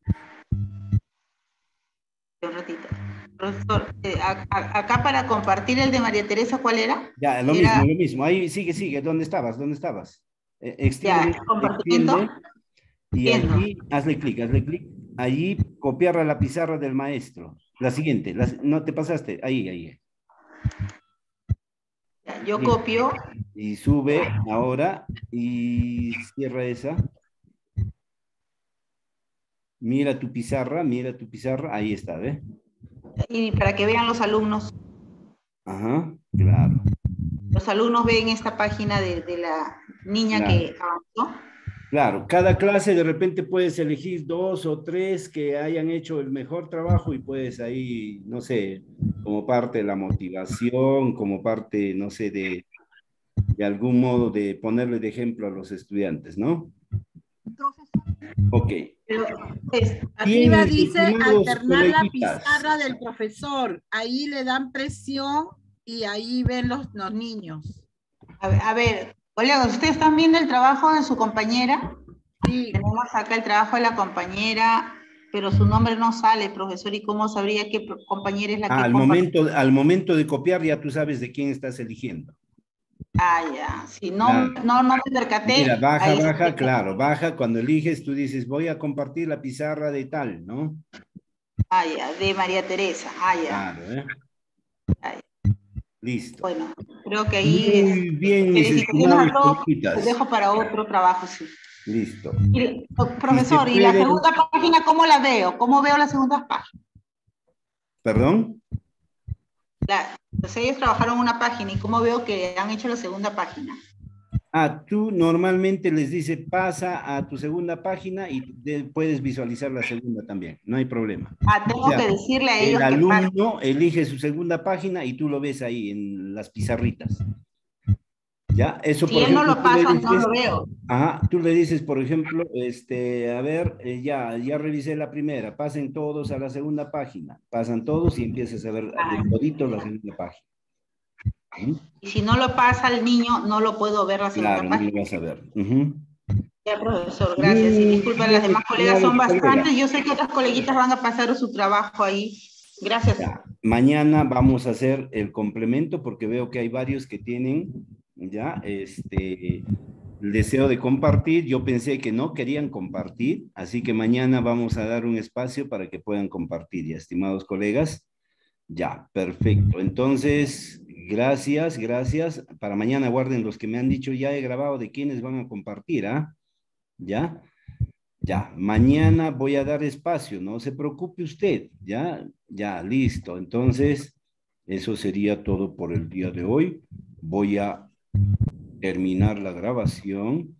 Speaker 6: Un ratito. Profesor, acá para compartir el de María Teresa, ¿cuál era?
Speaker 1: Ya, lo mismo. Ahí sigue. ¿Dónde estabas? Extiende,
Speaker 6: ya, compartimiento.
Speaker 1: Extiende, y allí, hazle clic. Allí, copiar a la pizarra del maestro. La siguiente, no te pasaste, ahí.
Speaker 6: Ya, yo copio.
Speaker 1: Y sube ahora y cierra esa. Mira tu pizarra, ahí está, ¿ves?
Speaker 6: Y para que vean los alumnos.
Speaker 1: Ajá, claro.
Speaker 6: Los alumnos ven esta página de la niña que avanzó.
Speaker 1: Claro, cada clase de repente puedes elegir 2 o 3 que hayan hecho el mejor trabajo y puedes ahí, no sé, como parte de la motivación, como parte, no sé, de algún modo de ponerle de ejemplo a los estudiantes, ¿no? Ok.
Speaker 4: Arriba dice alternar la pizarra del profesor. Ahí le dan presión y ahí ven los niños.
Speaker 6: A ver, colegas, ¿ustedes están viendo el trabajo de su compañera?
Speaker 4: Sí.
Speaker 6: Tenemos acá el trabajo de la compañera, pero su nombre no sale, profesor, ¿y cómo sabría qué compañera es la que
Speaker 1: al momento de copiar ya tú sabes de quién estás eligiendo.
Speaker 6: Ah, ya, si no me percaté.
Speaker 1: Mira, baja, cuando eliges tú dices, voy a compartir la pizarra de tal, ¿no?
Speaker 6: Ah, ya, de María Teresa,
Speaker 1: Claro, Listo.
Speaker 6: Bueno, creo que ahí...
Speaker 1: Muy bien, mis estimados coleguitas.
Speaker 6: Los dejo para otro trabajo, sí.
Speaker 1: Listo.
Speaker 6: Profesor, ¿y la segunda página cómo la veo? ¿Cómo veo la segunda página?
Speaker 1: ¿Perdón?
Speaker 6: Ellos trabajaron una página y cómo veo que han hecho la segunda página.
Speaker 1: Tú normalmente les dices pasa a tu segunda página y puedes visualizar la segunda también, no hay problema.
Speaker 6: Tengo que decirle a ellos
Speaker 1: el alumno elige su segunda página y tú lo ves ahí en las pizarritas. ¿Ya? Eso,
Speaker 6: si él no lo pasa, no lo veo.
Speaker 1: Ajá, tú le dices, por ejemplo, a ver, ya revisé la primera, pasen todos a la segunda página, pasan todos y empiezas a ver de todito la segunda página.
Speaker 6: Y si no lo pasa el niño, no lo puedo ver la segunda página.
Speaker 1: Claro, no lo vas a ver.
Speaker 6: Ya, profesor, gracias. Y disculpen, las demás colegas son bastantes. Yo sé que otras coleguitas van a pasar su trabajo ahí. Gracias.
Speaker 1: Ya. Mañana vamos a hacer el complemento porque veo que hay varios que tienen ya el deseo de compartir. Yo pensé que no querían compartir, así que mañana vamos a dar un espacio para que puedan compartir, ya, estimados colegas. Ya, perfecto. Entonces, gracias. Para mañana guarden los que me han dicho, ya he grabado de quiénes van a compartir, ¿ah? ¿Ya? Ya, mañana voy a dar espacio, no se preocupe usted, ¿ya? Ya, listo. Entonces, eso sería todo por el día de hoy. Voy a terminar la grabación.